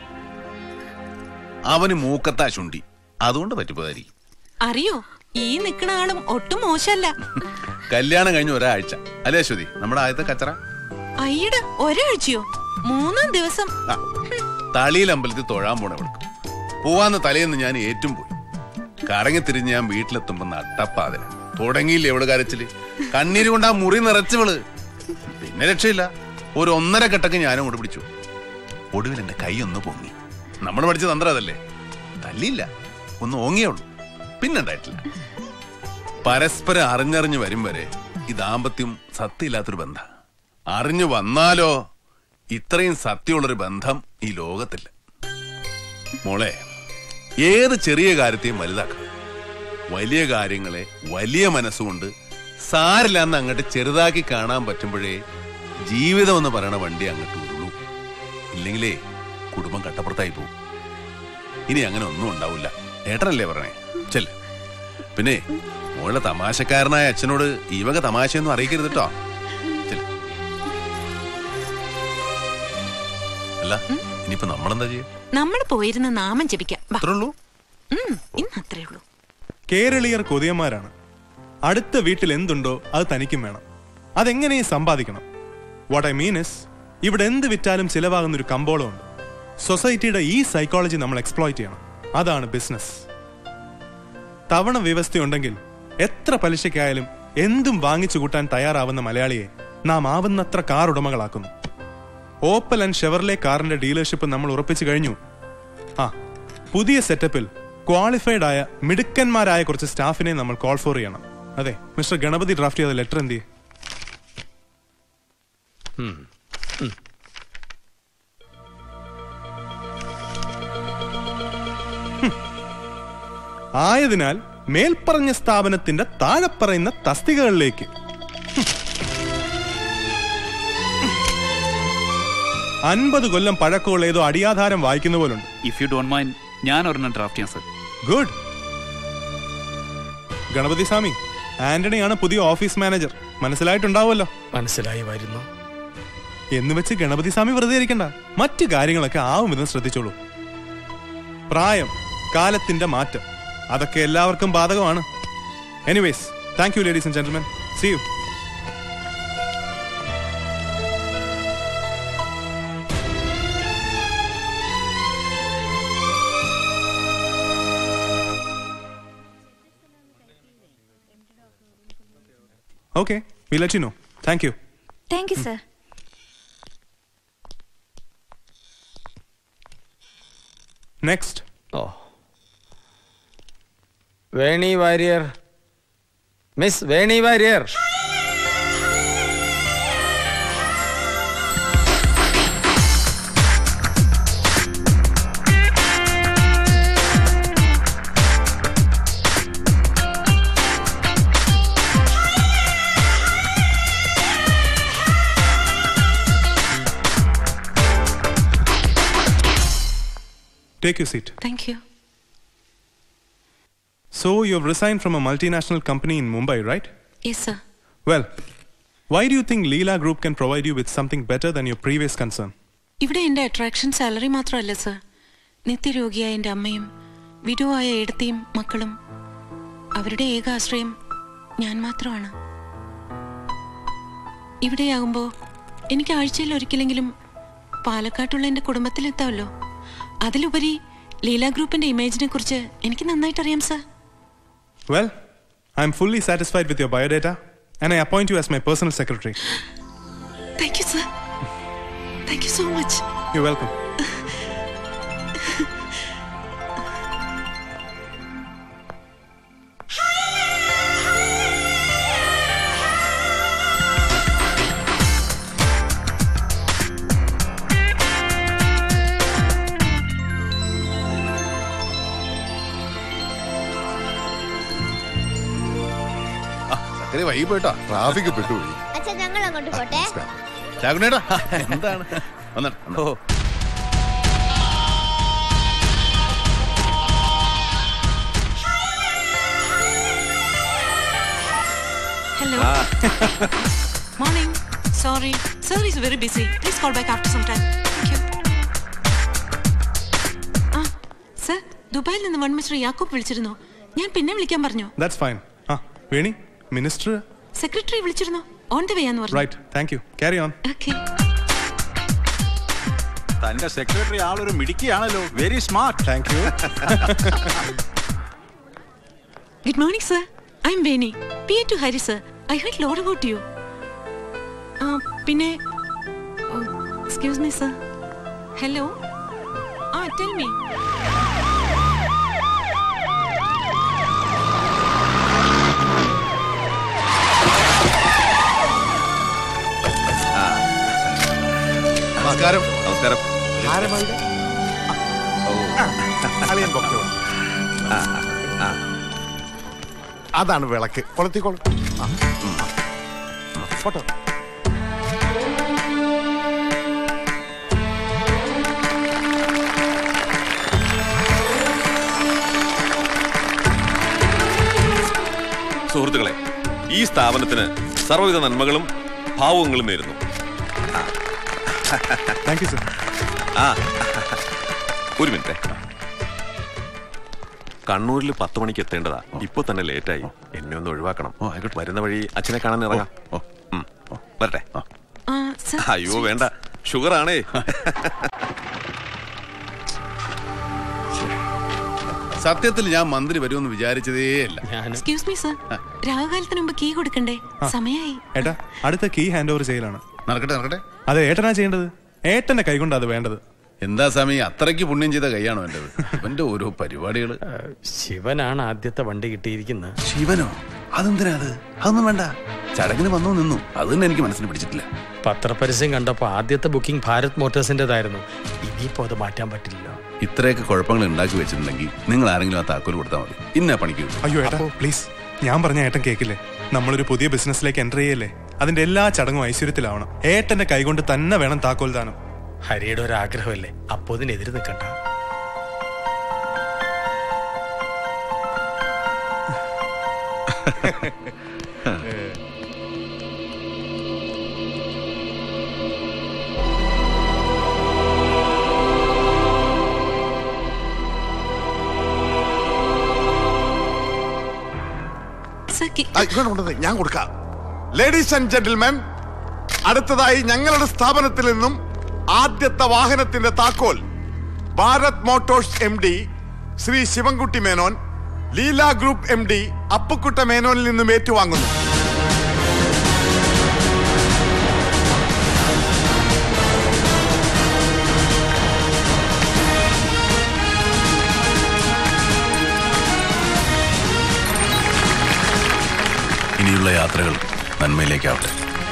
[SPEAKER 4] അവന് മൂക്കത്താ ചുണ്ടി, അതുകൊണ്ട് പറ്റിപ്പോതായിരിക്കും.
[SPEAKER 17] അറിയോ, ഈ നിക്കണ ആളും ഒട്ടും മോശമല്ല.
[SPEAKER 4] കല്യാണം കഴിഞ്ഞ ഒരാഴ്ച അല്ലേ അശ്വതി നമ്മുടെ ആദ്യത്തെ കച്ചറ?
[SPEAKER 17] അയ്യട, ഒരാഴ്ചയോ? 3 ദിവസം.
[SPEAKER 4] തളിയിൽ അമ്പലത്തിൽ തൊഴാൻ പോണവൾക്ക് പോവാന്ന് തലേന്ന് ഞാൻ ഏറ്റും പോയി. കറങ്ങി തിരിഞ്ഞ് ഞാൻ വീട്ടിലെത്തുമ്പോ നട്ടപ്പാതിര തുടങ്ങിയില്ലേ എവിടെ കരച്ചില്. കണ്ണീര് കൊണ്ട് ആ മുറി നിറച്ചവള്. പിന്നെ രക്ഷയില്ല, ഒരു 1.5 കെട്ടൊക്കെ ഞാനും കൊണ്ട് പിടിച്ചു. ഒടുവിൽ എന്റെ കൈ ഒന്ന് പൊങ്ങി. നമ്മൾ പഠിച്ച തന്ത്രം അതല്ലേ. തല്ലിയില്ല, ഒന്ന് ഓങ്ങിയുള്ളൂ, പിന്നുണ്ടായിട്ടില്ല. പരസ്പരം അറിഞ്ഞറിഞ്ഞ് വരും വരെ ഈ ദാമ്പത്യം സത്യമില്ലാത്തൊരു ബന്ധം. അറിഞ്ഞു വന്നാലോ ഇത്രയും സത്യമുള്ളൊരു ബന്ധം ഈ ലോകത്തില്ല. മോളെ, ഏത് ചെറിയ കാര്യത്തെയും വലുതാക്കാം. വലിയ കാര്യങ്ങളെ വലിയ മനസ്സുകൊണ്ട് സാരില്ലാന്ന് അങ്ങോട്ട് ചെറുതാക്കി കാണാൻ പറ്റുമ്പോഴേ ജീവിതം എന്ന് പറയണ വണ്ടി അങ്ങോട്ട് ഉള്ളൂ. ഇല്ലെങ്കിലേ കുടുംബം കട്ടപ്പുറത്തായി പോകും. ഇനി അങ്ങനെ ഒന്നും ഉണ്ടാവില്ല. ഏട്ടനല്ലേ പറഞ്ഞേ, ചെല്ല്. പിന്നെ മോളുടെ തമാശക്കാരനായ അച്ഛനോട് ഈ വക തമാശയൊന്നും അറിയിക്കരുത് കേട്ടോ. ചെല്ല്. അല്ല, ഇനിയിപ്പോ നമ്മളെന്താ ചെയ്യാ?
[SPEAKER 17] നമ്മൾ പോയിരുന്ന നാമം ജപിക്കാം.
[SPEAKER 4] അത്രേ ഉള്ളൂ.
[SPEAKER 17] ഇന്ന് അത്രേ ഉള്ളൂ.
[SPEAKER 9] കേരളീയർ കൊതിയന്മാരാണ്. അടുത്ത വീട്ടിൽ എന്തുണ്ടോ അത് തനിക്കും വേണം. അതെങ്ങനെയും സമ്പാദിക്കണം. വാട്ട് ഐ മീൻ ഇസ്, ഇവിടെ എന്ത് വിറ്റാലും ചിലവാകുന്നൊരു കമ്പോളമുണ്ട്. സൊസൈറ്റിയുടെ ഈ സൈക്കോളജി നമ്മൾ എക്സ്പ്ലോയിറ്റ് ചെയ്യണം. അതാണ് ബിസിനസ്. തവണ വ്യവസ്ഥയുണ്ടെങ്കിൽ എത്ര പലിശയ്ക്കായാലും എന്തും വാങ്ങിച്ചു കൂട്ടാൻ തയ്യാറാവുന്ന മലയാളിയെ നാം ആവുന്നത്ര കാർ ഉടമകളാക്കുന്നു. ഓപ്പൽ ആൻഡ് ഷെവർലെ കാറിന്റെ ഡീലർഷിപ്പ് നമ്മൾ ഉറപ്പിച്ചു കഴിഞ്ഞു. പുതിയ സെറ്റപ്പിൽ ക്വാളിഫൈഡ് ആയ മിടുക്കന്മാരായ കുറച്ച് സ്റ്റാഫിനെ നമ്മൾ കോൾ ഫോർ ചെയ്യണം. അതെ, മിസ്റ്റർ ഗണപതി ഡ്രാഫ്റ്റ് ചെയ്ത ലെറ്റർ എന്ത് ചെയ്യും? ആയതിനാൽ മേൽപ്പറഞ്ഞ സ്ഥാപനത്തിന്റെ താഴെ പറയുന്ന തസ്തികകളിലേക്ക് 50 കൊല്ലം പഴക്കമുള്ള ഏതോ അടിയാധാരം വായിക്കുന്ന പോലുണ്ട്.
[SPEAKER 5] ഇഫ് യു ഡോണ്ട് മൈൻഡ്, ഞാൻ ഒരെണ്ണം ഡ്രാഫ്റ്റ് ചെയ്യാം സർ.
[SPEAKER 9] ഗുഡ്. ഗണപതി സ്വാമി, ആന്റണിയാണ് പുതിയ ഓഫീസ് മാനേജർ. മനസ്സിലായിട്ടുണ്ടാവുമല്ലോ?
[SPEAKER 2] മനസ്സിലായി വരുന്നു.
[SPEAKER 9] എന്ന് വെച്ച് ഗണപതി സ്വാമി വെറുതെ ഇരിക്കണ്ട. മറ്റു കാര്യങ്ങളൊക്കെ ആവും വിധം ശ്രദ്ധിച്ചോളൂ. പ്രായം, കാലത്തിന്റെ മാറ്റം, അതൊക്കെ എല്ലാവർക്കും ബാധകമാണ്. Anyways, thank you ladies and gentlemen. See you. Okay, we'll let you know. Thank you.
[SPEAKER 10] Thank you sir.
[SPEAKER 9] Next.
[SPEAKER 2] Veni Warrier. Miss Veni Warrier.
[SPEAKER 9] Take your seat.
[SPEAKER 17] Thank you.
[SPEAKER 9] So you've resigned from a multinational company in Mumbai, right?
[SPEAKER 17] Yes, sir.
[SPEAKER 9] Well, why do you think Leela Group can provide you with something better than your previous concern?
[SPEAKER 17] ഇവിടെ എൻ്റെ attraction salary മാത്രമല്ല sir. നിത്യരോഗിയായ എൻ്റെ അമ്മയും വിധുവായ ഏടത്തിയും മക്കളും അവരുടെ ഏക ആശ്രയം ഞാൻ മാത്രമാണ്. ഇവിടെയാകുമ്പോൾ എനിക്ക് ആഴ്ചയിൽ ഒരിക്കലെങ്കിലും പാലക്കാട്ടുള്ള എൻ്റെ കുടുംബത്തിലെത്താമല്ലോ. അതിലുപരി ലീല ഗ്രൂപ്പിന്റെ ഇമേജിനെ കുറിച്ച് എനിക്ക് നന്നായിട്ട് അറിയാം sir.
[SPEAKER 9] Well, I'm fully satisfied with your biodata and I appoint you as my personal secretary.
[SPEAKER 17] Thank you, sir. Thank you so much.
[SPEAKER 9] You're welcome.
[SPEAKER 4] വൈകി പോയിട്ടോ, ട്രാഫിക് പെട്ടുപോയി.
[SPEAKER 6] അച്ഛാ ഞങ്ങൾ അങ്ങോട്ട് പോട്ടെ.
[SPEAKER 4] ചാകുനേട്ടാ എന്താണ് വന്നിട്ട്?
[SPEAKER 17] Hello. Morning. Sorry. Sir is very busy. Please call back after some time. Thank you. Sir, ദുബായിൽ നിന്ന് വൺ മിസ്റ്റർ യാക്കൂബ് വിളിച്ചിരുന്നു. ഞാൻ പിന്നെ വിളിക്കാൻ പറഞ്ഞു.
[SPEAKER 9] That's fine. Veni, minister
[SPEAKER 17] secretary വിളിച്ചിരുന്നു. ഓൺ ദി വേ ആന്ന് പറഞ്ഞു.
[SPEAKER 9] Right. Thank you. Carry on.
[SPEAKER 17] Okay.
[SPEAKER 7] തന്റെ സെക്രട്ടറി ആളൊരു മിടുക്കിയാണല്ലോ. Very smart.
[SPEAKER 9] Thank you.
[SPEAKER 17] Good morning, sir. I'm Veni. PA to Hari, sir. I heard a lot about you. പിന്നെ excuse me, sir. Hello. Tell me.
[SPEAKER 4] നമസ്കാരം. നമസ്കാരം.
[SPEAKER 11] അതാണ് വിളക്ക്. കൊളുത്തിക്കോളും. Photo.
[SPEAKER 22] സുഹൃത്തുക്കളെ, ഈ സ്ഥാപനത്തിന് സർവ്വവിധ നന്മകളും ഭാവുകങ്ങളും നേരുന്നു.
[SPEAKER 9] Thank you sir.
[SPEAKER 22] ഒരു മിനിറ്റ്. കണ്ണൂരിൽ 10 മണിക്ക് എത്തേണ്ടതാ. ഇപ്പൊ തന്നെ ലേറ്റായി. എന്നെ ഒന്ന് ഒഴിവാക്കണം. വരുന്ന വഴി അച്ഛനെ കാണാൻ ഇറങ്ങാം. വരട്ടെ. അയ്യോ വേണ്ട, ഷുഗർ ആണേ.
[SPEAKER 4] സത്യത്തിൽ ഞാൻ മന്ത്രി വരുമെന്ന് വിചാരിച്ചതേയല്ല.
[SPEAKER 17] Excuse me, sir. രാഹുകാലത്തിന് മുമ്പ് കീ കൊടുക്കണ്ടേ? സമയായി.
[SPEAKER 9] ഏട്ടാ, അടുത്ത കീ ഹാൻഡ് ഓവർ ചെയ്യലാണ്.
[SPEAKER 4] നടക്കട്ടെ നടക്കട്ടെ.
[SPEAKER 9] അതെ, ഏട്ടനാ ചെയ്യേണ്ടത്. ഏട്ടന്റെ കൈകൊണ്ട് അത് വേണ്ടത്.
[SPEAKER 4] എന്താ സമയം, അത്രയ്ക്ക് പുണ്യം ചെയ്ത കൈയാണോ എന്റേത്? അവന്റെ ഓരോ പരിപാടികള്.
[SPEAKER 2] ശിവനാണ് ആദ്യത്തെ വണ്ടി കിട്ടിയിരിക്കുന്നത്.
[SPEAKER 4] ശിവനോ? അതെന്തിനാ അത്? അതൊന്നും വേണ്ട. ചടങ്ങിന് വന്നു നിന്നു. അത് തന്നെ എനിക്ക് മനസ്സിന് പിടിച്ചിട്ടില്ല.
[SPEAKER 2] പത്രപരസ്യം കണ്ടപ്പോ ആദ്യത്തെ ബുക്കിംഗ് ഭാരത് മോട്ടോഴ്സിന്റേതായിരുന്നു. ഇനിയിപ്പോ അത് മാറ്റാൻ പറ്റില്ലല്ലോ.
[SPEAKER 4] ഇത്രയൊക്കെ കുഴപ്പങ്ങൾ ഉണ്ടാക്കി വെച്ചിട്ടുണ്ടെങ്കിൽ നിങ്ങൾ ആരെങ്കിലും ആ താക്കോൽ കൊടുത്താൽ മതി. ഇന്ന പണിക്ക്.
[SPEAKER 9] അയ്യോ ഏട്ടാ പ്ലീസ്, ഞാൻ പറഞ്ഞ ഏട്ടൻ കേക്കില്ലേ? നമ്മളൊരു പുതിയ ബിസിനസ്സിലേക്ക് എൻ്റർ ചെയ്യല്ലേ? അതിന്റെ എല്ലാ ചടങ്ങും ഐശ്വര്യത്തിലാവണം. ഏട്ടന്റെ കൈകൊണ്ട് തന്നെ വേണം താക്കോൽ ദാനം.
[SPEAKER 2] ഹരിയുടെ ഒരു ആഗ്രഹമല്ലേ, അപ്പോ ഇതിനെതിരെ നിൽക്കണ്ട.
[SPEAKER 11] ഞാൻ കൊടുക്കാം. ലേഡീസ് ആൻഡ് ജെന്റിൽമെൻ, അടുത്തതായി ഞങ്ങളുടെ സ്ഥാപനത്തിൽ നിന്നും ആദ്യത്തെ വാഹനത്തിന്റെ താക്കോൽ Bharat Motors MD Shri Sivankutty Menon, Leela group MD അപ്പുക്കുട്ട മേനോനിൽ നിന്നും ഏറ്റുവാങ്ങുന്നു.
[SPEAKER 4] ഇനിയുള്ള യാത്രകൾ നന്മയിലേക്കാവട്ടെ.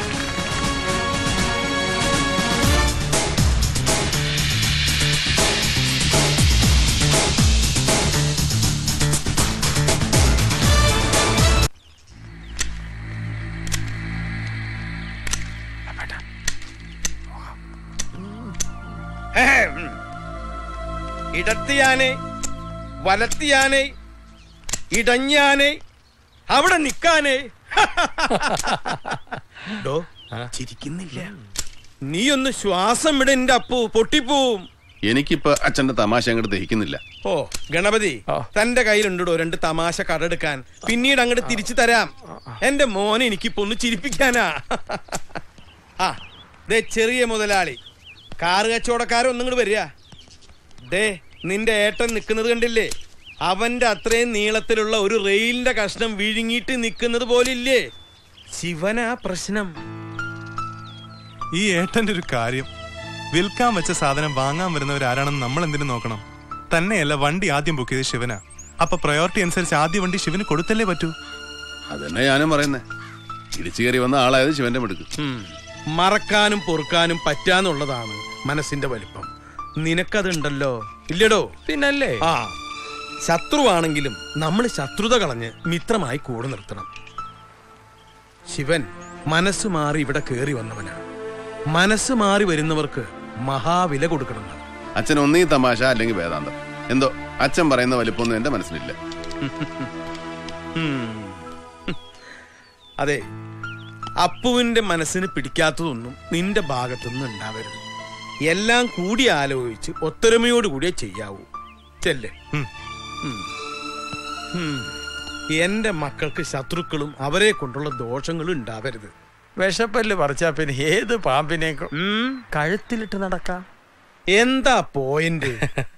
[SPEAKER 1] ഇടത്തിയാനെ വലത്തിയാനെ ഇടഞ്ഞാനെ അവിടെ നിക്കാനേ. ചിരിക്കുന്നില്ല. നീ ഒന്ന് ശ്വാസം വിട, എന്റെ അപ്പു പൊട്ടിപ്പോവും.
[SPEAKER 4] എനിക്കിപ്പോ അച്ഛന്റെ തമാശ അങ്ങോട്ട് ദഹിക്കുന്നില്ല.
[SPEAKER 1] ഓ ഗണപതി, തന്റെ കയ്യിലുണ്ടോ 2 തമാശ കടെടുക്കാൻ? പിന്നീട് അങ്ങോട്ട് തിരിച്ചു തരാം. എന്റെ മോനെ എനിക്കിപ്പോ ഒന്ന് ചിരിപ്പിക്കാനാ. ആ ദേ ചെറിയ മുതലാളി, കാറ് കച്ചവടക്കാരൻ ഒന്നും ഇങ്ങോട്ട് വരിക. ദേ നിന്റെ ഏട്ടൻ നിൽക്കുന്നത് കണ്ടില്ലേ? അവന്റെ അത്രയും നീളത്തിലുള്ള ഒരു റെയിലിന്റെ കഷ്ണം വിഴുങ്ങിയിട്ട് നിൽക്കുന്നത് പോലില്ലേ? ശിവനാ പ്രശ്നം.
[SPEAKER 9] ഈ ഏട്ടന്റെ ഒരു കാര്യം, വിൽക്കാൻ വെച്ച സാധനം വാങ്ങാൻ വരുന്നവരാരാണെന്ന് നമ്മൾ എന്തിനു നോക്കണം? തന്നെയല്ല, വണ്ടി ആദ്യം ബുക്ക് ചെയ്ത് ശിവനാ. അപ്പൊ പ്രയോറിറ്റി അനുസരിച്ച് ആദ്യ വണ്ടി ശിവന് കൊടുത്തല്ലേ പറ്റൂ.
[SPEAKER 4] അതന്നെ ഞാനും പറയുന്നേ. ഇടിച്ചു കയറി വന്ന ആളായത് ശിവന്റെ മെടുക്ക്.
[SPEAKER 1] മറക്കാനും പൊറുക്കാനും പറ്റാന്നുള്ളതാണ് മനസ്സിന്റെ വലിപ്പം. നിനക്കതുണ്ടല്ലോ, ഇല്ലടോ?
[SPEAKER 2] പിന്നല്ലേ.
[SPEAKER 1] ആ ശത്രുവാണെങ്കിലും നമ്മൾ ശത്രുത കളഞ്ഞ് മിത്രമായി കൂടെ നിർത്തണം. ശിവൻ മനസ്സ് മാറി ഇവിടെ കേറി വന്നവനാണ്. മനസ്സ് മാറി വരുന്നവർക്ക് മഹാവില കൊടുക്കണം.
[SPEAKER 4] അച്ഛൻ ഒന്നീ തമാശ അല്ലെങ്കിൽ വേദാന്തം. എന്തോ അച്ഛൻ പറയുന്ന വലിപ്പമൊന്നും എന്റെ മനസ്സിലില്ല.
[SPEAKER 1] അതെ, അപ്പുവിന്റെ മനസ്സിന് പിടിക്കാത്തതൊന്നും നിന്റെ ഭാഗത്തുനിന്ന് ഉണ്ടാവരുത്. എല്ലാം കൂടി ആലോചിച്ച് ഒത്തൊരുമയോടുകൂടിയേ ചെയ്യാവൂ. ചെല്ലേ. എന്റെ മക്കൾക്ക് ശത്രുക്കളും അവരെ കൊണ്ടുള്ള ദോഷങ്ങളും ഉണ്ടാവരുത്.
[SPEAKER 2] വിഷപ്പല്ല് പറിച്ചാ പിന്നെ ഏത് പാമ്പിനേക്കും കഴുത്തിലിട്ട് നടക്കാം.
[SPEAKER 1] എന്താ പോയിന്റ്?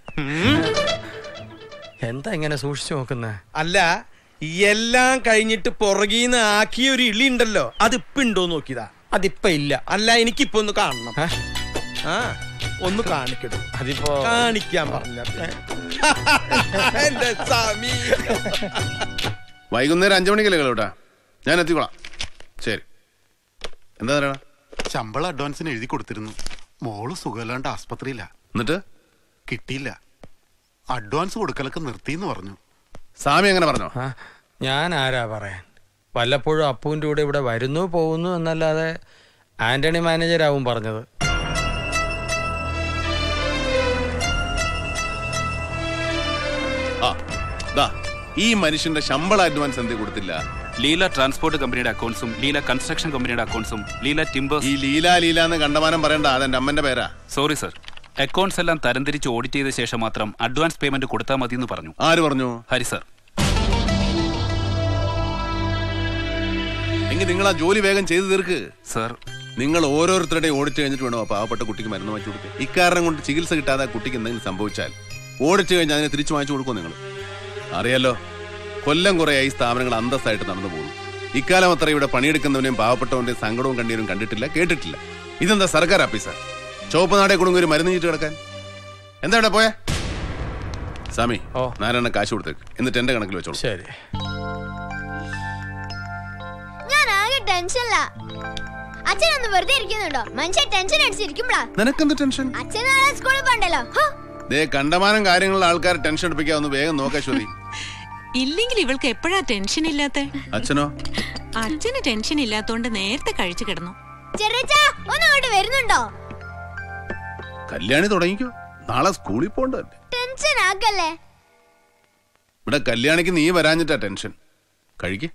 [SPEAKER 2] എന്താ ഇങ്ങനെ സൂക്ഷിച്ചു നോക്കുന്നേ?
[SPEAKER 1] അല്ല, എല്ലാം കഴിഞ്ഞിട്ട് പുറകീന്ന് ആക്കിയ ഒരു ഇളി ഉണ്ടല്ലോ, അതിപ്പോ നോക്കിയതാ.
[SPEAKER 2] അതിപ്പോ ഇല്ല.
[SPEAKER 1] അല്ല, എനിക്കിപ്പോ ഒന്ന് കാണണം. ആ ഒന്ന് കാണിക്കട്ടെ.
[SPEAKER 2] അതിപ്പോ
[SPEAKER 1] കാണിക്കാൻ പറഞ്ഞ എന്റെ സ്വാമി.
[SPEAKER 4] വൈകുന്നേരം 5 മണിക്കല്ലേ കളൂട്ടാ? ഞാൻ എത്തിക്കോളാം. ശരി. എന്താ പറയണ?
[SPEAKER 18] ശമ്പളം അഡ്വാൻസിന് എഴുതി കൊടുത്തിരുന്നു. മോള് സുഖമില്ലാണ്ട് ആസ്പത്രിയില്ല.
[SPEAKER 4] എന്നിട്ട്
[SPEAKER 18] കിട്ടിയില്ല. അഡ്വാൻസ് കൊടുക്കലൊക്കെ നിർത്തിന്ന് പറഞ്ഞു.
[SPEAKER 4] സ്വാമി എങ്ങനെ പറഞ്ഞോ?
[SPEAKER 2] ഞാൻ ആരാ പറയാൻ? വല്ലപ്പോഴും അപ്പുവിന്റെ കൂടെ ഇവിടെ വരുന്നു പോകുന്നു എന്നല്ലാതെ ആന്റണി മാനേജരാവും പറഞ്ഞത്.
[SPEAKER 4] ഈ മനുഷ്യന്റെ ശമ്പള അഡ്വാൻസ് എന്ത് കൊടുത്തില്ല?
[SPEAKER 5] ലീല ട്രാൻസ്പോർട്ട് കമ്പനിയുടെ അക്കൗണ്ട്സും ലീല കൺസ്ട്രക്ഷൻ കമ്പനിയുടെ അക്കൗണ്ട്സും ലീല ടിമ്പേഴ്സ്.
[SPEAKER 4] ഈ ലീല എന്ന് കണ്ടമാനം പറയണ്ട, അതെന്റെ അമ്മന്റെ പേരാ.
[SPEAKER 5] സോറി സർ, അക്കൗണ്ട്സ് എല്ലാം തരംതിരിച്ച് ഓഡിറ്റ് ചെയ്ത ശേഷം മാത്രം അഡ്വാൻസ് പേയ്മെന്റ് കൊടുത്താൽ മതി എന്ന് പറഞ്ഞു.
[SPEAKER 4] ആര് പറഞ്ഞു?
[SPEAKER 5] ഹരി സർ.
[SPEAKER 4] എങ്കിൽ നിങ്ങൾ ആ ജോലി വേഗം ചെയ്തു തീർക്ക്
[SPEAKER 5] സർ.
[SPEAKER 4] നിങ്ങൾ ഓരോരുത്തരുടെയും ഓഡിറ്റ് കഴിഞ്ഞിട്ട് വേണോ ആ പാവപ്പെട്ട കുട്ടിക്ക് മരുന്ന് വാങ്ങിച്ചു കൊടുക്കുക. ഇക്കാരണം കൊണ്ട് ചികിത്സ കിട്ടാതെ ആ കുട്ടിക്ക് എന്തെങ്കിലും സംഭവിച്ചാൽ ഓഡിറ്റ് കഴിഞ്ഞ് അതിനെ തിരിച്ചു വാങ്ങിച്ചു കൊടുക്കുമോ? നിങ്ങൾ അറിയാലോ, കൊല്ലം കുറേയായി സ്ഥാപനങ്ങൾ അന്തസ്സായിട്ട് നടന്നു പോകുന്നു. ഇക്കാലം അത്ര ഇവിടെ പണിയെടുക്കുന്നവനെയും പാവപ്പെട്ടവന്റെയും സങ്കടവും കണ്ണീരും കണ്ടിട്ടില്ല, കേട്ടിട്ടില്ല. ഇതെന്താ സർക്കാർ ഓഫീസാ? ചുവപ്പ് നാടേ കൊടുങ്ങി ഒരു മരുന്ന് ചീട്ട് കിടക്കാൻ? എന്താ ഇവിടെ പോയാ? സ്വാമി, നാരായണ കാശ് കൊടുത്തേക്ക്, എന്നിട്ട് എന്റെ കണക്കിൽ വെച്ചോളൂ.
[SPEAKER 2] ശരി.
[SPEAKER 6] ഞാൻ ആകെ ടെൻഷനില്ല. അച്ഛനൊന്ന് വെറുതെ ഇരിക്കുന്നുണ്ടോ? മനുഷ്യ ടെൻഷൻ അടിച്ചിരിക്കുമ്പോഴാ.
[SPEAKER 4] നിനക്കെന്ത് ടെൻഷൻ?
[SPEAKER 6] അച്ഛൻ നാളെ സ്കൂളിൽ പോണ്ടല്ലോ.
[SPEAKER 4] ദേ കണ്ടമാനം കാര്യങ്ങളിൽ ആൾക്കാർ ടെൻഷൻ എടുപ്പിക്കാവുന്ന വേഗം നോക്കാം ശ്രുതി.
[SPEAKER 17] ഇല്ലെങ്കിൽ ഇവൾക്ക് എപ്പോഴാ ടെൻഷൻ ഇല്ലാത്ത?
[SPEAKER 4] അച്ഛനോ?
[SPEAKER 17] അച്ഛന് ടെൻഷൻ ഇല്ലാത്തോണ്ട് നേരത്തെ കഴിച്ചു കിടന്നു.
[SPEAKER 6] ഒന്നങ്ങോട്ട് വരുന്നുണ്ടോ?
[SPEAKER 4] കല്യാണി തുടങ്ങിക്കോ, നാളെ സ്കൂളിൽ പോണ്ടല്ലേ.
[SPEAKER 6] ടെൻഷൻ ആക്കല്ലേ.
[SPEAKER 4] ഇവിടെ കല്യാണിക്ക് നീ വരാഞ്ഞിട്ടാ ടെൻഷൻ. കഴിക്ക്.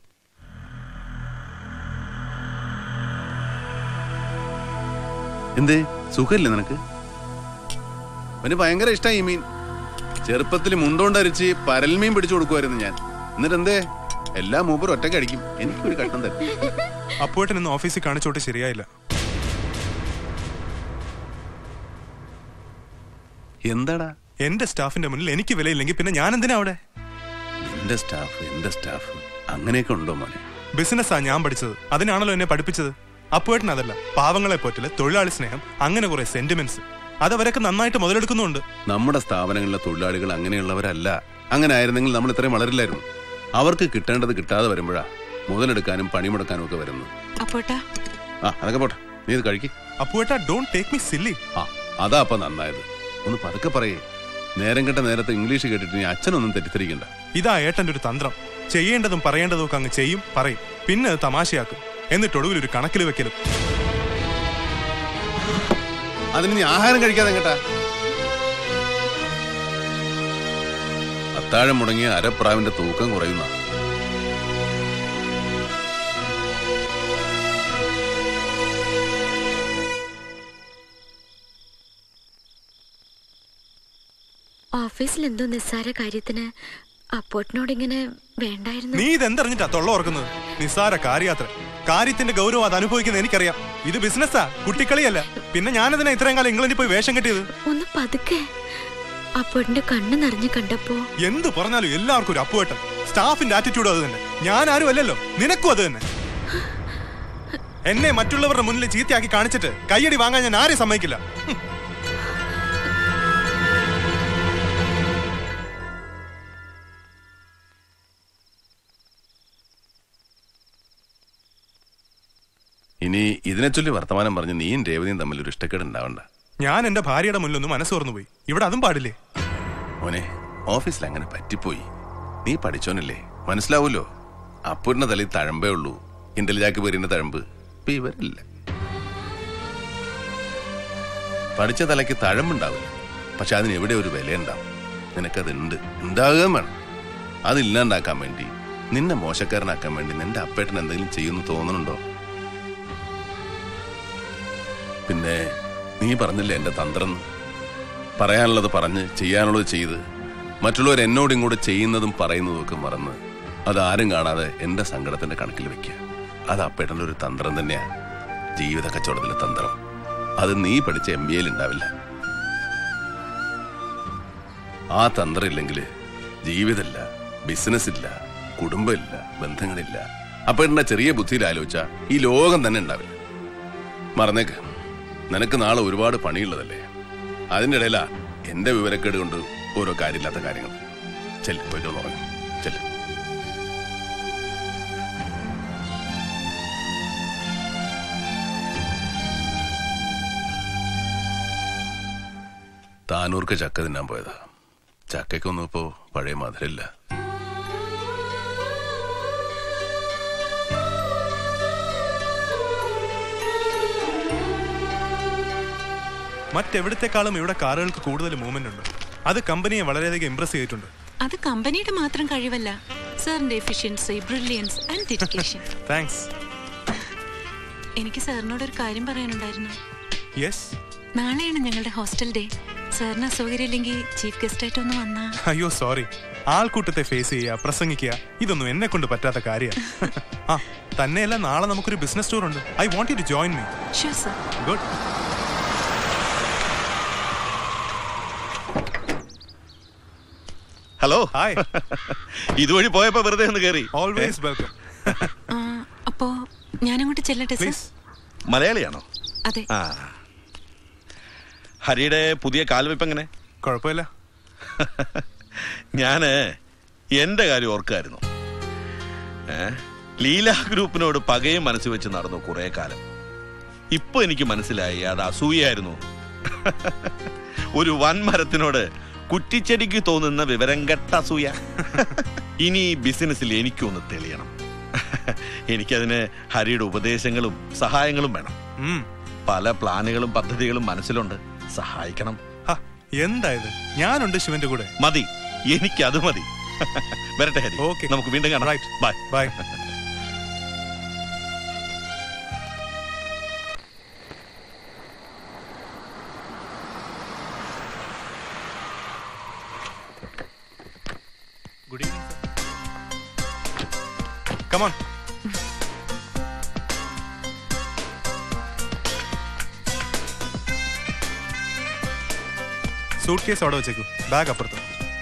[SPEAKER 4] എന്തേ സുഖമില്ലേ നിനക്ക്? അവന് ഭയങ്കര ഇഷ്ടമായി ഈ മീൻ. ചെറുപ്പത്തിൽ മുണ്ടോണ്ടരിച്ച് പരൽമീൻ പിടിച്ചു കൊടുക്കുമായിരുന്നു ഞാൻ. എന്നിട്ട് എന്തേ എല്ലാ മൂപ്പറും ഒറ്റയ്ക്ക് അടിക്കും. എനിക്കൊരു കട്ടം തരും.
[SPEAKER 9] അപ്പോഴേട്ടൻ ഇന്ന് ഓഫീസിൽ കാണിച്ചോട്ട് ശരിയായില്ല.
[SPEAKER 4] എന്താടാ?
[SPEAKER 9] എന്റെ സ്റ്റാഫിന്റെ മുന്നിൽ എനിക്ക് വിലയില്ലെങ്കിൽ പിന്നെ ഞാൻ എന്തിനാ അവിടെ?
[SPEAKER 4] എന്റെ സ്റ്റാഫ് അങ്ങനെയൊക്കെ ഉണ്ടോ മോനെ?
[SPEAKER 9] ബിസിനസ്സാ ഞാൻ പഠിച്ചത്, അതിനാണല്ലോ എന്നെ പഠിപ്പിച്ചത്. അപ്പോഴേട്ടൻ അതല്ല, പാവങ്ങളെ പോറ്റല്, തൊഴിലാളി സ്നേഹം, അങ്ങനെ കുറെ സെന്റിമെന്റ്സ്, അതവരൊക്കെ നന്നായിട്ട് മുതലെടുക്കുന്നുണ്ട്.
[SPEAKER 4] നമ്മുടെ സ്ഥാപനങ്ങളിലെ തൊഴിലാളികൾ അങ്ങനെയുള്ളവരല്ല. അങ്ങനെ ആയിരുന്നെങ്കിൽ നമ്മൾ ഇത്രയും വളരില്ലായിരുന്നു. അവർക്ക് കിട്ടേണ്ടത് കിട്ടാതെ വരുമ്പോഴാ മുതലെടുക്കാനും പണിമുടക്കാനും ഒക്കെ വരുന്നത്.
[SPEAKER 17] അപ്പോട്ടാ
[SPEAKER 4] അതൊക്കെ പോട്ടെ, നീ ഇത് കഴിക്ക്.
[SPEAKER 9] അപ്പുവേട്ടാ, ഡോണ്ട് ടേക്ക് മീ സില്ലി.
[SPEAKER 4] അതാ അപ്പൊ നന്നായത്. ഒന്ന് പതുക്കെ പറയേ. നേരം കെട്ട നേരത്തെ ഇംഗ്ലീഷ് കേട്ടിട്ട് നീ അച്ഛനൊന്നും തെറ്റിദ്ധരിക്കണ്ട.
[SPEAKER 9] ഇതാ ഏട്ടന്റെ ഒരു തന്ത്രം. ചെയ്യേണ്ടതും പറയേണ്ടതും ഒക്കെ അങ്ങ് ചെയ്യും, പറയും, പിന്നെ അത് തമാശയാക്കും, എന്നിട്ട് ഒടുവിൽ ഒരു കണക്കിൽ വെക്കലും.
[SPEAKER 4] അതിന് നീ ആഹാരം കഴിക്കാതെ കേട്ടാ. അത്താഴം മുടങ്ങിയ അരപ്രാവിന്റെ തൂക്കം കുറയുന്ന.
[SPEAKER 16] ഓഫീസിൽ എന്തോ നിസ്സാര കാര്യത്തിന് അപ്പോട്ടിനോട് ഇങ്ങനെ വേണ്ടായിരുന്നു.
[SPEAKER 9] നീ ഇതെന്തറിഞ്ഞിട്ടാ തൊള്ള ഓർക്കുന്നത്? നിസ്സാര കാര്യയാത്ര. കാര്യത്തിന്റെ ഗൗരവം അത് അനുഭവിക്കുന്നത് എനിക്കറിയാം. ഇത് ബിസിനസ്സാ, കുട്ടിക്കളിയല്ല. പിന്നെ ഞാനതിനാ ഇത്രയും കാലം ഇംഗ്ലണ്ടിൽ പോയി വേഷം കെട്ടിയത്.
[SPEAKER 16] ഒന്ന് പതുക്കെ. അപ്പോട്ടിന്റെ കണ്ണ് നിറഞ്ഞു കണ്ടപ്പോ
[SPEAKER 9] എന്ത് പറഞ്ഞാലും എല്ലാവർക്കും ഒരു അപ്പുവേട്ടൻ. സ്റ്റാഫിന്റെ ആറ്റിറ്റ്യൂഡ് അത് തന്നെ. ഞാൻ ആരും അല്ലല്ലോ, നിനക്കും അത് തന്നെ. എന്നെ മറ്റുള്ളവരുടെ മുന്നിൽ ചീത്തയാക്കി കാണിച്ചിട്ട് കയ്യടി വാങ്ങാൻ ഞാൻ ആരെയും സമ്മതിക്കില്ല.
[SPEAKER 4] ഇനി ഇതിനെ ചൊല്ലി വർത്തമാനം പറഞ്ഞ് നീയും രേവതിയും തമ്മിൽ ഒരു ഇഷ്ടക്കേട് ഉണ്ടാവണ്ട.
[SPEAKER 9] ഞാൻ എന്റെ ഭാര്യയുടെ മുന്നിലൊന്ന് മനസ്സ് തുറന്നു പോയി. ഇവിടെ അതും പാടില്ലേ?
[SPEAKER 4] മോനെ, ഓഫീസിൽ അങ്ങനെ പറ്റിപ്പോയി. നീ പഠിച്ചോനല്ലേ, മനസ്സിലാവൂലോ. അപ്പൂരിന്റെ തലയിൽ തഴമ്പേ ഉള്ളൂ, ഇന്റലിജാക്ക് പേരിന്റെ തഴമ്പ്. ഇപ്പൊ ഇവരില്ല. പഠിച്ച തലയ്ക്ക് തഴമ്പുണ്ടാവില്ല, പക്ഷെ അതിന് എവിടെ ഒരു വിലയുണ്ടാവും. നിനക്കതുണ്ട്, ഉണ്ടാകുകയും വേണം. അതില്ലാണ്ടാക്കാൻ വേണ്ടി, നിന്നെ മോശക്കാരനാക്കാൻ വേണ്ടി നിന്റെ അപ്പേട്ടൻ എന്തെങ്കിലും ചെയ്യുമെന്ന് തോന്നുന്നുണ്ടോ? പിന്നെ നീ പറഞ്ഞില്ലേ എന്റെ തന്ത്രം. പറയാനുള്ളത് പറഞ്ഞ് ചെയ്യാനുള്ളത് ചെയ്ത് മറ്റുള്ളവർ എന്നോട് ഇങ്ങോട്ട് ചെയ്യുന്നതും പറയുന്നതും ഒക്കെ മറന്ന് അതാരും കാണാതെ എന്റെ സങ്കടത്തിന്റെ കണക്കിൽ വെക്കുക. അത് അപ്പേട്ടൻ്റെ ഒരു തന്ത്രം തന്നെയാ, ജീവിത കച്ചവടത്തിലെ തന്ത്രം. അത് നീ പഠിച്ച MBA ഉണ്ടാവില്ല. ആ തന്ത്രം ഇല്ലെങ്കിൽ ജീവിതമില്ല, ബിസിനസ് ഇല്ല, കുടുംബമില്ല, ബന്ധങ്ങളില്ല. അപ്പേട്ടൻ്റെ ചെറിയ ബുദ്ധിയിൽ ആലോചിച്ചാൽ ഈ ലോകം തന്നെ ഉണ്ടാവില്ല. മറന്നേക്ക്, നിനക്ക് നാളെ ഒരുപാട് പണിയുള്ളതല്ലേ. അതിൻ്റെ ഇടയിലാ എന്റെ വിവരക്കേട് കൊണ്ട് ഓരോ കാര്യമില്ലാത്ത കാര്യങ്ങൾ. ചെല്ല്, പോയിട്ട് ഉറങ്ങും. ചെല്ല്. താനൂർക്ക് ചക്ക തിന്നാൻ പോയതാ. ചക്കയ്ക്കൊന്നും ഇപ്പോ പഴയ മധുരമില്ല.
[SPEAKER 9] മറ്റെവിടത്തെക്കാളും ഇവിടെ കാറുകൾക്ക് കൂടുതൽ മൂവ്മെന്റ് ഉണ്ട്. അത് കമ്പനിയെ വളരെയധികം ഇംപ്രസ് ചെയ്തിട്ടുണ്ട്.
[SPEAKER 17] അത് കമ്പനിയുടെ മാത്രം കഴിവല്ല, സാറിന്റെ efficiency, brilliance and dedication.
[SPEAKER 9] Thanks.
[SPEAKER 17] എനിക്ക് സാറിനോട് ഒരു കാര്യം പറയാനുണ്ടായിരുന്നു.
[SPEAKER 9] യെസ്.
[SPEAKER 17] നാളെയാണ് ഞങ്ങളുടെ ഹോസ്റ്റൽ ഡേ. സാറിന് അസൗകര്യമില്ലെങ്കിൽ ചീഫ് ഗസ്റ്റ് ആയിട്ട് ഒന്ന് വന്നാ.
[SPEAKER 9] അയ്യോ സോറി, ആൾക്കൂട്ടത്തെ ഫേസ് ചെയ്യുക, പ്രസംഗിക്കുക, ഇതൊന്നും എന്നെ കൊണ്ട് പറ്റാത്ത കാര്യമാണ്. ആ തന്നെയല്ല, നാളെ നമുക്കൊരു ബിസിനസ് ടൂർ ഉണ്ട്. I want you to join me.
[SPEAKER 17] Sure sir.
[SPEAKER 9] Good.
[SPEAKER 13] Hello.
[SPEAKER 9] Hi.
[SPEAKER 13] ഇതുവഴി പോയപ്പോ വെറുതെ ഒന്ന് കയറി.
[SPEAKER 9] Always welcome.
[SPEAKER 17] അപ്പോ ഞാനങ്ങോട്ട് ചെല്ലട്ടെ സർ?
[SPEAKER 13] മലയാളിയാണോ?
[SPEAKER 17] അതെ.
[SPEAKER 13] ആ, ഹരിയുടെ പുതിയ കാൽവെപ്പ് എങ്ങനെ?
[SPEAKER 9] കുഴപ്പമില്ല.
[SPEAKER 13] ഞാന് എന്റെ കാര്യം ഓർക്കായിരുന്നു. ലീല ഗ്രൂപ്പിനോട് പകയും മനസ്സ് വെച്ച് നടന്നു കുറെ കാലം. ഇപ്പൊ എനിക്ക് മനസ്സിലായി അത് അസൂയായിരുന്നു. ഒരു വൻമരത്തിനോട് കുറ്റിച്ചെടിക്ക് തോന്നുന്ന വിവരം കെട്ട അസൂയ. ഇനി ബിസിനസ്സിൽ എനിക്കൊന്ന് തെളിയണം. എനിക്കതിന് ഹരിയുടെ ഉപദേശങ്ങളും സഹായങ്ങളും വേണം. പല പ്ലാനുകളും പദ്ധതികളും മനസ്സിലുണ്ട്, സഹായിക്കണം.
[SPEAKER 9] എന്തായത്? ഞാനുണ്ട് ശിവന്റെ കൂടെ.
[SPEAKER 13] മതി, എനിക്കത് മതി. വരട്ടെ ഹരി, നമുക്ക് വീണ്ടും കാണാം. Bye
[SPEAKER 9] bye. Good evening, sir. Come on. Suitcase അവിടെ വെച്ചേക്കൂ, ബാഗ് അപ്പുറത്ത്.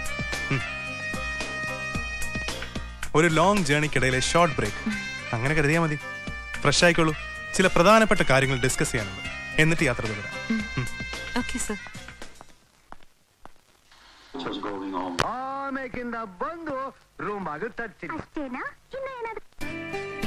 [SPEAKER 9] ഒരു ലോങ് ജേർണിക്കിടയിലെ ഷോർട്ട് ബ്രേക്ക് അങ്ങനെ കരുതിയാൽ മതി. ഫ്രഷ് ആയിക്കോളൂ. ചില പ്രധാനപ്പെട്ട കാര്യങ്ങൾ ഡിസ്കസ് ചെയ്യാനുണ്ട്, എന്നിട്ട് യാത്ര തുടരാം.
[SPEAKER 17] Okay sir.
[SPEAKER 19] ಆಮೇಕಿಂದ ಬಂದು ರೂಮ್ ಆಗ ತರ್ತೀನಿ.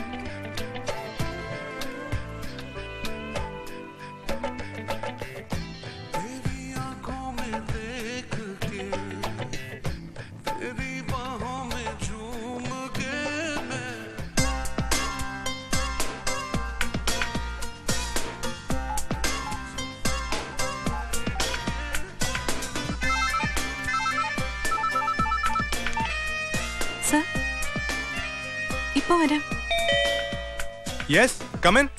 [SPEAKER 17] ഇപ്പൊ വരാം.
[SPEAKER 9] Yes, come in.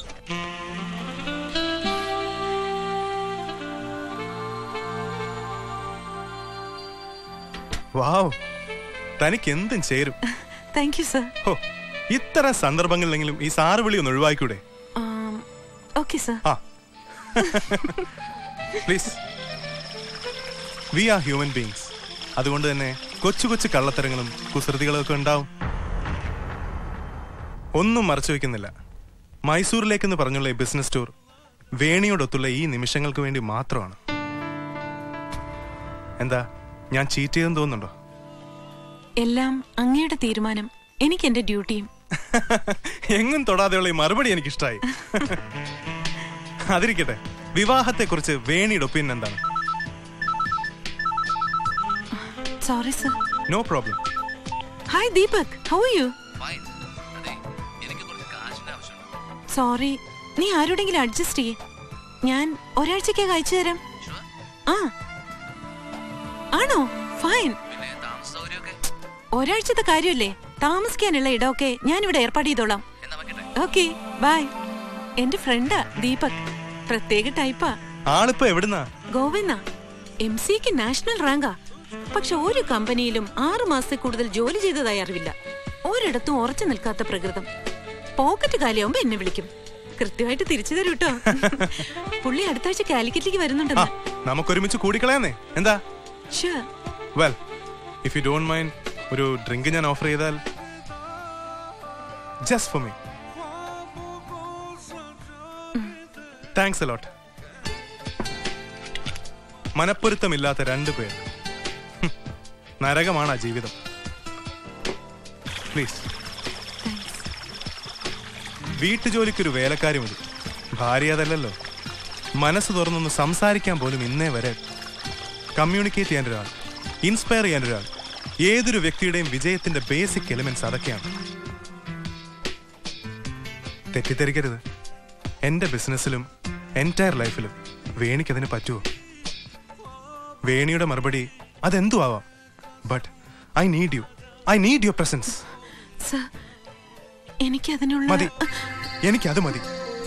[SPEAKER 9] വാവ്, തനിക്ക് എന്തും ചേരും.
[SPEAKER 17] Thank you sir.
[SPEAKER 9] ഓ, ഇത്തരം സന്ദർഭങ്ങളിലെങ്കിലും ഈ സാറ് വിളി ഒന്ന് ഒഴിവാക്കൂടെ?
[SPEAKER 17] Okay sir.
[SPEAKER 9] Please, we are human beings. അതുകൊണ്ട് തന്നെ കൊച്ചു കൊച്ചു കള്ളത്തരങ്ങളും കുസൃതികളും ഒക്കെ ഉണ്ടാവും. ഒന്നും മറച്ചു വെക്കുന്നില്ല. മൈസൂരിലേക്കെന്ന് പറഞ്ഞുള്ള ഈ ബിസിനസ് ടൂർ വേണിയോടൊത്തുള്ള ഈ നിമിഷങ്ങൾക്ക് വേണ്ടി മാത്രമാണ്. എന്താ, ഞാൻ ചീറ്റ് ചെയ്തെന്ന് തോന്നുന്നുണ്ടോ?
[SPEAKER 17] എല്ലാം അങ്ങയുടെ തീരുമാനം. എനിക്ക് എന്റെ ഡ്യൂട്ടിയും.
[SPEAKER 9] എങ്ങും തൊടാതെയുള്ള ഈ മറുപടി എനിക്കിഷ്ടായി. അതിരിക്കട്ടെ, വിവാഹത്തെക്കുറിച്ച് വേണിയുടെ ഒപ്പീനിയൻ എന്താണ്?
[SPEAKER 17] Sorry sir.
[SPEAKER 9] No problem.
[SPEAKER 17] Hi Deepak, how are you? Sorry, നീ ആരോടെങ്കിലും അഡ്ജസ്റ്റ് ചെയ്യേ. ഞാൻ ഒരാഴ്ചക്കകം അയച്ചു തരാം. ആ ആണോ? ഫൈൻ. ഒരാഴ്ചത്തെ കാര്യമല്ലേ, താമസിക്കാനുള്ള ഇടമൊക്കെ ഞാൻ ഇവിടെ ഏർപ്പാട് ചെയ്തോളാം. Okay, bye. എന്റെ ഫ്രണ്ടാ ദീപക്, പ്രത്യേക ടൈപ്പാ.
[SPEAKER 9] ആളിപ്പോ എവിടുന്നാ?
[SPEAKER 17] ഗോവന്നാ. MC-ക്ക് നാഷണൽ റാങ്കാ. പക്ഷെ ഒരു കമ്പനിയിലും 6 മാസത്തിൽ കൂടുതൽ ജോലി ചെയ്തതായി അറിവില്ല. ഒരിടത്തും ഉറച്ചു നിൽക്കാത്ത പ്രകൃതം. പോക്കറ്റ് കാലിയാവുമ്പോ എന്നെ വിളിക്കും. കൃത്യമായിട്ട് തിരിച്ചു തരും കേട്ടോ. പുള്ളി അടുത്ത ആഴ്ച കാലിക്കറ്റിലേക്ക് വരുന്നുണ്ടെന്ന്.
[SPEAKER 9] നമുക്കൊരുമിച്ച് കൂടിക്കളയാന്നേ, എന്താ?
[SPEAKER 17] Sure.
[SPEAKER 9] Well, if you don't mind, ഒരു ഡ്രിങ്ക് ഞാൻ ഓഫർ ചെയ്താൽ? Just for me. Thanks a lot. മനപ്പൊരുത്തമില്ലാത്ത 2 പേർ. നരകമാണ് ആ ജീവിതം. പ്ലീസ്. വീട്ടുജോലിക്കൊരു വേലക്കാരി മതി, ഭാര്യ അതല്ലല്ലോ. മനസ്സ് തുറന്നൊന്ന് സംസാരിക്കാൻ പോലും ഇന്നേ വരെ. കമ്മ്യൂണിക്കേറ്റ് ചെയ്യാൻ ഒരാൾ, ഇൻസ്പയർ ചെയ്യാൻ ഒരാൾ. ഏതൊരു വ്യക്തിയുടെയും വിജയത്തിന്റെ ബേസിക് എലിമെന്റ്സ് അതൊക്കെയാണ്. തെറ്റിദ്ധരിക്കരുത്, എന്റെ ബിസിനസ്സിലും എൻറ്റയർ ലൈഫിലും വേണിക്കതിന് പറ്റുമോ? വേണിയുടെ മറുപടി അതെന്തു ആവാം. But I need you, I need your presence.
[SPEAKER 17] എനിക്കതിനുള്ള
[SPEAKER 9] മതി, എനിക്കത് മതി.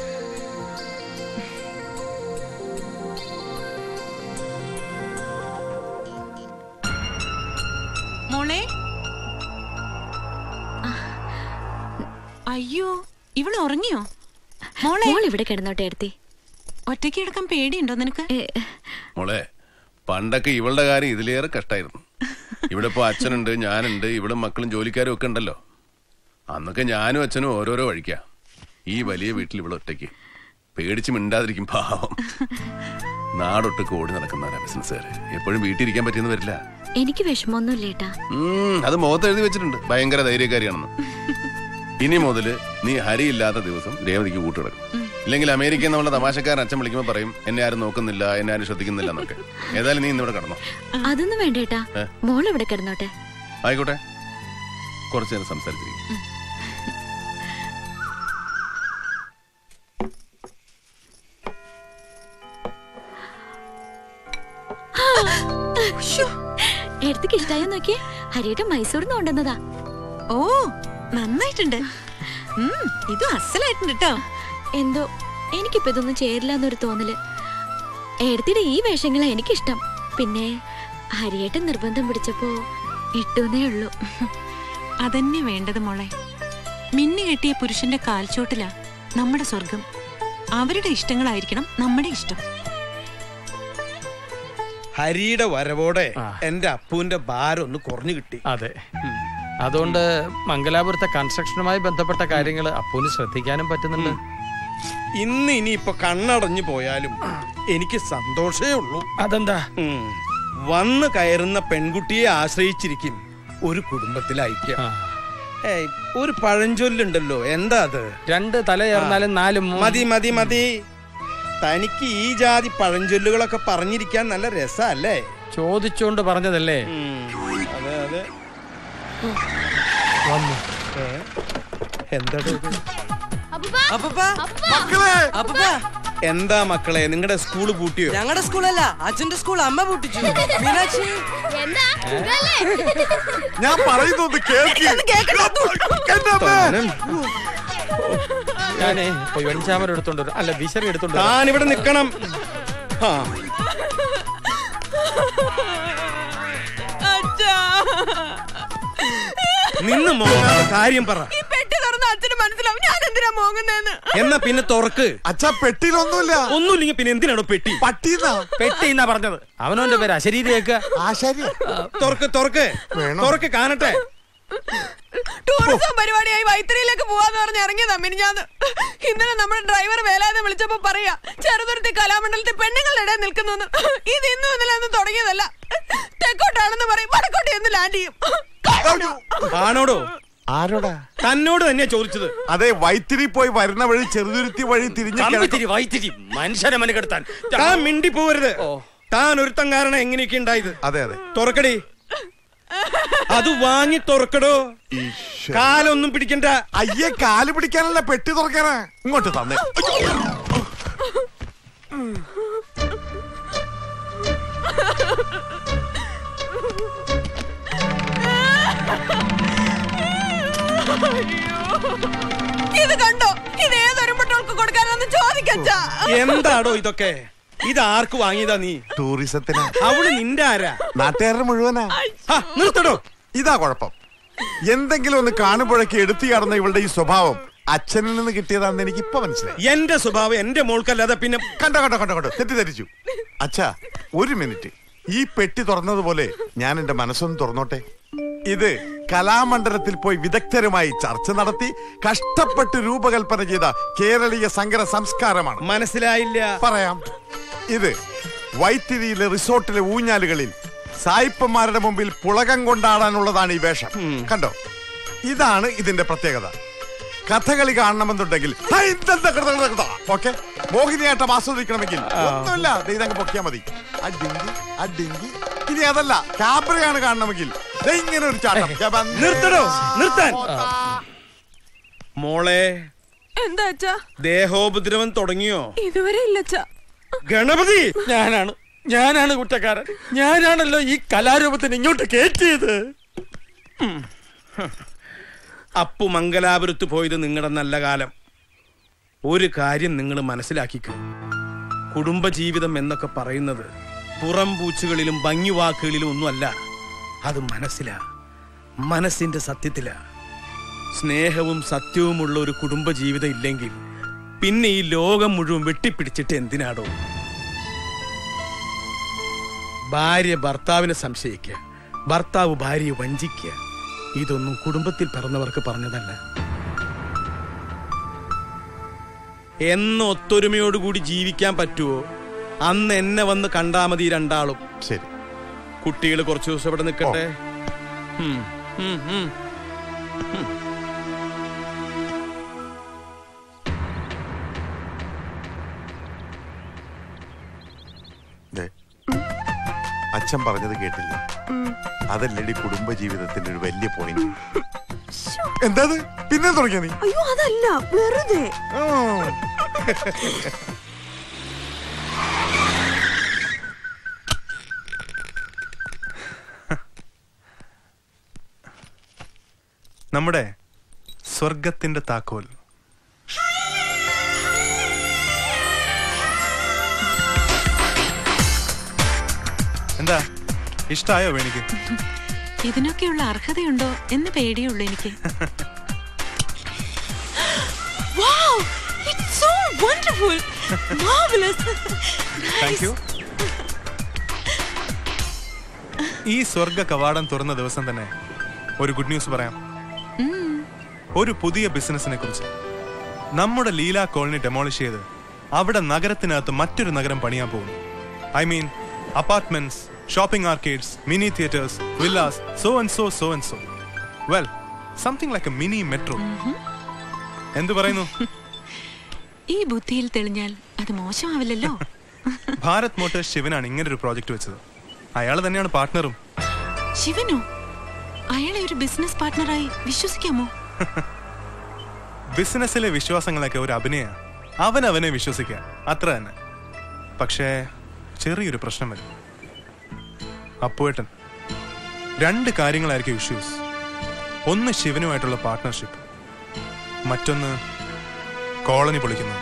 [SPEAKER 17] മോളെ, അയ്യോ, ഇവള് ഉറങ്ങിയോ? മോളെ,
[SPEAKER 16] ഇവിടെ കിടന്നോട്ടെ എടുത്തി.
[SPEAKER 17] ഒറ്റയ്ക്ക് കിടക്കാൻ പേടിയുണ്ടോ നിനക്ക്?
[SPEAKER 4] മോളെ, പണ്ടൊക്കെ ഇവളുടെ കാര്യം ഇതിലേറെ കഷ്ടായിരുന്നു. ഇവിടെ ഇപ്പൊ അച്ഛനുണ്ട്, ഞാനുണ്ട്, ഇവിടെ മക്കളും ജോലിക്കാരും ഒക്കെ ഉണ്ടല്ലോ. അന്നൊക്കെ ഞാനും അച്ഛനും ഓരോരോ വഴിക്കാ. ഈ വലിയ വീട്ടിൽ ഇവിടെ ഒറ്റയ്ക്ക് പേടിച്ച് മിണ്ടാതിരിക്കും പാവം. നാടൊട്ടൊക്കെ ഓടി നടക്കുന്നവരാ ബിസിനസ്സുകാര്. എപ്പോഴും വീട്ടിലിരിക്കാൻ പറ്റിയെന്ന് വരില്ല.
[SPEAKER 16] എനിക്ക് വിഷമമൊന്നുമില്ല ഏട്ടാ.
[SPEAKER 4] അത് മുഖത്ത് എഴുതി വെച്ചിട്ടുണ്ട്, ഭയങ്കര ധൈര്യക്കാരിയാണെന്ന്. ഇനി മുതല് നീ ഹരിയില്ലാത്ത ദിവസം രേവതിക്ക് കൂട്ടുകിടക്കും. ഇല്ലെങ്കിൽ അമേരിക്കയിൽ നമ്മളെ തമാശക്കാരൻ അച്ഛൻ വിളിക്കുമ്പോ പറയും, എന്നെ ആരും നോക്കുന്നില്ല, എന്നെ ആരും ശ്രദ്ധിക്കുന്നില്ല എന്നൊക്കെ. ഏതായാലും നീ ഇന്നിവിടെ കിടന്നോ.
[SPEAKER 16] അതൊന്നും വേണ്ട ഏട്ടാ, മോൾ ഇവിടെ കിടന്നോട്ടെ.
[SPEAKER 4] ആയിക്കോട്ടെ, കുറച്ചു നേരം സംസാരിച്ചിരിക്കും.
[SPEAKER 16] എടുത്തേക്ക് ഇഷ്ടായോ നോക്കിയേ, ഹരിയേട്ടൻ മൈസൂരിൽ നിന്ന് കൊണ്ടുവന്നതാ.
[SPEAKER 17] ഓ, നന്നായിട്ടുണ്ട്. ഇത് അസലായിട്ടുണ്ട് കേട്ടോ.
[SPEAKER 16] എന്തോ എനിക്കിപ്പോ ഇതൊന്നും ചേരില്ല എന്നൊരു തോന്നല്. എടുത്തിടെ ഈ വേഷങ്ങളാ എനിക്കിഷ്ടം. പിന്നെ ഹരിയേട്ടൻ നിർബന്ധം പിടിച്ചപ്പോ ഇട്ടുന്നേ ഉള്ളൂ.
[SPEAKER 17] അതന്നെ വേണ്ടത് മോളെ. മിന്നു കെട്ടിയ പുരുഷന്റെ കാൽച്ചോട്ടിലാ നമ്മുടെ സ്വർഗം. അവരുടെ ഇഷ്ടങ്ങളായിരിക്കണം നമ്മുടെ ഇഷ്ടം.
[SPEAKER 1] ഹരിയുടെ വരവോടെ എന്റെ അപ്പുവിന്റെ ഭാരം ഒന്ന് കുറഞ്ഞു കിട്ടി.
[SPEAKER 2] അതെ, അതുകൊണ്ട് മംഗലാപുരത്തെ കൺസ്ട്രക്ഷനുമായി ബന്ധപ്പെട്ട കാര്യങ്ങൾ അപ്പൂന് ശ്രദ്ധിക്കാനും പറ്റുന്നുണ്ട്.
[SPEAKER 1] ഇന്ന് ഇനിയിപ്പൊ കണ്ണടഞ്ഞു പോയാലും എനിക്ക് സന്തോഷേ ഉള്ളൂ.
[SPEAKER 2] അതെന്താ?
[SPEAKER 1] വന്ന് കയറുന്ന പെൺകുട്ടിയെ ആശ്രയിച്ചിരിക്കും ഒരു കുടുംബത്തിലെ ഐക്യം. ഒരു പഴഞ്ചൊല്ലുണ്ടല്ലോ, എന്താ അത്?
[SPEAKER 2] 2 തലയേർന്നാലും 4
[SPEAKER 1] മതി മതി മതി. തനിക്ക് ഈ ജാതി പഴഞ്ചൊല്ലുകളൊക്കെ പറഞ്ഞിരിക്കാൻ നല്ല രസല്ലേ?
[SPEAKER 2] ചോദിച്ചോണ്ട് പറഞ്ഞതല്ലേ?
[SPEAKER 1] അതെ അതെ.
[SPEAKER 3] മക്കളെ,
[SPEAKER 1] എന്താ മക്കളെ നിങ്ങളുടെ സ്കൂള് പൂട്ടിയോ?
[SPEAKER 15] ഞങ്ങളുടെ സ്കൂളല്ല, അച്ഛന്റെ സ്കൂൾ അമ്മ പൂട്ടിച്ചു. മീനാക്ഷി
[SPEAKER 6] എന്താ
[SPEAKER 11] ഞാൻ പറയുന്നത്
[SPEAKER 2] ഞാനേ പോയി വെഞ്ചാമരം എടുത്തോണ്ട് വരാം. അല്ല വിശറി എടുത്തോണ്ട് വരാം.
[SPEAKER 1] താനിവിടെ നിക്കണം. നിന്ന് മോങ്ങാതെ കാര്യം പറ.
[SPEAKER 15] ഈ പെട്ടി തുറന്ന് അച്ഛന് മനസ്സിലാവും ഞാൻ എന്തിനാ മോങ്ങുന്നേന്ന്.
[SPEAKER 1] എന്നാ പിന്നെ തുറക്ക്.
[SPEAKER 11] അച്ഛാ പെട്ടിയിലൊന്നുമില്ല.
[SPEAKER 1] ഒന്നുമില്ലെങ്കിൽ പിന്നെ എന്തിനാണോ പെട്ടി?
[SPEAKER 11] പട്ടിന്നാ
[SPEAKER 2] പെട്ടിന്നാ പറഞ്ഞത്. അവനവന്റെ പേര് അശരീരിയേക്ക്.
[SPEAKER 1] തുറക്ക് കാണട്ടെ.
[SPEAKER 15] ടൂറിസം പരിപാടിയായി വൈത്തിരിയിലേക്ക് പോവാന്ന് പറഞ്ഞ് ഇറങ്ങിയതാ മിനിഞ്ഞാന്ന്. ഇന്നലെ നമ്മുടെ ഡ്രൈവർ വേലാതെ വിളിച്ചപ്പോ പറയാ ചെറുതുരുത്തി കലാമണ്ഡലത്തിൽ പെണ്ണുങ്ങളുടെ ഇടയിൽ നിൽക്കുന്നു. ഇത് ഇന്നും ഇന്നലെ ഒന്നും തുടങ്ങിയതല്ല. തെക്കോട്ടാണെന്ന് പറയും, വടക്കോട്ട് എന്ന് ലാൻഡ് ചെയ്യും.
[SPEAKER 1] ആണോടോ?
[SPEAKER 11] ആരോടാ?
[SPEAKER 1] തന്നോട് തന്നെയാ ചോദിച്ചത്.
[SPEAKER 11] അതെ, വൈത്തിരി പോയി വരുന്ന വഴി ചെറുതുരുത്തി വഴി തിരിഞ്ഞ്
[SPEAKER 2] വൈത്തിരി മനുഷ്യനെ മനക്കെടുത്താൻ
[SPEAKER 1] താൻ മിണ്ടി പോവരുത്. താൻ ഒരുത്തം കാരണം എങ്ങനെയൊക്കെ ഉണ്ടായത്.
[SPEAKER 11] അതെ അതെ,
[SPEAKER 1] തുറക്കടി. അത് വാങ്ങി തുറക്കടോ. കാലൊന്നും പിടിക്കണ്ട.
[SPEAKER 11] അയ്യേ, കാല് പിടിക്കാനല്ല, പെട്ടി തുറക്കാനാ. ഇങ്ങോട്ട് തന്നെ.
[SPEAKER 15] ഇത് കണ്ടോ? ഇത് ഏതൊരു മുട്ടോൾക്ക് കൊടുക്കാനൊന്ന് ചോദിക്കച്ചാ.
[SPEAKER 1] എന്താടോ ഇതൊക്കെ? ഇത് ആർക്ക് വാങ്ങിയതാ നീ?
[SPEAKER 11] ടൂറിസത്തിന്.
[SPEAKER 1] അവള് നിന്റെ ആരാ?
[SPEAKER 11] നാട്ടുകാരുടെ മുഴുവനാ.
[SPEAKER 1] നിർത്തടോ.
[SPEAKER 11] ഇതാ കുഴപ്പം. എന്തെങ്കിലും ഒന്ന് കാണുമ്പോഴേക്ക് എടുത്തു കടന്ന ഇവളുടെ ഈ സ്വഭാവം അച്ഛനിൽ നിന്ന് കിട്ടിയതാണെന്ന് എനിക്ക് ഇപ്പൊ മനസ്സിലായി.
[SPEAKER 1] എന്റെ സ്വഭാവം എന്റെ മോൾക്കല്ലാതെ പിന്നെ.
[SPEAKER 11] കണ്ടോ തെറ്റിദ്ധരിച്ചു. അച്ഛാ, ഒരു മിനിറ്റ്. ഈ പെട്ടി തുറന്നതുപോലെ ഞാൻ എന്റെ മനസ്സൊന്ന് തുറന്നോട്ടെ. ഇത് കലാമണ്ഡലത്തിൽ പോയി വിദഗ്ധരുമായി ചർച്ച നടത്തി കഷ്ടപ്പെട്ട് രൂപകൽപ്പന ചെയ്ത കേരളീയ സങ്കര സംസ്കാരമാണ്.
[SPEAKER 1] മനസ്സിലായില്ല.
[SPEAKER 11] പറയാം. ഇത് വൈത്തിരിയിലെ റിസോർട്ടിലെ ഊഞ്ഞാലുകളിൽ സായിപ്പന്മാരുടെ മുമ്പിൽ പുളകം കൊണ്ടാടാനുള്ളതാണ് ഈ വേഷം. കണ്ടോ, ഇതാണ് ഇതിന്റെ പ്രത്യേകത. കഥകളി കാണണമെന്നുണ്ടെങ്കിൽ ഓക്കെ, മോഹിനിയാട്ടം ആസ്വദിക്കണമെങ്കിൽ ഒന്നുമില്ല, ഇതങ്ങ് പൊക്കിയാ മതി. അടിങ്കി. ഇനി അതല്ല, കാബ്രയാണ് കാണണമെങ്കിൽ ഇങ്ങനെ ഒരു ചാട്ടം.
[SPEAKER 1] നിർത്തടോ, നിർത്താൻ. മോളെ,
[SPEAKER 15] എന്താ അച്ഛാ?
[SPEAKER 1] ദേഹോപദ്രവം തുടങ്ങിയോ?
[SPEAKER 15] ഇതുവരെ ഇല്ലച്ചാ.
[SPEAKER 1] ഗണപതി,
[SPEAKER 2] ഞാനാണ് കുറ്റക്കാരൻ. ഞാനാണല്ലോ ഈ കലാരൂപത്തിന് ഇങ്ങോട്ട് കയറ്റിയത്.
[SPEAKER 1] അപ്പു മംഗലാപുരത്ത് പോയത് നിങ്ങളുടെ നല്ല കാലം. ഒരു കാര്യം നിങ്ങൾ മനസ്സിലാക്കിക്കോ. കുടുംബജീവിതം എന്നൊക്കെ പറയുന്നത് പുറം പൂച്ചുകളിലും ഭംഗിവാക്കുകളിലും ഒന്നുമല്ല. അത് മനസ്സിലാ, മനസ്സിന്റെ സത്യത്തിലാ. സ്നേഹവും സത്യവുമുള്ള ഒരു കുടുംബജീവിതം ഇല്ലെങ്കിൽ പിന്നെ ഈ ലോകം മുഴുവൻ വെട്ടിപ്പിടിച്ചിട്ട് എന്തിനാടോ? ഭാര്യ ഭർത്താവിനെ സംശയിക്കുക, ഭർത്താവ് ഭാര്യയെ വഞ്ചിക്കുക, ഇതൊന്നും കുടുംബത്തിൽ പിറന്നവർക്ക് പറഞ്ഞതല്ല. എന്ന് ഒത്തൊരുമയോടുകൂടി ജീവിക്കാൻ പറ്റുമോ അന്ന് എന്നെ വന്ന് കണ്ടാ മതി രണ്ടാളും.
[SPEAKER 11] ശരി,
[SPEAKER 1] കുട്ടികൾ കുറച്ചു ദിവസം ഇവിടെ നിൽക്കട്ടെ.
[SPEAKER 11] അച്ഛൻ പറഞ്ഞത് കേട്ടില്ല. അതല്ലടി കുടുംബജീവിതത്തിന്റെ ഒരു വലിയ പോയിന്റ്. എന്താ പിന്നെ തുടങ്ങിയ നീ?
[SPEAKER 15] അയ്യോ അതല്ല, വെറുതെ.
[SPEAKER 9] നമ്മുടെ സ്വർഗത്തിന്റെ താക്കോൽ. എന്താ, ഇഷ്ടായോ വേണിക്ക്?
[SPEAKER 17] ഇതിനൊക്കെയുള്ള അർഹതയുണ്ടോ എന്ന് പേടിയുള്ളൂ എനിക്ക്.
[SPEAKER 15] Wow, it's so wonderful, marvelous.
[SPEAKER 9] Thank you. ഈ സ്വർഗ കവാടം തുറന്ന ദിവസം തന്നെ ഒരു ഗുഡ് ന്യൂസ് പറയാം. ഒരു പുതിയ ബിസിനസിനെ കുറിച്ച്. നമ്മുടെ ലീല കോളനി ഡെമോളിഷ് ചെയ്ത് അവിടെ നഗരത്തിനകത്ത് മറ്റൊരു നഗരം പണിയാൻ പോകുന്നു. I mean apartments, shopping arcades, mini theatres, villas, so and so. Well, something like a mini metro. എന്തു പറയുന്നു?
[SPEAKER 17] ഈ ബുദ്ധിയിൽ തെളിഞ്ഞാൽ അത് മോശമാവില്ലല്ലോ.
[SPEAKER 9] ഭാരത് മോട്ടോഴ്സ് ശിവനാണ് ഇങ്ങനെ ഒരു പ്രോജക്റ്റ് വെച്ചത്. അയാൾ തന്നെയാണ് പാർട്ട്ണറും.
[SPEAKER 17] ശിവനോ? അയാളെ ഒരു ബിസിനസ് പാർട്ട്ണറായി വിശ്വസിക്കാമോ?
[SPEAKER 9] ബിസിനസ്സിലെ വിശ്വാസങ്ങളൊക്കെ ഒരു അഭിനയ. അവനവനെ വിശ്വസിക്കാം, അത്ര തന്നെ. പക്ഷേ ചെറിയൊരു പ്രശ്നം വരും. അപ്പുവേട്ടൻ 2 കാര്യങ്ങളായിരിക്കും ഇഷ്യൂസ്. ഒന്ന് ശിവനുമായിട്ടുള്ള പാർട്ട്ണർഷിപ്പ്, മറ്റൊന്ന് കോളനി പൊളിക്കുന്നത്.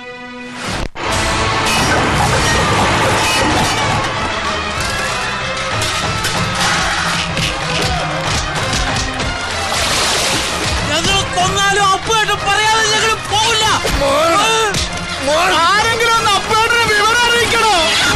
[SPEAKER 8] കൊന്നാലും അപ്പുവേട്ടൻ പറയാതെ ഞങ്ങൾ പോവില്ല.
[SPEAKER 3] ആരെങ്കിലും ഒന്ന് അപ്പുവേട്ടനെ വിവരം അറിയിക്കണോ?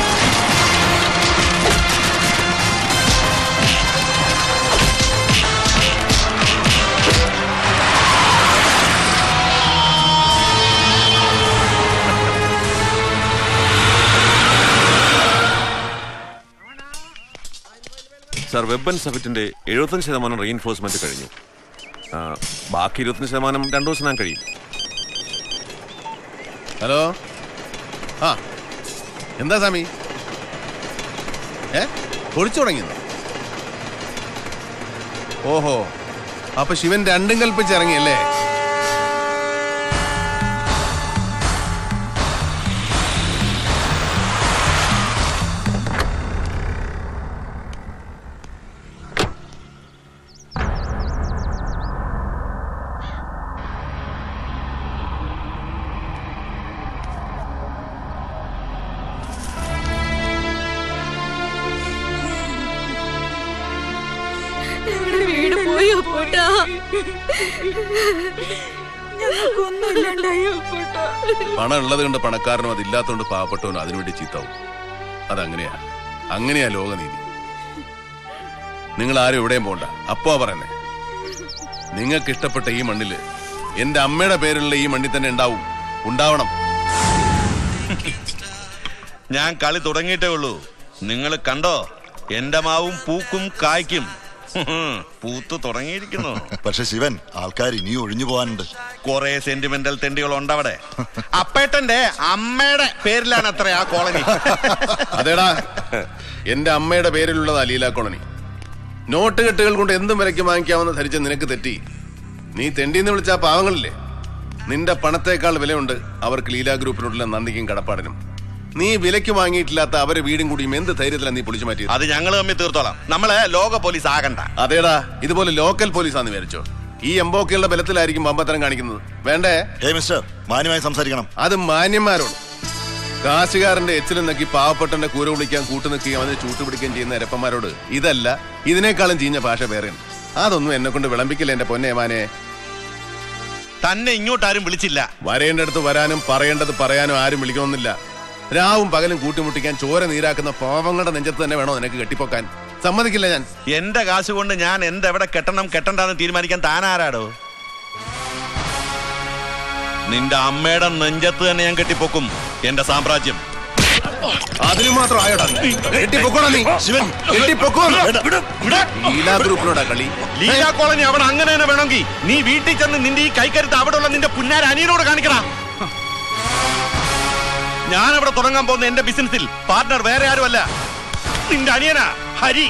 [SPEAKER 22] സാർ, വെബൻ സഫിറ്റിന്റെ 75% റീഇൻഫോഴ്സ്മെന്റ് കഴിഞ്ഞു. ബാക്കി 25% 2 ദിവസം കഴിയും.
[SPEAKER 4] ഹലോ, ആ എന്താ സ്വാമി? പൊളിച്ചു തുടങ്ങിയോ? ഓഹോ, അപ്പൊ ശിവൻ 2 കൽപ്പിച്ചിറങ്ങിയല്ലേ?
[SPEAKER 21] വീട് പോയോ പോട്ടാ?
[SPEAKER 4] പണം ഉള്ളത് കൊണ്ട് പണക്കാരനും അതില്ലാത്തതുകൊണ്ട് പാവപ്പെട്ടവനും അതിനുവേണ്ടി ചീത്താവും. അങ്ങനെയാ ലോകനീതി. നിങ്ങൾ ആരും എവിടെയും പോണ്ട. അപ്പോ പറയുന്നേ, നിങ്ങൾക്ക് ഇഷ്ടപ്പെട്ട ഈ മണ്ണില് എന്റെ അമ്മയുടെ പേരിലുള്ള ഈ മണ്ണിൽ തന്നെ ഉണ്ടാവണം.
[SPEAKER 13] ഞാൻ കളി തുടങ്ങിയിട്ടേ ഉള്ളൂ. നിങ്ങൾ കണ്ടോ, എന്റെ മാവും പൂക്കും കായ്ക്കും. പൂത്തു തുടങ്ങിയിരിക്കുന്നു.
[SPEAKER 12] പക്ഷെ ശിവൻ, ആൾക്കാർ ഇനിയും ഒഴിഞ്ഞു പോകാനുണ്ട്.
[SPEAKER 13] കുറെ സെന്റിമെന്റൽ തെണ്ടികൾ ഉണ്ടവിടെ. അപ്പേട്ടന്റെ അമ്മയുടെ പേരിലാണ് അത്ര ആ കോളനി.
[SPEAKER 4] അതേടാ, എന്റെ അമ്മയുടെ പേരിലുള്ളതാ ലീല കോളനി. നോട്ട് കെട്ടുകൾ കൊണ്ട് എന്തും വിലയ്ക്ക് വാങ്ങിക്കാമെന്ന് ധരിച്ച നിനക്ക് തെറ്റി. നീ തെണ്ടിന്ന് വിളിച്ച ആ പാവങ്ങളില്ലേ, നിന്റെ പണത്തേക്കാൾ വിലയുണ്ട് അവർക്ക് ലീല ഗ്രൂപ്പിനോടുള്ള നന്ദിക്കും കടപ്പാടിനും. നീ വിലയ്ക്ക് വാങ്ങിയിട്ടില്ലാത്ത അവരെ വീടും കൂടിയും എന്ത് ധൈര്യത്തിലാണ് നീ പൊളിച്ചു മാറ്റിയത്?
[SPEAKER 13] അത് ഞങ്ങൾ തമ്മിൽ തീർത്തോളാം. നമ്മളെ ലോക പോലീസ് ആകണ്ട.
[SPEAKER 4] അതേടാ, ഇതുപോലെ ലോക്കൽ പോലീസാന്ന് വിചാരിച്ചോ? ഈ എംബോക്കയുടെ ബലത്തിലായിരിക്കും ബമ്പത്തരം കാണിക്കുന്നത്. വേണ്ടേ?
[SPEAKER 12] മിസ്റ്റർ, മാന്യമായി സംസാരിക്കണം.
[SPEAKER 4] അത് മാന്യന്മാരോട്. കാശുകാരന്റെ എച്ചിലും നക്കി പാവപ്പെട്ടന്റെ കൂര വിളിക്കാൻ കൂട്ടുനിൽക്കുകയും അതിന് ചൂട്ടുപിടിക്കുകയും ചെയ്യുന്ന എരപ്പന്മാരോട് ഇതല്ല, ഇതിനേക്കാളും ചീഞ്ഞ ഭാഷ വേറെയാണ്. അതൊന്നും എന്നെ കൊണ്ട് വിളമ്പിക്കില്ല എന്റെ പൊന്നേമാനെ.
[SPEAKER 13] തന്നെ ഇങ്ങോട്ടാരും വിളിച്ചില്ല.
[SPEAKER 4] വരേണ്ടടുത്ത് വരാനും പറയേണ്ടത് പറയാനും ആരും വിളിക്കണമെന്നില്ല. രാവും പകലും കൂട്ടിമുട്ടിക്കാൻ ചോര നീരാക്കുന്ന പാവങ്ങളുടെ നെഞ്ചത്ത് തന്നെ വേണോ നിനക്ക് കെട്ടിപ്പൊക്കാൻ? സമ്മതിക്കില്ല ഞാൻ.
[SPEAKER 13] എന്റെ കാശ് കൊണ്ട് ഞാൻ എന്തെവിടെ കെട്ടണ്ടെന്ന് തീരുമാനിക്കാൻ താനാരാടോ? നിന്റെ അമ്മയുടെ നെഞ്ചത്ത് തന്നെ ഞാൻ കെട്ടിപ്പൊക്കും എന്റെ സാമ്രാജ്യം.
[SPEAKER 4] അതിന് മാത്രം ആയോടാ കളി?
[SPEAKER 13] ലീല കോളനി അവിടെ അങ്ങനെ തന്നെ വേണമെങ്കിൽ നീ വീട്ടിൽ ചെന്ന് നിന്റെ ഈ കൈക്കരുത്ത് അവിടെയുള്ള നിന്റെ പുന്നാര അനിയനോട് കാണിക്കണ. ഞാൻ അവിടെ തുടങ്ങാൻ പോകുന്ന എന്റെ ബിസിനസിൽ പാർട്ട്ണർ വേറെ ആരുമല്ല, നിന്റെ അനിയനാ ഹരി.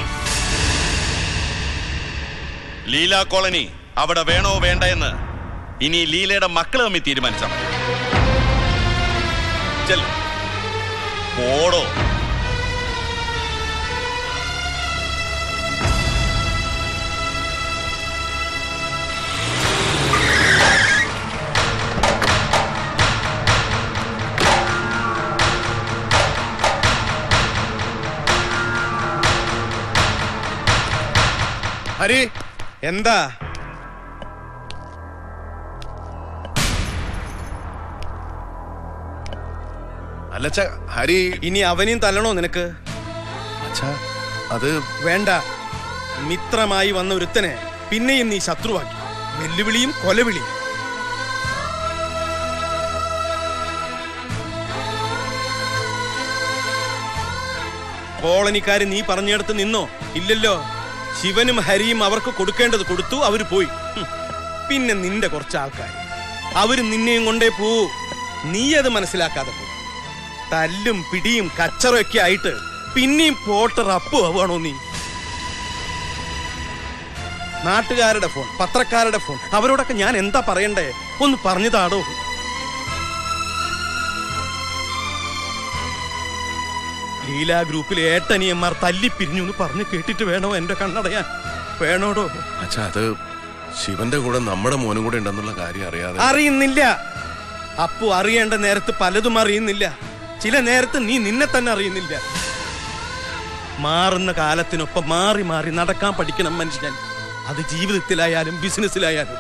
[SPEAKER 13] ലീല കോളനി അവിടെ വേണോ വേണ്ട എന്ന് ഇനി ലീലയുടെ മക്കൾ തമ്മിൽ തീരുമാനിച്ചാൽ മതി. ചെല്ല്, പോടോ.
[SPEAKER 1] ഹരി, എന്താ?
[SPEAKER 4] അല്ലച്ച ഹരി,
[SPEAKER 1] ഇനി അവനെയും തല്ലണോ നിനക്ക്?
[SPEAKER 4] അത്
[SPEAKER 1] വേണ്ട. മിത്രമായി വന്ന ഒരുത്തനെ പിന്നെയും നീ ശത്രുവാക്കി. വെല്ലുവിളിയും കൊലവിളിയും. കോളനിക്കാര് നീ പറഞ്ഞിടത്ത് നിന്നോ? ഇല്ലല്ലോ. ശിവനും ഹരിയും അവർക്ക് കൊടുക്കേണ്ടത് കൊടുത്തു, അവര് പോയി. പിന്നെ നിന്റെ കുറച്ച് ആൾക്കാർ, അവര് നിന്നെയും കൊണ്ടേ പോവൂ. നീ അത് മനസ്സിലാക്കാതെ പോ. തല്ലും പിടിയും കച്ചറയൊക്കെ ആയിട്ട് പിന്നെയും പോട്ടർ അപ്പു ആവുകയാണോ നീ? നാട്ടുകാരുടെ ഫോൺ, പത്രക്കാരുടെ ഫോൺ, അവരോടൊക്കെ ഞാൻ എന്താ പറയണ്ടേ? ഒന്ന് പറഞ്ഞു താടോ. ലീലാ ഗ്രൂപ്പിലെ ഏട്ടനിയന്മാർ തല്ലിപ്പിരിഞ്ഞു എന്ന് പറഞ്ഞു കേട്ടിട്ട് വേണോ എന്റെ കണ്ണടയാൻ? വേണോടോ?
[SPEAKER 19] അച്ഛാ, അത് ശിവന്റെ കൂടെ നമ്മുടെ മോനും കൂടെ ഉണ്ടെന്നുള്ള കാര്യം അറിയാതെ.
[SPEAKER 1] അറിയുന്നില്ല. അപ്പു അറിയേണ്ട നേരത്ത് പലതും അറിയുന്നില്ല. ചില നേരത്ത് നീ നിന്നെ തന്നെ അറിയുന്നില്ല. മാറുന്ന കാലത്തിനൊപ്പം മാറി മാറി നടക്കാൻ പഠിക്കണം മനുഷ്യൻ. അത് ജീവിതത്തിലായാലും ബിസിനസ്സിലായാലും.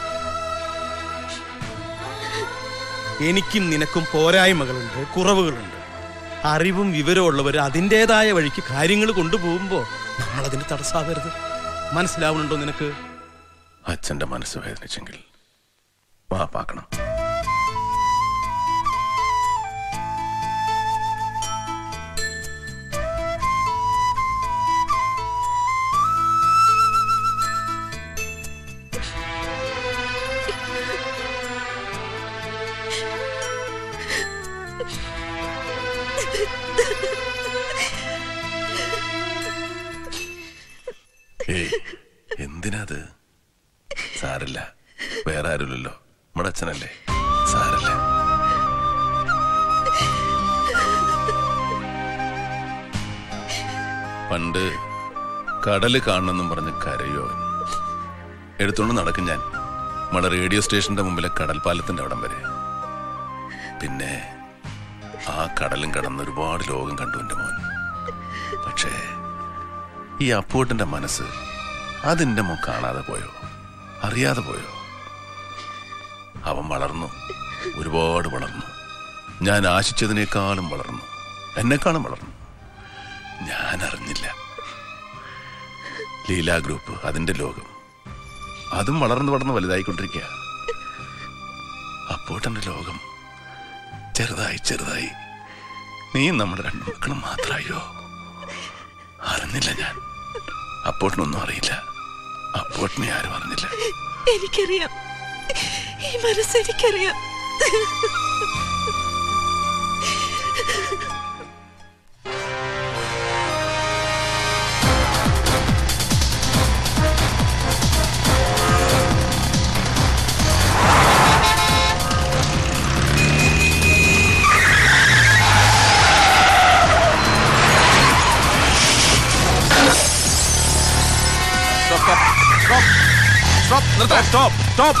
[SPEAKER 1] എനിക്കും നിനക്കും പോരായ്മകളുണ്ട്, കുറവുകളുണ്ട്. അറിവും വിവരമുള്ളവർ അതിൻ്റെതായ വഴിക്ക് കാര്യങ്ങൾ കൊണ്ടുപോകുമ്പോൾ നമ്മളതിന് തടസ്സാവരുത്. മനസ്സിലാവുന്നുണ്ടോ നിനക്ക്?
[SPEAKER 19] അച്ഛന്റെ മനസ്സ് വേദനിച്ചെങ്കിൽ മാപ്പാക്കണം. എന്തിനാത്? സാരല്ല, വേറെ ആരുമില്ലല്ലോ, നമ്മുടെ അച്ഛനല്ലേ, സാരല്ല. പണ്ട് കടല് കാണണമെന്നും പറഞ്ഞ് കരയോ എടുത്തോണ്ട് നടക്കും ഞാൻ നമ്മുടെ റേഡിയോ സ്റ്റേഷന്റെ മുമ്പിലെ കടൽപ്പാലത്തിന്റെ അവിടം വരെ. പിന്നെ ആ കടലും കടന്ന് ഒരുപാട് ലോകം കണ്ടു എൻ്റെ മോൻ. പക്ഷേ ഈ അപ്പൂട്ടന്റെ മനസ്സ് അതിൻ്റെ മോൻ കാണാതെ പോയോ, അറിയാതെ പോയോ? അവൻ വളർന്നു, ഒരുപാട് വളർന്നു. ഞാൻ ആശിച്ചതിനേക്കാളും വളർന്നു, എന്നെക്കാളും വളർന്നു. ഞാൻ അറിഞ്ഞില്ല. ലീലാ ഗ്രൂപ്പ്, അതിന്റെ ലോകം, അതും വളർന്നു വളർന്ന് വലുതായിക്കൊണ്ടിരിക്കുക. അപ്പോട്ടെന്റെ ലോകം ചെറുതായി ചെറുതായി നീ നമ്മുടെ രണ്ടു മക്കളും മാത്രമായോ? അറിഞ്ഞില്ല ഞാൻ. അപ്പോട്ടിനൊന്നും അറിയില്ല. അപ്പോട്ടിനെ ആരും അറിഞ്ഞില്ല.
[SPEAKER 21] എനിക്കറിയാം, ഈ മനസ്സ് എനിക്കറിയാം.
[SPEAKER 19] Stop!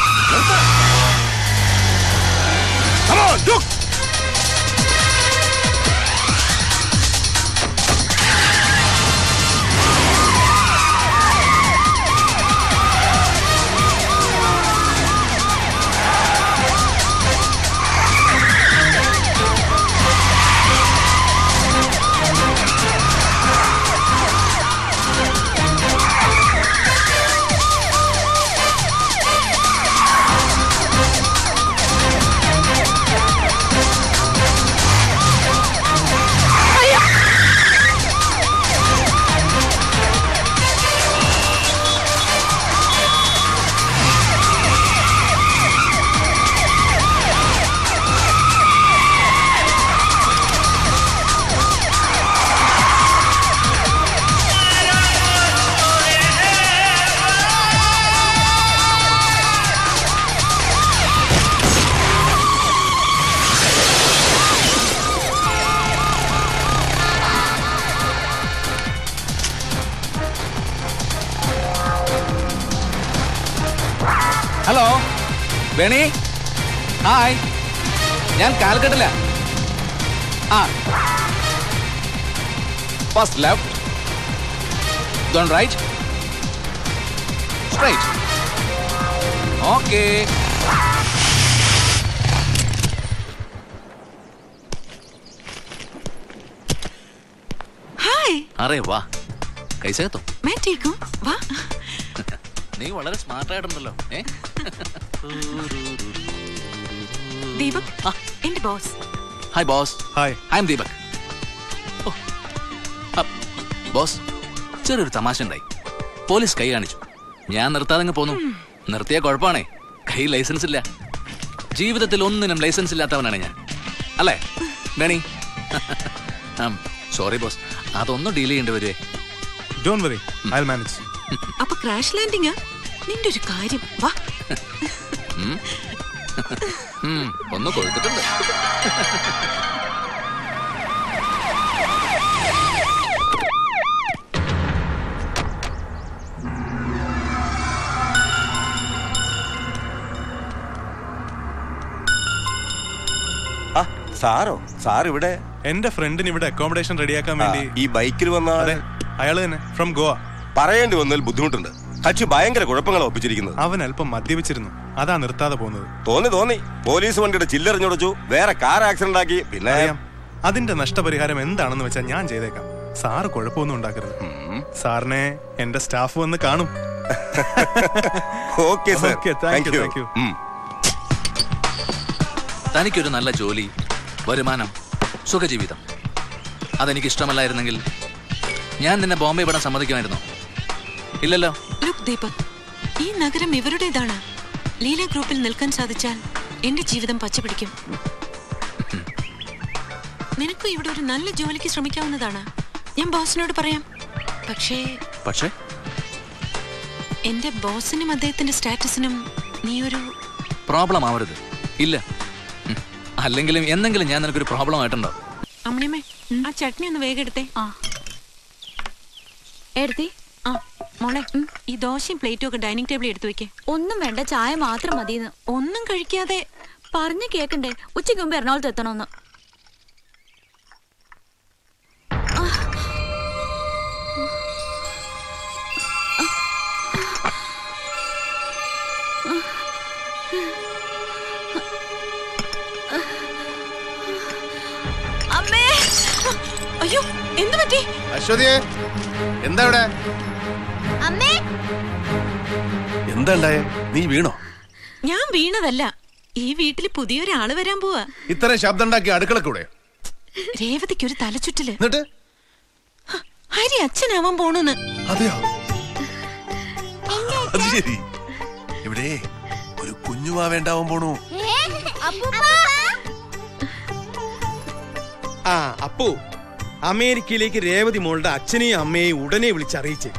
[SPEAKER 19] Come on, look!
[SPEAKER 5] Hello Veni, hi, ഞാൻ കാൽക്കട്ടില്ല. First left, then right, straight. Okay.
[SPEAKER 21] Hi.
[SPEAKER 5] अरे वाह, कैसे है तुम?
[SPEAKER 21] मैं ठीक हूँ, वाह।
[SPEAKER 5] നീ വളരെ സ്മാർട്ട് ആയിട്ടുണ്ടല്ലോ.
[SPEAKER 21] ദീപക്, എന്റെ boss.
[SPEAKER 5] Hi boss. Hi, I'm Deepak. Boss, ചെറിയൊരു തമാശ ഉണ്ടായി. പോലീസ് കൈ കാണിച്ചു. ഞാൻ നിർത്താതെ പോന്നു. നിർത്തിയ കുഴപ്പമാണേ, കൈ ലൈസൻസ് ഇല്ല. ജീവിതത്തിൽ ഒന്നിനും ലൈസൻസ് ഇല്ലാത്തവനാണ് ഞാൻ, അല്ലേ വേണി? സോറി ബോസ്, അതൊന്നും ഡീൽ ചെയ്യേണ്ടി വരുവേ.
[SPEAKER 9] Don't worry, I'll manage.
[SPEAKER 21] അപ്പൊ ക്രാഷ് ലാൻഡിംഗ് നിന്റെ ഒരു കാര്യം. വാ,
[SPEAKER 5] ഒന്ന് കൊഴുത്തിട്ടുണ്ട്.
[SPEAKER 14] സാറോ? സാർ ഇവിടെ?
[SPEAKER 9] എന്റെ ഫ്രണ്ടിന് ഇവിടെ അക്കോമഡേഷൻ റെഡിയാക്കാൻ വേണ്ടി.
[SPEAKER 14] ഈ ബൈക്കിൽ വന്ന
[SPEAKER 9] അയാള് തന്നെ, ഫ്രം ഗോവ.
[SPEAKER 14] പറയേണ്ടി വന്നതിൽ ബുദ്ധിമുട്ടുണ്ട്. കക്ഷി ഭയങ്കര കുഴപ്പങ്ങളാ ഒപ്പിച്ചിരിക്കുന്നത്.
[SPEAKER 9] അവൻ അല്പം മദ്യപിച്ചിരുന്നു, അതാ നിർത്താതെ പോകുന്നത്.
[SPEAKER 14] തോന്നി പോലീസ് വണ്ടിയുടെ ചില്ലെറിഞ്ഞുടച്ചു, വേറെ കാർ ആക്സിഡന്റ് ആക്കി. പിന്നെ
[SPEAKER 9] അതിന്റെ നഷ്ടപരിഹാരം എന്താണെന്ന് വെച്ചാൽ ഞാൻ ചെയ്തേക്കാം. സാറ് കുഴപ്പമൊന്നും ഉണ്ടാക്കരുത്. സാറിനെ എന്റെ സ്റ്റാഫ് വന്ന് കാണും.
[SPEAKER 14] Okay sir.
[SPEAKER 9] Thank you.
[SPEAKER 5] തനിക്കൊരു നല്ല ജോലി, വരുമാനം, സുഖജീവിതം, അതെനിക്ക് ഇഷ്ടമല്ലായിരുന്നെങ്കിൽ ഞാൻ നിന്നെ ബോംബെ വിടാൻ സമ്മതിക്കുമായിരുന്നു. ഇല്ലല്ലോ.
[SPEAKER 17] ലുക്ക് ദീപക്, ഈ നഗരം ഇവരുടേതാണ്. ലീല ഗ്രൂപ്പിൽ നിൽക്കാൻ സാധിച്ചാൽ എന്റെ ജീവിതം പച്ചപിടിക്കും. നിനക്ക് ഇവിടെ ഒരു നല്ല ജോലിക്ക് ശ്രമിക്കാവുന്നതാണ്. ഞാൻ ബോസിനോട് പറയാം. പക്ഷേ എന്റെ ബോസിനും അദ്ദേഹത്തിന്റെ സ്റ്റാറ്റസിനും നീ ഒരു
[SPEAKER 5] പ്രോബ്ലം ആവരുത്. ഇല്ല, അല്ലെങ്കിലും എന്തെങ്കിലും ഞാൻ നിനക്കൊരു പ്രോബ്ലം ആയിട്ടുണ്ടോ?
[SPEAKER 17] അമ്മണിയമ്മേ, ആ ചട്നി ഒന്ന് വേഗം എടുത്തേ.
[SPEAKER 16] എടുത്തി.
[SPEAKER 17] ആ മോളെ, ഈ ദോശയും പ്ലേറ്റും ഒക്കെ ഡൈനിങ് ടേബിളിൽ എടുത്തു വെക്കേ.
[SPEAKER 16] ഒന്നും വേണ്ട, ചായ മാത്രം മതിയെന്ന്.
[SPEAKER 17] ഒന്നും കഴിക്കാതെ
[SPEAKER 16] പറഞ്ഞു കേക്കണ്ടേ? ഉച്ചയ്ക്ക് മുമ്പ് എറണാകുളത്ത് എത്തണമെന്ന്.
[SPEAKER 17] അമ്മേ, അയ്യോ, എന്ത് പറ്റി?
[SPEAKER 4] അശ്വതിയെ, എന്താ ഇവിടെ?
[SPEAKER 6] അമ്മേ,
[SPEAKER 19] എന്താ നീ വീണോ?
[SPEAKER 17] ഞാൻ വീണതല്ല. ഈ വീട്ടിൽ പുതിയൊരാള് വരാൻ പോവാ.
[SPEAKER 19] ഇത്ര ശബ്ദം ഉണ്ടാക്കി അടുക്കളക്കൂടെ?
[SPEAKER 17] രേവതിക്ക് ഒരു തലച്ചുറ്റല്.
[SPEAKER 19] എന്നിട്ട്
[SPEAKER 17] ഹരി അച്ഛനാവാൻ പോണെന്ന്.
[SPEAKER 19] അതെയോ? അത് ശരി. ഇവിടെ ഒരു കുഞ്ഞുമാവേണ്ടാവാൻ പോണു.
[SPEAKER 1] ആ അപ്പു, അമേരിക്കയിലേക്ക് രേവതി മോളുടെ അച്ഛനെയും അമ്മയെയും ഉടനെ വിളിച്ചറിയിച്ചേ.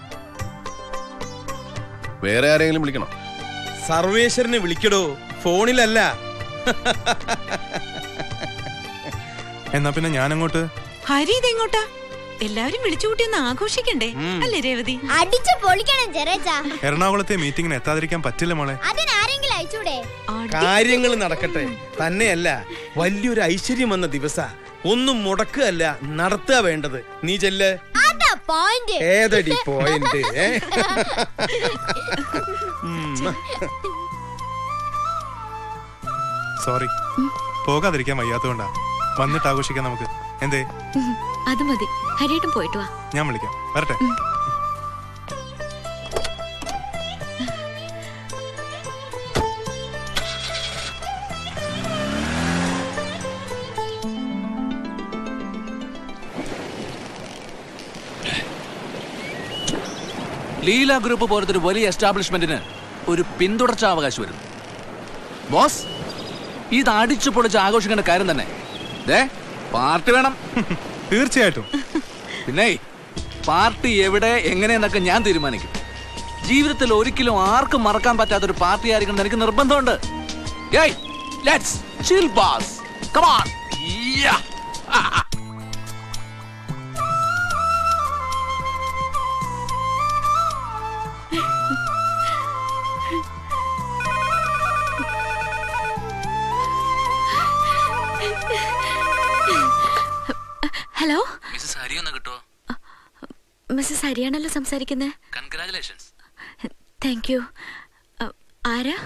[SPEAKER 19] വേറെ ആരെങ്കിലും വിളിക്കണോ?
[SPEAKER 1] സർവേശ്വരനെ വിളിക്കടോ, ഫോണിലല്ല.
[SPEAKER 9] എന്നാ പിന്നെ ഞാനങ്ങോട്ട്.
[SPEAKER 17] ഹരി ഇതെങ്ങോട്ടാ? എല്ലാവരും വിളിച്ചുകൂട്ടി ഒന്ന് ആഘോഷിക്കണ്ടേ, അല്ലേ രേവതി?
[SPEAKER 6] അടിച്ചു പൊളിക്കണം ചെറേച്ചാ.
[SPEAKER 9] എറണാകുളത്തെ മീറ്റിംഗിന് എത്താതിരിക്കാൻ പറ്റില്ല മോളെ.
[SPEAKER 6] അതിനാരെങ്കിലും അയച്ചൂടെ?
[SPEAKER 1] കാര്യങ്ങൾ നടക്കട്ടെ. തന്നെയല്ല, വലിയൊരു ഐശ്വര്യം വന്ന ദിവസ. ഒന്നും മുടക്കുകയല്ല, നടത്തുക വേണ്ടത്. നീ ചെല്ല്. ഏതടി പോയിന്റ്?
[SPEAKER 9] സോറി, പോകാതിരിക്കാൻ വയ്യാത്തതുകൊണ്ടാ. വന്നിട്ട് ആഘോഷിക്കാം നമുക്ക്. എന്തേ?
[SPEAKER 16] അത് മതി. ഹരിയേട്ടൻ പോയിട്ട് വാ.
[SPEAKER 9] ഞാൻ വിളിക്കാം. വരട്ടെ.
[SPEAKER 5] ലീല ഗ്രൂപ്പ് പോലത്തെ ഒരു വലിയ എസ്റ്റാബ്ലിഷ്മെന്റിന് ഒരു പിന്തുടർച്ചാവകാശം വരുന്നു. ബോസ്, ഇത് അടിച്ചു പൊളിച്ച് ആഘോഷിക്കേണ്ട കാര്യം തന്നെ. പാർട്ടി വേണം.
[SPEAKER 9] തീർച്ചയായിട്ടും.
[SPEAKER 5] പിന്നെ പാർട്ടി എവിടെ എങ്ങനെയെന്നൊക്കെ ഞാൻ തീരുമാനിക്കും. ജീവിതത്തിൽ ഒരിക്കലും ആർക്കും മറക്കാൻ പറ്റാത്തൊരു പാർട്ടി ആയിരിക്കണം എനിക്ക് നിർബന്ധമുണ്ട്. Let's chill boss, come on.
[SPEAKER 16] Hello,
[SPEAKER 5] missus Hari ഒന്ന് കിട്ടുമോ?
[SPEAKER 16] മിസ്സസ് ഹരിയാണല്ലോ സംസാരിക്കുന്നത്.
[SPEAKER 5] കൺഗ്രാറ്റുലേഷൻസ്.
[SPEAKER 16] Thank you. ആരാ?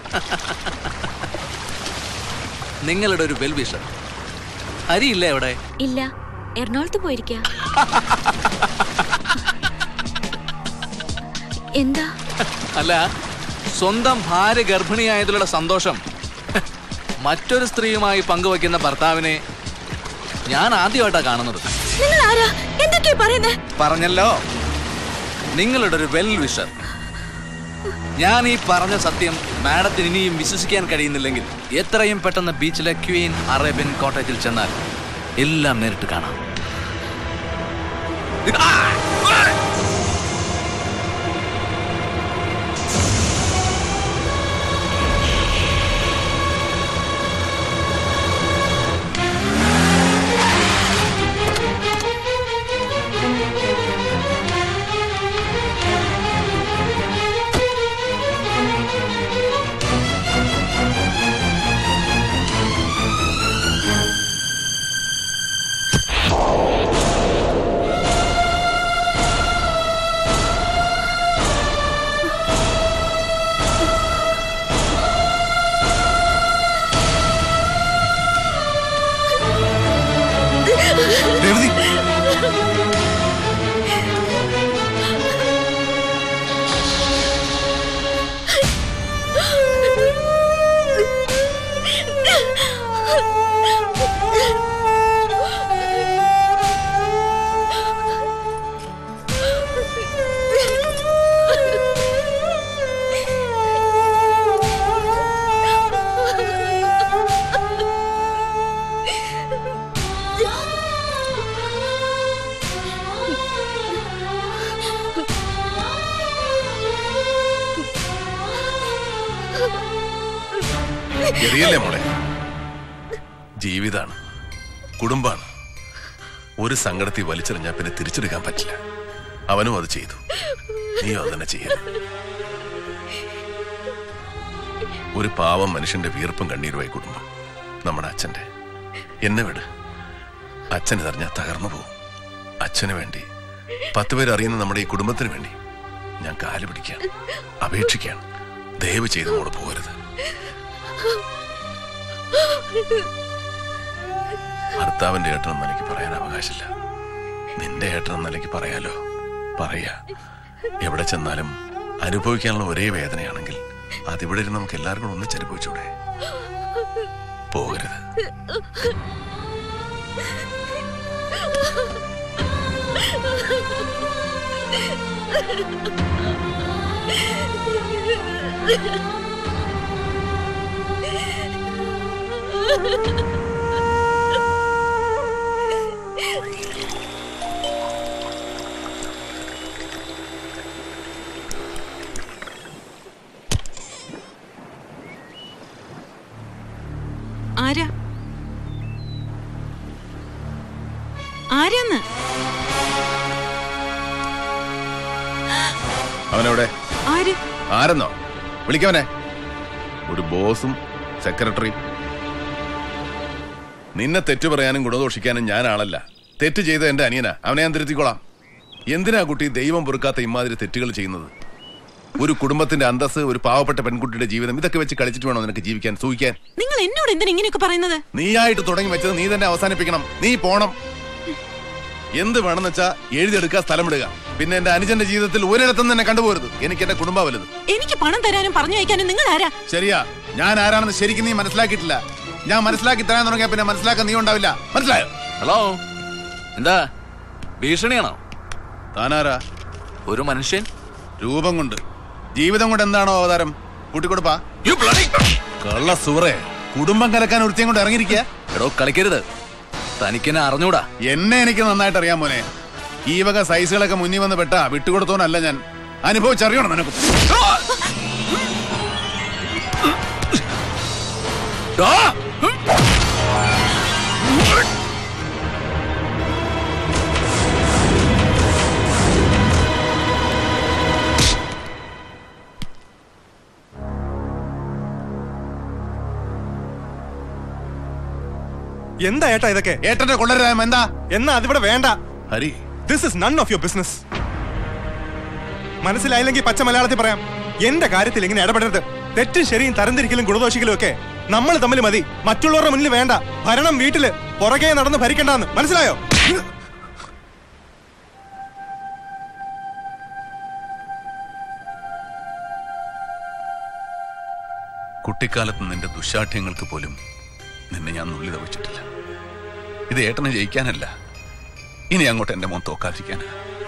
[SPEAKER 5] നിങ്ങളുടെ ഒരു വെൽ വിഷർ. ഹരി ഇല്ലേ അവിടെ?
[SPEAKER 16] ഇല്ല, എറണാകുളത്ത് പോയിരിക്ക. എന്താ?
[SPEAKER 5] അല്ല, സ്വന്തം ഭാര്യ ഗർഭിണിയായതിലുള്ള സന്തോഷം മറ്റൊരു സ്ത്രീയുമായി പങ്കുവയ്ക്കുന്ന ഭർത്താവിനെ ഞാൻ ആദ്യമായിട്ടാണ് കാണുന്നത്.
[SPEAKER 16] നിങ്ങൾ ആരാ? എന്തൊക്കെയാ പറയുന്നത്?
[SPEAKER 5] പറഞ്ഞല്ലോ, നിങ്ങളുടെ ഒരു വെൽ വിഷർ. ഞാൻ ഈ പറഞ്ഞ സത്യം മാഡത്തിന് ഇനിയും വിശ്വസിക്കാൻ കഴിയുന്നില്ലെങ്കിൽ എത്രയും പെട്ടെന്ന് ബീച്ചിലെ ക്വീൻ അറേബ്യൻ കോട്ടേജിൽ ചെന്നാൽ എല്ലാം നേരിട്ട് കാണാം.
[SPEAKER 19] രേവതി എറിയല്ലേ മോളെ, ജീവിതാണ്, കുടുംബാണ്. ഒരു സങ്കടത്തിൽ വലിച്ചെറിഞ്ഞാൽ പിന്നെ തിരിച്ചെടുക്കാൻ പറ്റില്ല. അവനും അത് ചെയ്തു, നീയോ അത് തന്നെ ചെയ്യരുത്. ഒരു പാവം മനുഷ്യന്റെ വീർപ്പും കണ്ണീരുമായി കുടുംബം. നമ്മുടെ അച്ഛന്റെ. എന്നെ വിട്, അച്ഛൻ ഇതറിഞ്ഞാൽ തകർന്നു പോകും. അച്ഛന് വേണ്ടി 10 പേര് അറിയുന്ന നമ്മുടെ ഈ കുടുംബത്തിന് വേണ്ടി ഞാൻ കാല് പിടിക്കാൻ അപേക്ഷിക്കാൻ. ദയവ് ചെയ്ത് മോള് പോകരുത്. ഭർത്താവിന്റെ ഏട്ടനെന്ന് എനിക്ക് പറയാൻ അവകാശമില്ല. നിന്റെ ഏട്ടനെന്ന് എനിക്ക് പറയാലോ. പറയാ. എവിടെ ചെന്നാലും അനുഭവിക്കാനുള്ള ഒരേ വേദനയാണെങ്കിൽ അതിവിടെ ഇരുന്ന് നമുക്ക് എല്ലാവർക്കും ഒന്നിച്ചനുഭവിച്ചൂടെ? പോകരുത്.
[SPEAKER 17] ആരാ? ആരാന്ന്?
[SPEAKER 19] അവനവിടെ
[SPEAKER 17] ആര്?
[SPEAKER 19] ആരെന്നോ വിളിക്കവനെ. ഒരു ബോസും സെക്രട്ടറിയും. നിന്നെ തെറ്റു പറയാനും ഗുണദോഷിക്കാനും ഞാൻ ആളല്ല. തെറ്റ് ചെയ്ത എന്റെ അനിയനാ, അവനെ ഞാൻ തിരുത്തിക്കോളാം. എന്തിനാ കുട്ടി ദൈവം പൊറുക്കാത്ത ഇമാതിരി തെറ്റുകൾ ചെയ്യുന്നത്? ഒരു കുടുംബത്തിന്റെ അന്തസ്, ഒരു പാവപ്പെട്ട പെൺകുട്ടിയുടെ ജീവിതം, ഇതൊക്കെ വെച്ച് കളിച്ചിട്ട് വേണോ നിനക്ക് ജീവിക്കാൻ, സൂഹിക്കാൻ?
[SPEAKER 17] നിങ്ങൾ എന്നോട് എന്തിനാ ഇങ്ങനെയൊക്കെ പറയുന്നത്?
[SPEAKER 19] നീയായിട്ട് തുടങ്ങി വെച്ചത് നീ തന്നെ അവസാനിപ്പിക്കണം. നീ പോണം. എന്ത് വേണമെന്ന് വെച്ചാ എഴുതിയെടുക്കുക, സ്ഥലമിടുക. പിന്നെ എന്റെ അനുജന്റെ ജീവിതത്തിൽ ഒരിടത്തും തന്നെ കണ്ടുപോരുത്. എനിക്ക് എന്റെ കുടുംബം വലുത്.
[SPEAKER 17] എനിക്ക് പണം തരാനും പറഞ്ഞു വയ്ക്കാനും നിങ്ങൾ ആരാ?
[SPEAKER 19] ശരിയാ, ഞാൻ ആരാണെന്ന് ശരിക്കും നീ മനസ്സിലാക്കിയിട്ടില്ല. ഞാൻ മനസ്സിലാക്കി തരാൻ തുടങ്ങിയാ പിന്നെ മനസ്സിലാക്കാൻ നീ ഉണ്ടാവില്ല. മനസ്സിലായോ?
[SPEAKER 5] ഹലോ, എന്താ ഭീഷണിയാണോ?
[SPEAKER 19] താനാരാ?
[SPEAKER 5] ഒരു മനുഷ്യൻ.
[SPEAKER 19] രൂപം കൊണ്ട്, ജീവിതം കൊണ്ട് എന്താണോ അവതാരം? കൂട്ടിക്കൊടുപ്പാ. കള്ള സൂറേ, കുടുംബം കലക്കാൻ ഒരുത്തിയും കൊണ്ട് ഇറങ്ങിയിരിക്കുക.
[SPEAKER 5] എടോ, കളിക്കരുത്. തനിക്കെന്നെ അറിഞ്ഞൂടാ?
[SPEAKER 19] എന്നെ എനിക്ക് നന്നായിട്ട് അറിയാൻ മോനെ. ഈ വക സൈസുകളൊക്കെ മുന്നിൽ വന്ന് പെട്ടാ വിട്ടുകൊടുത്തോന്നല്ല ഞാൻ. അനുഭവിച്ചറിയണം നിനക്ക്.
[SPEAKER 9] എന്താ ഏട്ടാ ഇതൊക്കെ?
[SPEAKER 19] ഏട്ടന്റെ കൊള്ളരുതായ്മ എന്താ?
[SPEAKER 9] എന്നാ അതിവിടെ വേണ്ട.
[SPEAKER 19] Hari,
[SPEAKER 9] this is none of your business. മനസ്സിലായില്ലെങ്കിൽ പച്ച മലയാളത്തിൽ പറയാം. എന്റെ കാര്യത്തിൽ ഇങ്ങനെ ഇടപെടരുത്. തെറ്റും ശരിയും തരംതിരിക്കലും ഗുണദോഷിക്കലും ഒക്കെ നമ്മൾ തമ്മിൽ മതി. മറ്റുള്ളവരുടെ മുന്നിൽ വേണ്ട. ഭരണം വീട്ടില്, പുറകെ നടന്ന് ഭരിക്കണ്ടെന്ന് മനസ്സിലായോ?
[SPEAKER 19] കുട്ടിക്കാലത്ത് നിന്റെ ദുശാഠ്യങ്ങൾക്ക് പോലും നിന്നെ ഞാൻ നുള്ളി തവിച്ചിട്ടില്ല. ഇത് ഏട്ടനെ ജയിക്കാനല്ല, ഇനി അങ്ങോട്ട് എന്റെ മോൻ തോക്കാതിരിക്കാനാ.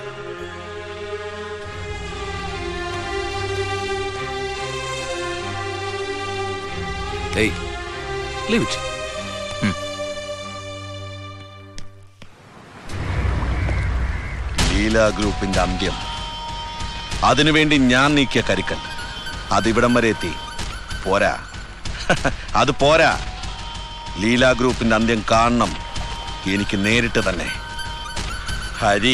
[SPEAKER 13] ലീല ഗ്രൂപ്പിന്റെ അന്ത്യം, അതിനുവേണ്ടി ഞാൻ നീക്കിയ കരുക്കൽ അതിവിടം വരെ എത്തി. പോരാ, അത് പോരാ. ലീല ഗ്രൂപ്പിന്റെ അന്ത്യം കാണണം എനിക്ക് നേരിട്ട് തന്നെ. ഹരി,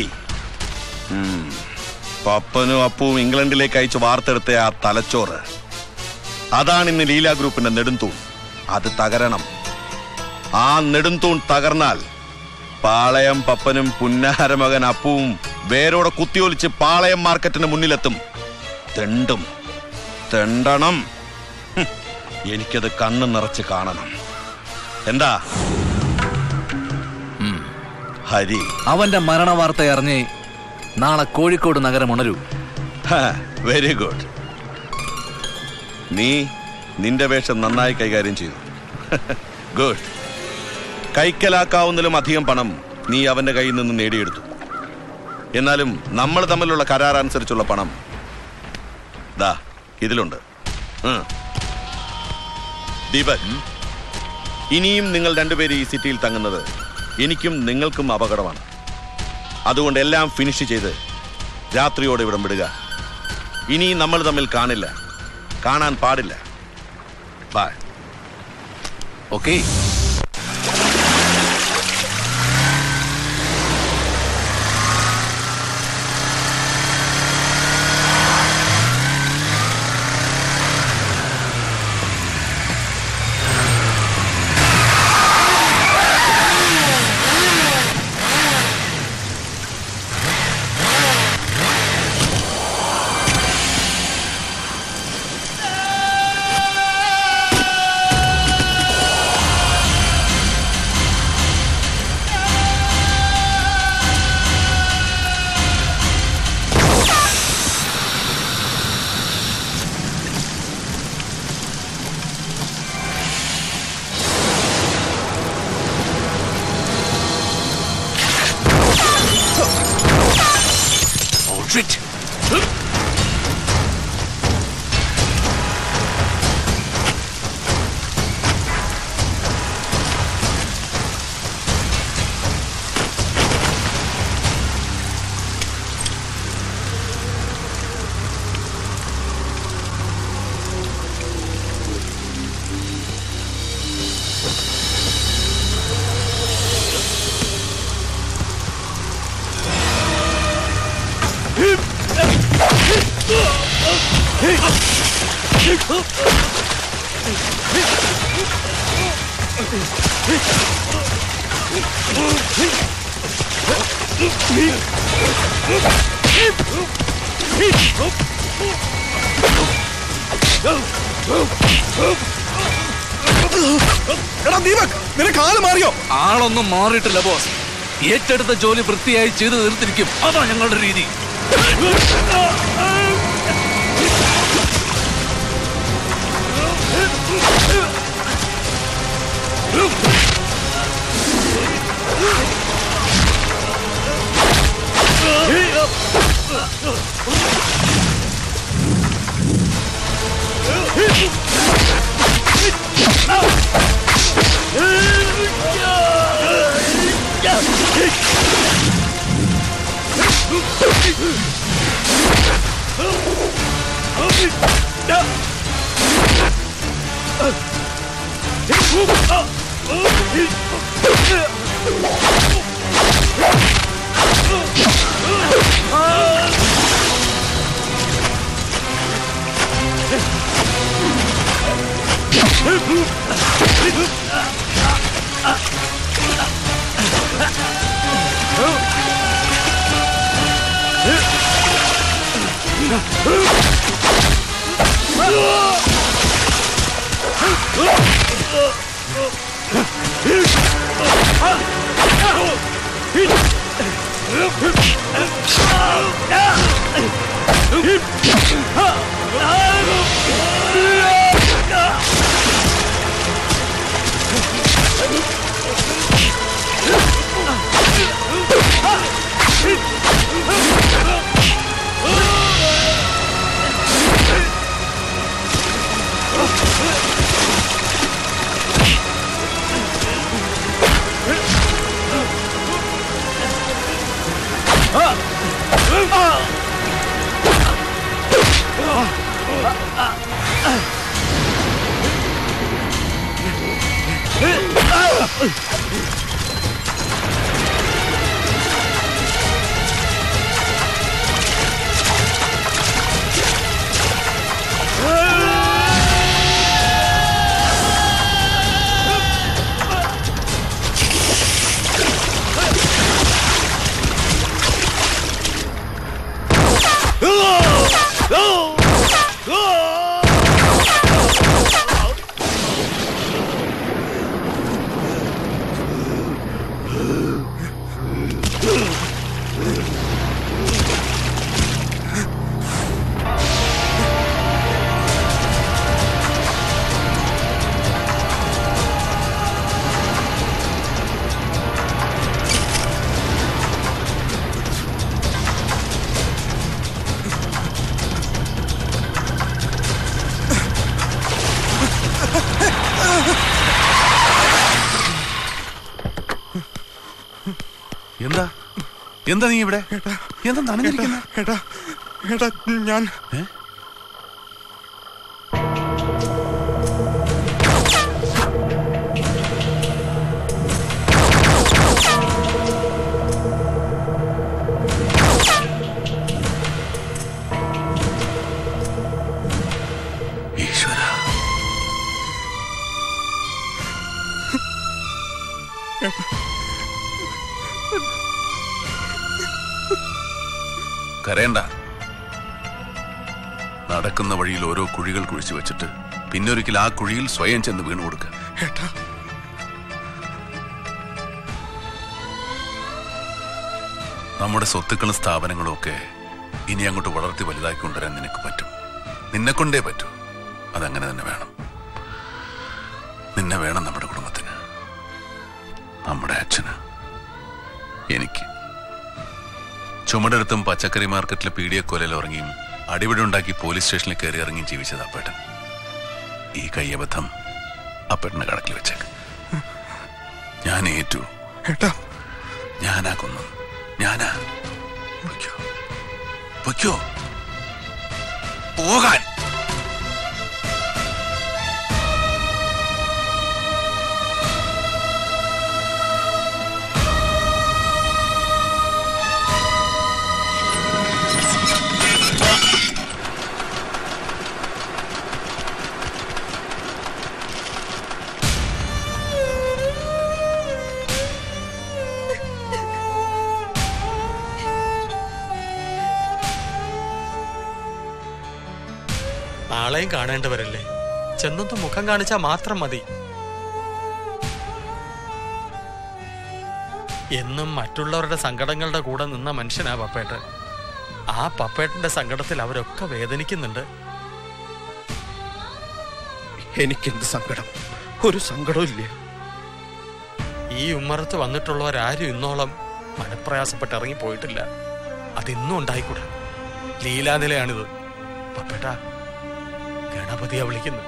[SPEAKER 13] പപ്പനും അപ്പവും ഇംഗ്ലണ്ടിലേക്ക് അയച്ച് വാർത്തെടുത്ത ആ തലച്ചോറ്, അതാണ് ഇന്ന് ലീല ഗ്രൂപ്പിന്റെ നെടുംതൂൺ. അത് തകരണം. ആ നെടുംതൂൺ തകർന്നാൽ പാളയം പപ്പനും പുന്നാരമകൻ അപ്പവും വേരോടെ കുത്തിയൊലിച്ച് പാളയം മാർക്കറ്റിന് മുന്നിലെത്തും. തെണ്ടണം. എനിക്കത് കണ്ണ് നിറച്ച് കാണണം. എന്താ? ഹരി.
[SPEAKER 5] അവന്റെ മരണ വാർത്ത അറിഞ്ഞ് നാളെ കോഴിക്കോട് നഗരം ഉണരൂ.
[SPEAKER 13] Very good. നീ നിന്റെ വേഷം നന്നായി കൈകാര്യം ചെയ്തു. ഗുഡ്. കൈക്കലാക്കാവുന്നതിലും അധികം പണം നീ അവന്റെ കയ്യിൽ നിന്ന് നേടിയെടുത്തു. എന്നാലും നമ്മൾ തമ്മിലുള്ള കരാർ അനുസരിച്ചുള്ള പണം ദാ ഇതിലുണ്ട്. ദീപക്, ഇനിയും നിങ്ങൾ രണ്ടുപേരും ഈ സിറ്റിയിൽ തങ്ങുന്നത് എനിക്കും നിങ്ങൾക്കും അപകടമാണ്. അതുകൊണ്ട് എല്ലാം ഫിനിഷ് ചെയ്ത് രാത്രിയോടെ ഇവിടം വിടുക. ഇനി നമ്മൾ തമ്മിൽ കാണില്ല, കാണാൻ പാടില്ല. ബൈ.
[SPEAKER 5] ഓക്കേ. ആളൊന്നും മാറിയിട്ടില്ല ബോസ്. ഏറ്റെടുത്ത ജോലി വൃത്തിയായി ചെയ്തു തീർത്തിരിക്കും. അതാ ഞങ്ങളുടെ രീതി.
[SPEAKER 4] എന്താ എന്താ നീ ഇവിടെ എന്താ നനഞ്ഞിരിക്കുന്ന?
[SPEAKER 11] ഏട്ടാ ഏട്ടാ ഞാൻ
[SPEAKER 19] കരയണ്ട. നടക്കുന്ന വഴിയിൽ ഓരോ കുഴികൾ കുഴിച്ചു വെച്ചിട്ട് പിന്നെ ഒരിക്കൽ ആ കുഴിയിൽ സ്വയം ചെന്ന് വീണു കൊടുക്കുക. നമ്മുടെ സ്വത്തുക്കളും സ്ഥാപനങ്ങളും ഒക്കെ ഇനി അങ്ങോട്ട് വളർത്തി വലുതാക്കി കൊണ്ടുവരാൻ നിനക്ക് പറ്റും. നിന്നെ കൊണ്ടേ പറ്റൂ. അതങ്ങനെ തന്നെ വേണം. നിന്നെ വേണം നമ്മുടെ കുടുംബത്തിന്, നമ്മുടെ അച്ഛന്, എനിക്ക്. ചുമടെടുത്തും പച്ചക്കറി മാർക്കറ്റിലെ പീഡിയക്കൊലയിൽ ഉറങ്ങിയും അടിപിടി ഉണ്ടാക്കി പോലീസ് സ്റ്റേഷനിൽ കയറി ഇറങ്ങിയും ജീവിച്ചത് അപ്പേട്ടൻ. ഈ കയ്യബദ്ധം അപ്പേട്ടനെ കടക്കിൽ വെച്ചേക്ക്. ഞാൻ ഏറ്റു. ഞാനാ കൊന്നു. ഞാനാ. പൊയ്ക്കോ പോകാൻ.
[SPEAKER 2] നാളെയും കാണേണ്ടവരല്ലേ? ചെന്നൊന്ന് മുഖം കാണിച്ചാൽ മാത്രം മതി. എന്നും മറ്റുള്ളവരുടെ സങ്കടങ്ങളുടെ കൂടെ നിന്ന മനുഷ്യനാ പപ്പേട്ടൻ. ആ പപ്പേട്ടന്റെ സങ്കടത്തിൽ അവരൊക്കെ വേദനിക്കുന്നുണ്ട്.
[SPEAKER 1] എനിക്കെന്ത് സങ്കടം? ഒരു സങ്കടവും ഇല്ല.
[SPEAKER 2] ഈ ഉമ്മറത്ത് വന്നിട്ടുള്ളവരാരും ഇന്നോളം മനപ്രയാസപ്പെട്ട് ഇറങ്ങി പോയിട്ടില്ല. അതിന്നും ഉണ്ടായിക്കൂടാ. ലീലാനിലയാണിത്. പപ്പേട്ടാ, ഗണപതിയാ വിളിക്കുന്നു.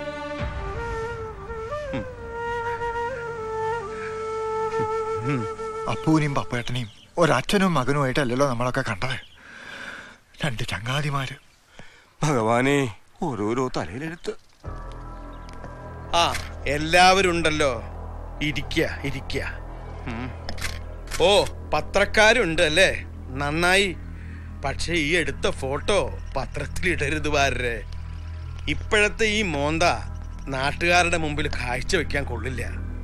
[SPEAKER 10] അപ്പൂനെയും പപ്പേട്ടനെയും ഒരച്ഛനും മകനുമായിട്ടല്ലല്ലോ നമ്മളൊക്കെ കണ്ടത്. രണ്ട് ചങ്ങാതിമാര്.
[SPEAKER 14] ഭഗവാനെ, ഓരോരോ തലയിലെടുത്ത്.
[SPEAKER 1] ആ, എല്ലാവരും ഉണ്ടല്ലോ. ഇരിക്ക. ഓ, പത്രക്കാരുണ്ട് അല്ലേ? നന്നായി. പക്ഷെ ഈ എടുത്ത ഫോട്ടോ പത്രത്തിലിടരുത് വാരരെ. ഇപ്പോഴത്തെ ഈ മോന്ത നാട്ടുകാരുടെ മുമ്പിൽ കാഴ്ച വെക്കാൻ കൊള്ളില്ല.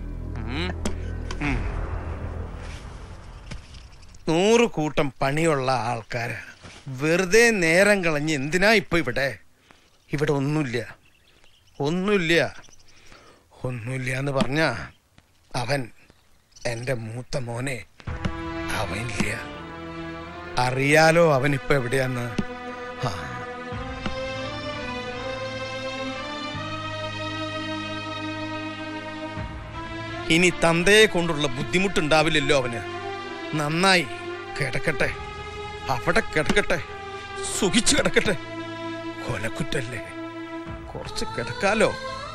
[SPEAKER 1] 100 കൂട്ടം പണിയുള്ള ആൾക്കാര് വെറുതെ നേരം കളഞ്ഞ് എന്തിനാ ഇപ്പൊ ഇവിടെ? ഇവിടെ ഒന്നുമില്ല എന്ന് പറഞ്ഞ അവൻ എൻ്റെ മൂത്ത മോനെ. അവനില്ല. അറിയാലോ അവനിപ്പോ എവിടെയാന്ന്. ഇനി തന്തയെ കൊണ്ടുള്ള ബുദ്ധിമുട്ടുണ്ടാവില്ലല്ലോ അവന്. നന്നായി കിടക്കട്ടെ, അവിടെ കിടക്കട്ടെ, സുഖിച്ചു കിടക്കട്ടെ. കൊലക്കുറ്റല്ലേ, കുറച്ച് കിടക്കാലോ.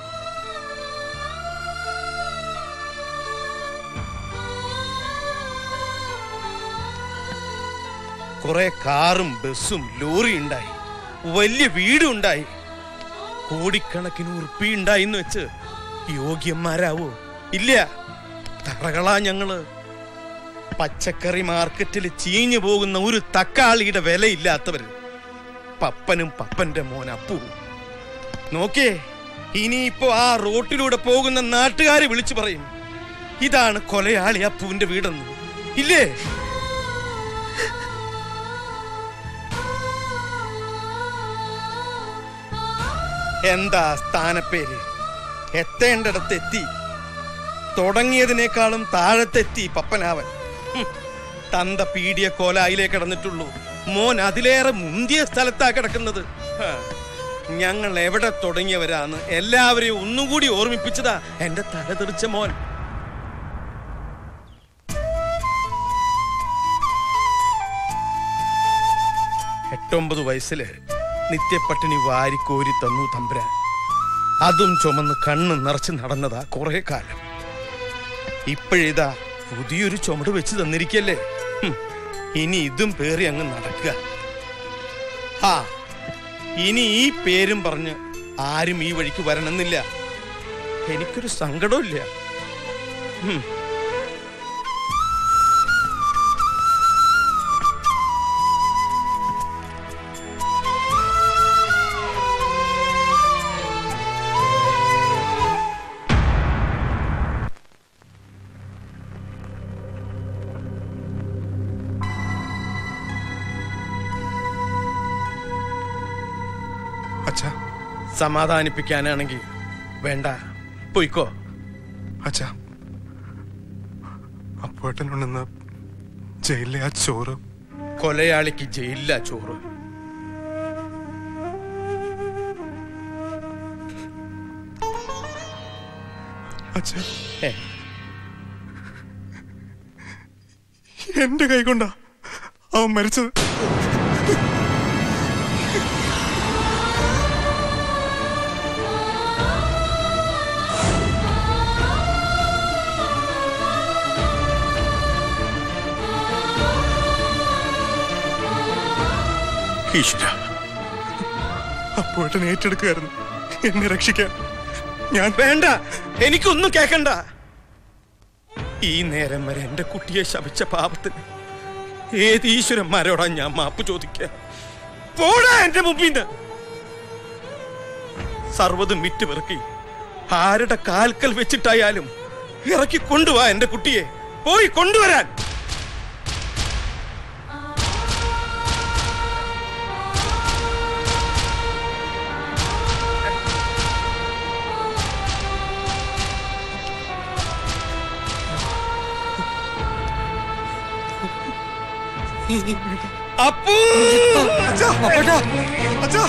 [SPEAKER 1] കുറെ കാറും ബസ്സും ലോറി ഉണ്ടായി, വലിയ വീടും ഉണ്ടായി, കോടിക്കണക്കിന് ഉറുപ്പി ഉണ്ടായിന്ന് വെച്ച് യോഗ്യന്മാരാവോ? ഇല്ല, തറകളാ ഞങ്ങള്. പച്ചക്കറി മാർക്കറ്റിൽ ചീഞ്ഞു പോകുന്ന ഒരു തക്കാളിയുടെ വിലയില്ലാത്തവര്. പപ്പനും പപ്പന്റെ മോൻ അപ്പു. നോക്കേ, ഇനിയിപ്പോ ആ റോട്ടിലൂടെ പോകുന്ന നാട്ടുകാരെ വിളിച്ചു പറയും, ഇതാണ് കൊലയാളി അപ്പുവിന്റെ വീടെന്ന്. ഇല്ലേ? എന്താ സ്ഥാനപ്പേര്? എത്തേണ്ടടത്ത് എത്തി. തുടങ്ങിയതിനേക്കാളും താഴത്തെത്തി പപ്പനാവൻ. തന്ത പീഡിയ കോലായിലേ കിടന്നിട്ടുള്ളൂ. മോൻ അതിലേറെ മുന്തിയ സ്ഥലത്താ കിടക്കുന്നത്. ഞങ്ങൾ എവിടെ തുടങ്ങിയവരാന്ന് എല്ലാവരെയും ഒന്നുകൂടി ഓർമ്മിപ്പിച്ചതാ എന്റെ തലതെറിച്ച മോൻ. എട്ടൊമ്പത് വയസ്സില് നിത്യപ്പട്ടിണി വാരിക്കോരി തന്നു തമ്പുരാൻ. അതും ചുമന്ന് കണ്ണ് നിറച്ച് നടന്നതാ കുറെ കാലം. ഇപ്പോഴിതാ പുതിയൊരു ചുമട് വെച്ച് തന്നിരിക്കല്ലേ. ഇനി ഇതും പേറി അങ്ങ് നടക്കുക. ആ ഇനി ഈ പേരും പറഞ്ഞ് ആരും ഈ വഴിക്ക് വരണമെന്നില്ല. എനിക്കൊരു സങ്കടമില്ല. സമാധാനിപ്പിക്കാനാണെങ്കിൽ വേണ്ട, പോയിക്കോ.
[SPEAKER 9] അച്ഛാ, അപ്പോട്ടനുണ്ടെന്ന് ജയിലിലെ ആ ചോറ്.
[SPEAKER 1] കൊലയാളിക്ക് ജയിലില്ല ചോറ്.
[SPEAKER 9] അച്ഛാ, എന്റെ കൈ കൊണ്ടാ അവൻ മരിച്ചത്. ഈശ്വര, അപ്പോഴേട്ടൻ ഏറ്റെടുക്കുകയായിരുന്നു എന്നെ രക്ഷിക്കാൻ. ഞാൻ
[SPEAKER 1] വേണ്ട, എനിക്കൊന്നും കേക്കണ്ട. ഈ നേരം വരെ എന്റെ കുട്ടിയെ ശപിച്ച പാപത്തിന് ഏത് ഈശ്വരന്മാരോടാ ഞാൻ മാപ്പ് ചോദിക്കുക? പോടാ എന്റെ മുമ്പിന്ന്. സർവ്വതും വിറ്റുപിറക്കി ആരുടെ കാൽക്കൽ വെച്ചിട്ടായാലും ഇറക്കി കൊണ്ടുവാ എന്റെ കുട്ടിയെ. പോയി കൊണ്ടുവരാൻ. അപ്പു,
[SPEAKER 9] അച്ഛാ, അച്ഛാ, അച്ഛാ,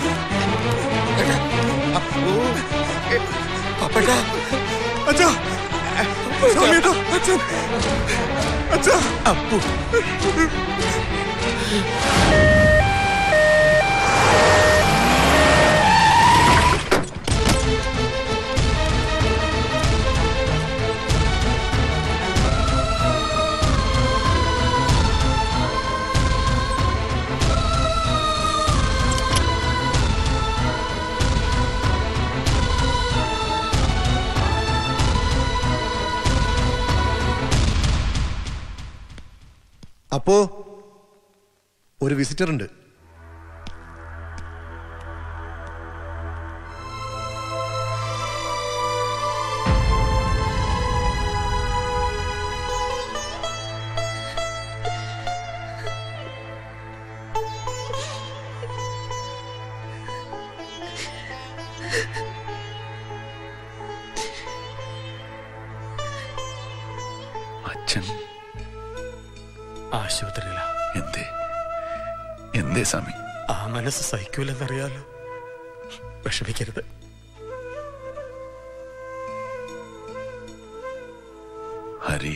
[SPEAKER 1] അപ്പു,
[SPEAKER 9] അപ്പേട്ടാ, അച്ഛാ, സ്വാമിയേട്ടാ, അച്ഛൻ, അച്ഛാ,
[SPEAKER 1] അപ്പു.
[SPEAKER 7] അപ്പോ ഒരു വിസിറ്റർ ഉണ്ട്.
[SPEAKER 19] അച്ഛൻ
[SPEAKER 2] ആശുപത്രിയില.
[SPEAKER 19] എന്തേ സ്വാമി?
[SPEAKER 2] ആ മനസ്സ് സഹിക്കൂലെന്നറിയാലോ. വിഷമിക്കരുത്.
[SPEAKER 19] ഹരി,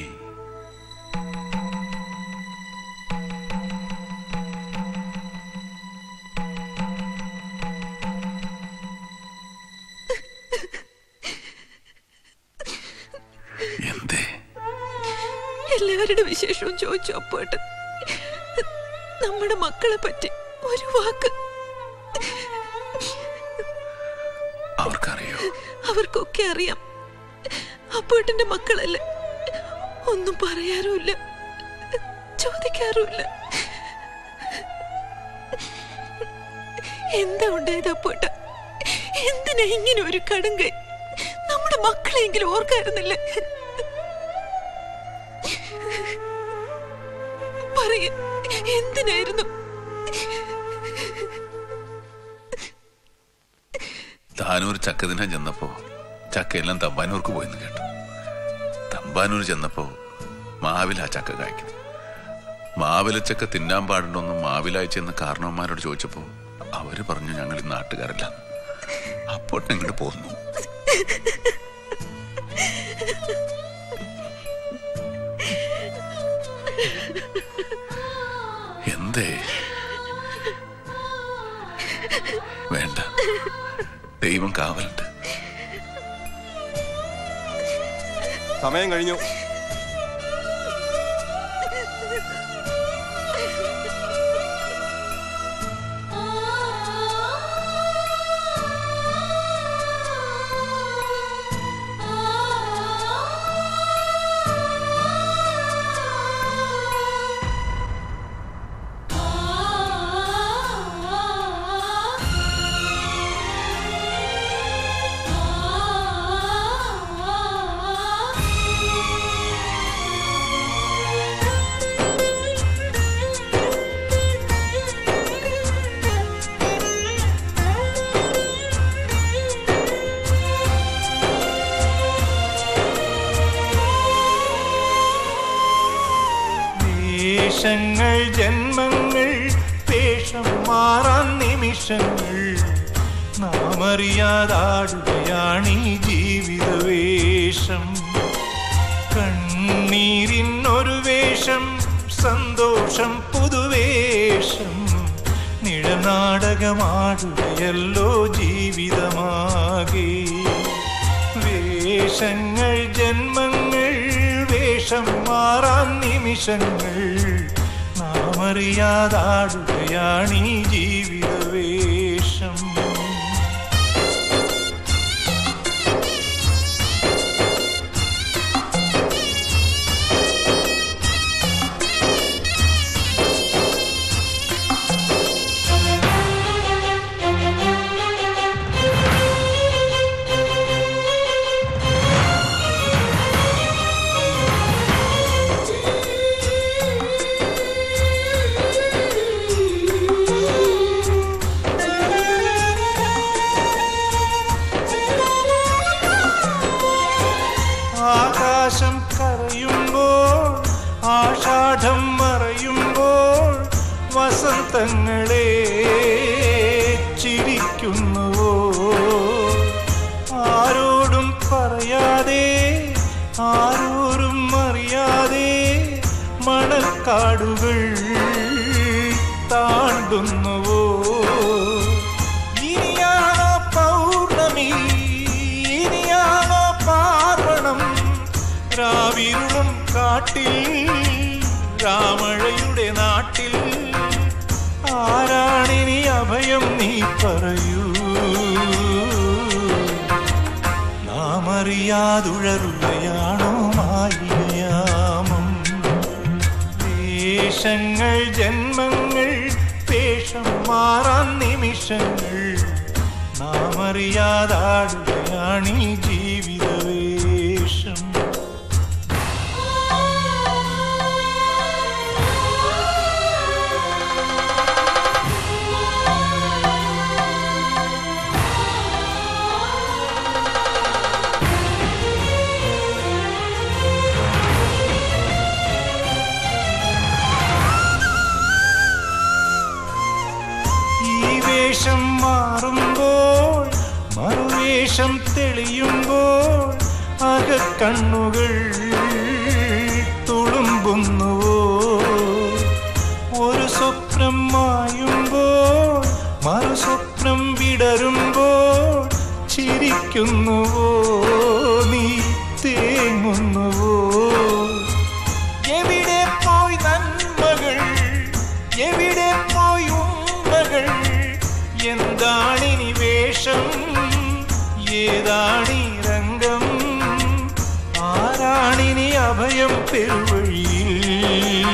[SPEAKER 17] എല്ലാവരുടെ വിശേഷവും ചോദിച്ചു അപ്പോട്ട്. നമ്മുടെ മക്കളെ പറ്റി ഒരു വാക്ക്
[SPEAKER 19] അവർക്കറിയോ?
[SPEAKER 17] അവർക്കൊക്കെ അറിയാം. അപ്പോട്ടിന്റെ മക്കളല്ലേ. ഒന്നും പറയാറുമില്ല, ചോദിക്കാറുമില്ല. എന്താ ഉണ്ടായത് അപ്പോട്ട? എന്തിനാ ഇങ്ങനെ ഒരു കടുങ്കൈ? നമ്മുടെ മക്കളെങ്കിലും ഓർക്കായിരുന്നില്ലേ? പറയ, എന്തിനായിരുന്നു?
[SPEAKER 19] താനൂർ ചക്കദിനം ചെന്നപ്പോ ചക്കയെല്ലാം തമ്പാനൂർക്ക് പോയെന്ന് കേട്ടു. തമ്പാനൂർ ചെന്നപ്പോ മാവിലാ ചക്ക കായ്ക്കുന്നു. മാവിലച്ചക്ക തിന്നാൻ പാടുണ്ടോന്ന് മാവിലായി ചെന്ന് കാരണവന്മാരോട് ചോദിച്ചപ്പോ അവര് പറഞ്ഞു ഞങ്ങൾ ഈ നാട്ടുകാരല്ല. അപ്പോട്ട് ഇങ്ങോട്ട് പോന്നു. എന്തേ? വേണ്ട, ദൈവം കാവലുണ്ട്.
[SPEAKER 22] സമയം കഴിഞ്ഞു.
[SPEAKER 18] വേഷങ്ങൾ ജന്മങ്ങൾ വേഷം മാറാൻ നിമിഷങ്ങൾ നാം അറിയാതാടുകയാണീ ജീവിത വേഷം. കണ്ണീരിനൊരു വേഷം, സന്തോഷം പുതുവേഷം, നിഴനാടകമാടുകയല്ലോ ജീവിതമാകെ. വേഷങ്ങൾ ജന്മങ്ങൾ വേഷം മാറാൻ നിമിഷങ്ങൾ നാം അറിയാതാടുകയാണീ ജീവിത വേഷം. ആകാശം കരയുമ്പോൾ ആഷാഢം മറയുമ്പോൾ വസന്തങ്ങളെ ചിരിക്കുന്നുവോ? ആരോടും പറയാതെ ആരോരും അറിയാതെ മണൽക്കാടുകൾ താണ്ടുന്നുവോ? ഇനിയാണോ പൗർണമി, ഇനിയാണോ പാർവണം, രാവിരുളും കാട്ടിൽ രാമഴയുടെ നാട്ടിൽ ആരാണിനി അഭയം നീ പറയൂ? നാം അറിയാതുഴറുകയാണോ മാലിന്യാമം? വേഷങ്ങൾ ജന്മങ്ങൾ വേഷം മാറാൻ നിമിഷങ്ങൾ നാം അറിയാതാടുകയാണീ ജീവിത വേഷം. വേഷം മാറുമ്പോൾ മറുവേഷം തെളിയുമ്പോൾ അകക്കണ്ണുകൾ തുളുമ്പുന്നുവോ? ഒരു സ്വപ്നം മായുമ്പോൾ മറുസ്വപ്നം വിടരുമ്പോൾ ചിരിക്കുന്നുവോ? നീ തേങ്ങുന്നുവോ? എവിടെ പോയി നന്മകൾ, എവിടെ പോയി ഉമ്മകൾ, എന്താണിനി വേഷം, ഏതാണീ രംഗം, ആരാണിനി അഭയം പെരുവഴിയിൽ?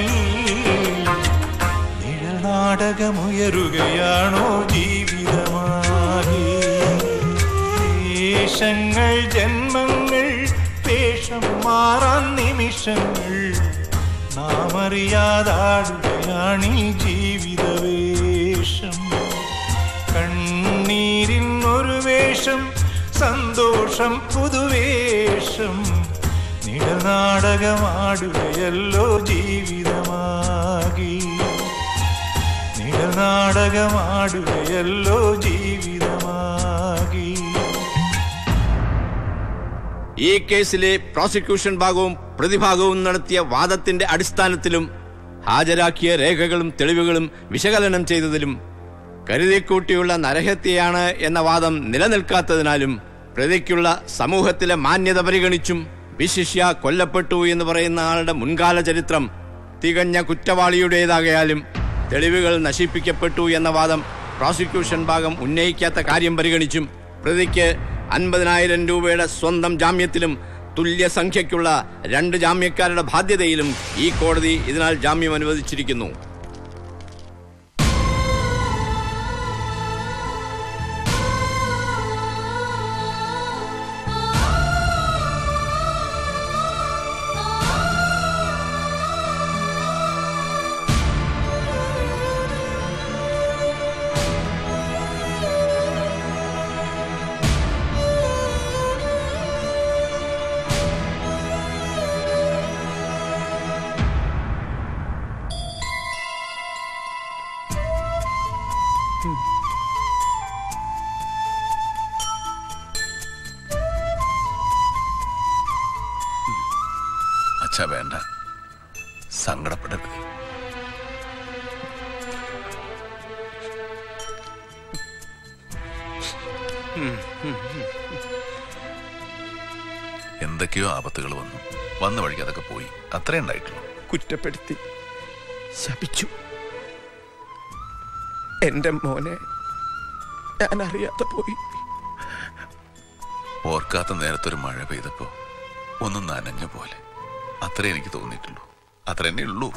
[SPEAKER 18] നിഴനാടകമുയരുകയാണോ ജീവിതമാകെ? വേഷങ്ങൾ ജന്മങ്ങൾ വേഷം മാറാൻ നിമിഷങ്ങൾ നാം അറിയാതാടുകയാണീ ജീവിത വേഷം. കണ്ണീരിനൊരു വേഷം, സന്തോഷം പുതുവേഷം, നിഴനാടകമാടുകയല്ലോ ജീവിതമാകി. നിഴനാടകമാടുകയല്ലോ ജീവിതമാകി.
[SPEAKER 20] ഈ കേസിലെ പ്രോസിക്യൂഷൻ ഭാഗവും പ്രതിഭാഗവും നടത്തിയ വാദത്തിന്റെ അടിസ്ഥാനത്തിലും ഹാജരാക്കിയ രേഖകളും തെളിവുകളും വിശകലനം ചെയ്തതിലും കരുതിക്കൂട്ടിയുള്ള നരഹത്യയാണ് എന്ന വാദം നിലനിൽക്കാത്തതിനാലും പ്രതിക്കുള്ള സമൂഹത്തിലെ മാന്യത പരിഗണിച്ചും വിശിഷ്യ കൊല്ലപ്പെട്ടു എന്ന് പറയുന്ന ആളുടെ മുൻകാല ചരിത്രം തികഞ്ഞ കുറ്റവാളിയുടേതാകയാലും തെളിവുകൾ നശിപ്പിക്കപ്പെട്ടു എന്ന വാദം പ്രോസിക്യൂഷൻ ഭാഗം ഉന്നയിക്കാത്ത കാര്യം പരിഗണിച്ചും പ്രതിക്ക് 50,000 രൂപയുടെ സ്വന്തം ജാമ്യത്തിലും തുല്യസംഖ്യയ്ക്കുള്ള 2 ജാമ്യക്കാരുടെ ബാധ്യതയിലും ഈ കോടതി ഇതിനാൽ ജാമ്യം അനുവദിച്ചിരിക്കുന്നു.
[SPEAKER 19] അച്ഛാ വേണ്ട, സങ്കടപ്പെടരുത്. എന്തൊക്കെയോ ആപത്തുകൾ വന്ന വഴിക്ക് അതൊക്കെ പോയി, അത്രേ ഉണ്ടായിട്ടുള്ളൂ.
[SPEAKER 1] കുറ്റപ്പെടുത്തി ശപിച്ചു. എന്റെ മോനെ ഞാൻ അറിയാതെ പോയി.
[SPEAKER 19] ഓർക്കാത്ത നേരത്തൊരു മഴ പെയ്തപ്പോ ഒന്ന് നനഞ്ഞ പോലെ, അത്രേ എനിക്ക് തോന്നിയിട്ടുള്ളൂ. അത്ര തന്നെ ഉള്ളൂ.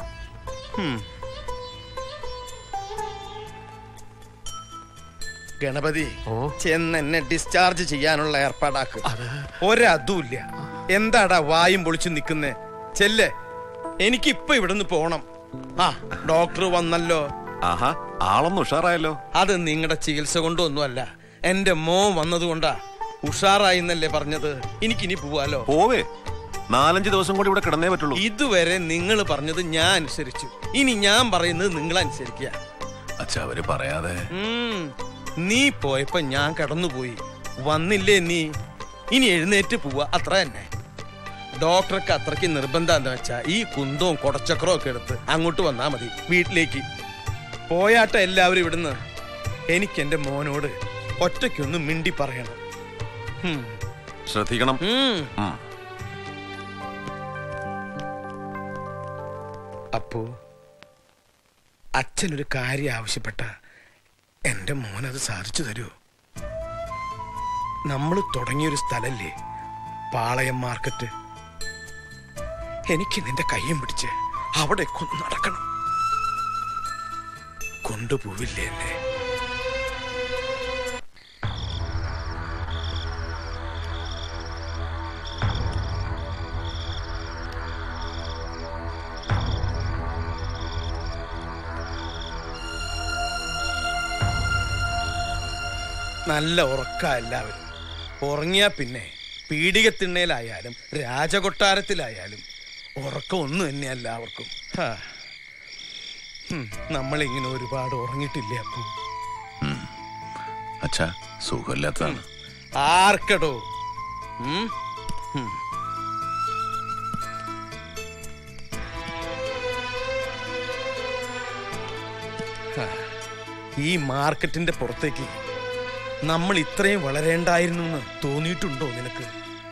[SPEAKER 1] ഗണപതി, ചെന്ന് എന്നെ ഡിസ്ചാർജ് ചെയ്യാനുള്ള ഏർപ്പാടാക്ക്. ഒരതുമില്ല. എന്താടാ വായും പൊളിച്ചു നിക്കുന്നേ? ചെല്ലേ, എനിക്കിപ്പൊ ഇവിടുന്ന് പോണം. ആ, ഡോക്ടർ വന്നല്ലോ.
[SPEAKER 22] ആഹാ, ആളൊന്നും ഉഷാറായല്ലോ.
[SPEAKER 1] അത് നിങ്ങളുടെ ചികിത്സ കൊണ്ടൊന്നുമല്ല, എന്റെ മോൻ വന്നതുകൊണ്ടാ. ഉഷാറായി എന്നല്ലേ പറഞ്ഞത്? എനിക്കിനി പോവാലോ.
[SPEAKER 22] പോവേ, 4-5 ദിവസം കൂടി ഇവിടെ കിടന്നേ പറ്റുള്ളൂ.
[SPEAKER 1] ഇതുവരെ നിങ്ങൾ പറഞ്ഞത് ഞാൻ അനുസരിച്ചു, ഇനി ഞാൻ പറയുന്നത് നിങ്ങൾ അനുസരിക്കുക.
[SPEAKER 19] അച്ഛാ, അവര് പറയാതെ.
[SPEAKER 1] നീ പോയപ്പോ ഞാൻ കടന്നുപോയി, വന്നില്ലേ നീ? ഇനി എഴുന്നേറ്റ് പോവാ, അത്ര തന്നെ. ഡോക്ടർക്ക് അത്രയ്ക്ക് നിർബന്ധം എന്താ വെച്ചാ ഈ കുന്തവും കൊടച്ചക്രവും ഒക്കെ എടുത്ത് അങ്ങോട്ട് വന്നാ മതി വീട്ടിലേക്ക്. പോയാട്ട എല്ലാവരും ഇവിടുന്ന്. എനിക്ക് എന്റെ മോനോട് ഒറ്റയ്ക്കൊന്ന് മിണ്ടി പറയണം.
[SPEAKER 22] ശ്രദ്ധിക്കണം.
[SPEAKER 1] അപ്പോ അച്ഛനൊരു കാര്യം ആവശ്യപ്പെട്ട എന്റെ മോനത് സാധിച്ചു തരുമോ? നമ്മൾ തുടങ്ങിയൊരു സ്ഥലല്ലേ പാളയം മാർക്കറ്റ്. എനിക്ക് നിന്റെ കയ്യും പിടിച്ച് അവിടെ നടക്കണം. കൊണ്ടുപോവില്ലേ എന്നെ? നല്ല ഉറക്ക എല്ലാവരും. ഉറങ്ങിയാ പിന്നെ പീഡികത്തിണ്ണയിലായാലും രാജകൊട്ടാരത്തിലായാലും ഉറക്കം ഒന്നും തന്നെ എല്ലാവർക്കും. നമ്മളിങ്ങനെ ഒരുപാട് ഉറങ്ങിയിട്ടില്ലേ അപ്പു?
[SPEAKER 19] അച്ഛാ, സുഖമില്ലാത്തതാണ്.
[SPEAKER 1] ആർക്കടോ? ഈ മാർക്കറ്റിന്റെ പുറത്തേക്ക് നമ്മൾ ഇത്രയും വളരേണ്ടായിരുന്നു എന്ന് തോന്നിയിട്ടുണ്ടോ നിനക്ക്?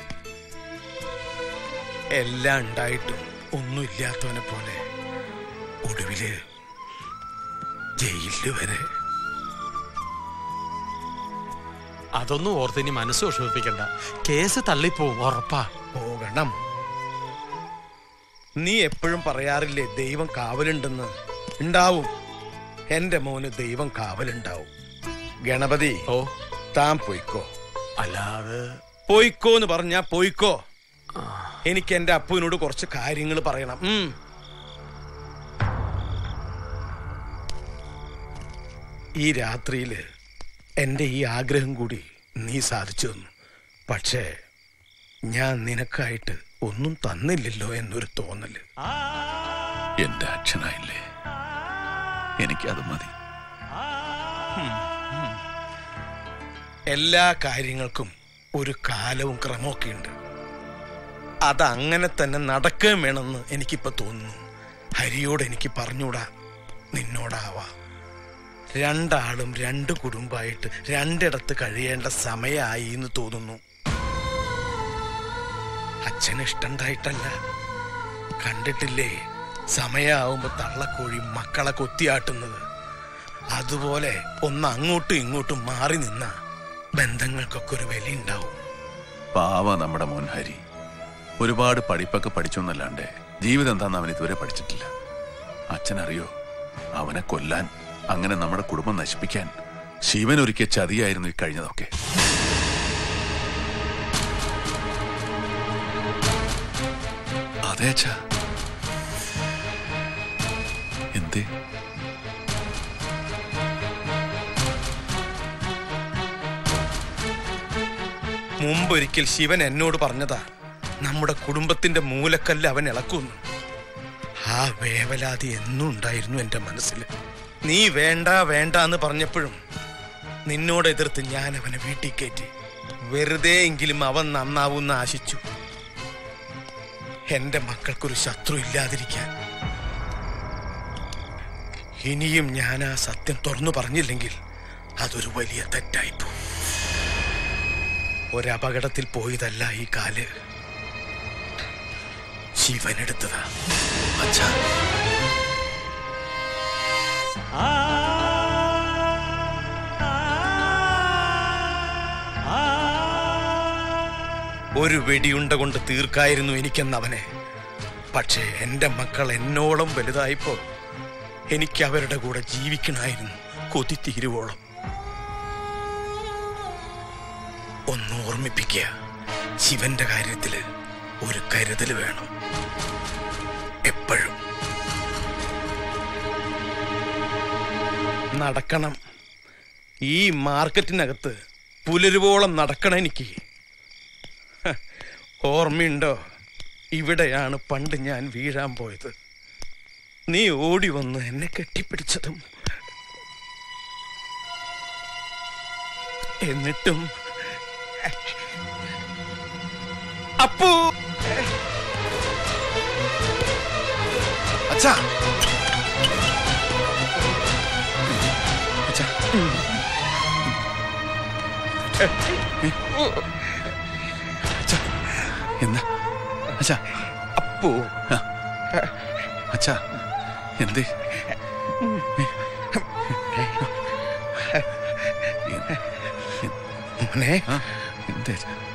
[SPEAKER 1] എല്ലാം ഉണ്ടായിട്ടും ഒന്നുമില്ലാത്തവനെ പോലെ ഒടുവില് ജയിലില് വരെ.
[SPEAKER 2] അതൊന്നും ഓർത്തിനി മനസ്സ് വിഷമിപ്പിക്കണ്ട. കേസ് തള്ളിപ്പോവും, ഉറപ്പാ.
[SPEAKER 1] പോകണം. നീ എപ്പോഴും പറയാറില്ലേ ദൈവം കാവലുണ്ടെന്ന്? ഉണ്ടാവും. എന്റെ മോന് ദൈവം കാവലുണ്ടാവും. ഗണപതി, താൻ പോയിക്കോ.
[SPEAKER 2] അല്ലാതെ
[SPEAKER 1] പോയിക്കോന്ന് പറഞ്ഞാ പോയിക്കോ. എനിക്ക് എന്റെ അപ്പുവിനോട് കുറച്ച് കാര്യങ്ങൾ പറയണം. ഈ രാത്രിയില് എന്റെ ഈ ആഗ്രഹം കൂടി നീ സാധിച്ചു തന്നു. പക്ഷേ ഞാൻ നിനക്കായിട്ട് ഒന്നും തന്നില്ലല്ലോ എന്നൊരു തോന്നല്.
[SPEAKER 19] എന്റെ അച്ഛനായില്ലേ, എനിക്കത് മതി.
[SPEAKER 1] എല്ലാ കാര്യങ്ങൾക്കും ഒരു കാലവും ക്രമമൊക്കെ ഉണ്ട്. അതങ്ങനെ തന്നെ നടക്കുകയും വേണമെന്ന് എനിക്കിപ്പോ തോന്നുന്നു. ഹരിയോട് എനിക്ക് പറഞ്ഞൂടാ, നിന്നോടാവാ. രണ്ടാളും രണ്ട് കുടുംബമായിട്ട് രണ്ടിടത്ത് കഴിയേണ്ട സമയമായി എന്ന് തോന്നുന്നു. അച്ഛന് ഇഷ്ടണ്ടായിട്ടല്ല. കണ്ടിട്ടില്ലേ സമയാവുമ്പോ തള്ളക്കോഴി മക്കളെ കൊത്തിയാട്ടുന്നത്? അതുപോലെ ഒന്ന് അങ്ങോട്ടും ഇങ്ങോട്ടും മാറി നിന്ന ബന്ധങ്ങൾക്കൊക്കെ ഒരു വില ഉണ്ടാവും.
[SPEAKER 19] പാവ നമ്മുടെ മോൻ ഹരി. ഒരുപാട് പഠിപ്പൊക്കെ പഠിച്ചൊന്നല്ലാണ്ട് ജീവിതം എന്താന്ന് അവൻ ഇതുവരെ പഠിച്ചിട്ടില്ല. അച്ഛനറിയോ, അവനെ കൊല്ലാൻ, അങ്ങനെ നമ്മുടെ കുടുംബം നശിപ്പിക്കാൻ ശിവൻ ഒരുക്കിയ ചതിയായിരുന്നു ഈ കഴിഞ്ഞതൊക്കെ. അതെ അച്ഛാ. എന്തേ?
[SPEAKER 1] മുമ്പൊരിക്കൽ ശിവൻ എന്നോട് പറഞ്ഞതാ, നമ്മുടെ കുടുംബത്തിന്റെ മൂലക്കല്ല് അവൻ ഇളക്കുന്നു. ആ വേവലാതി എന്നും ഉണ്ടായിരുന്നു എന്റെ മനസ്സിൽ. നീ വേണ്ട വേണ്ട എന്ന് പറഞ്ഞപ്പോഴും നിന്നോട് എതിർത്ത് ഞാൻ അവനെ വീട്ടിൽ കയറ്റി. വെറുതെ എങ്കിലും അവൻ നന്നാവൂന്ന് ആശിച്ചു. എന്റെ മക്കൾക്കൊരു ശത്രു ഇല്ലാതിരിക്കാൻ. ഇനിയും ഞാൻ ആ സത്യം തുറന്നു പറഞ്ഞില്ലെങ്കിൽ അതൊരു വലിയ തെറ്റായിപ്പോ. ഒരപകടത്തിൽ പോയതല്ല ഈ കാല്, ശിവനെടുത്തതാ. അച്ഛാ, ഒരു വെടിയുണ്ട കൊണ്ട് തീർക്കായിരുന്നു എനിക്കെന്നവനെ. പക്ഷേ എന്റെ മക്കൾ എന്നോളം വലുതായപ്പോ എനിക്ക് അവരുടെ കൂടെ ജീവിക്കണമായിരുന്നു, കൊതി തീരുവോളം. ഒന്ന് ഓർമ്മിപ്പിക്കുക, ശിവന്റെ കാര്യത്തില് ഒരു കരുതൽ വേണം എപ്പോഴും. നടക്കണം, ഈ മാർക്കറ്റിനകത്ത് പുലരുവോളം നടക്കണം എനിക്ക്. ഓർമ്മയുണ്ടോ, ഇവിടെയാണ് പണ്ട് ഞാൻ വീഴാൻ പോയത്. നീ ഓടി വന്ന് എന്നെ കെട്ടിപ്പിടിച്ചതും. എന്നിട്ടും അപ്പു,
[SPEAKER 4] അച്ഛാ, അച്ഛാ, അച്ഛാ, എന്താ അച്ഛാ?
[SPEAKER 1] അപ്പു,
[SPEAKER 4] അച്ഛാ, എന്തേ?
[SPEAKER 1] മോനെ,
[SPEAKER 4] എന്തേ?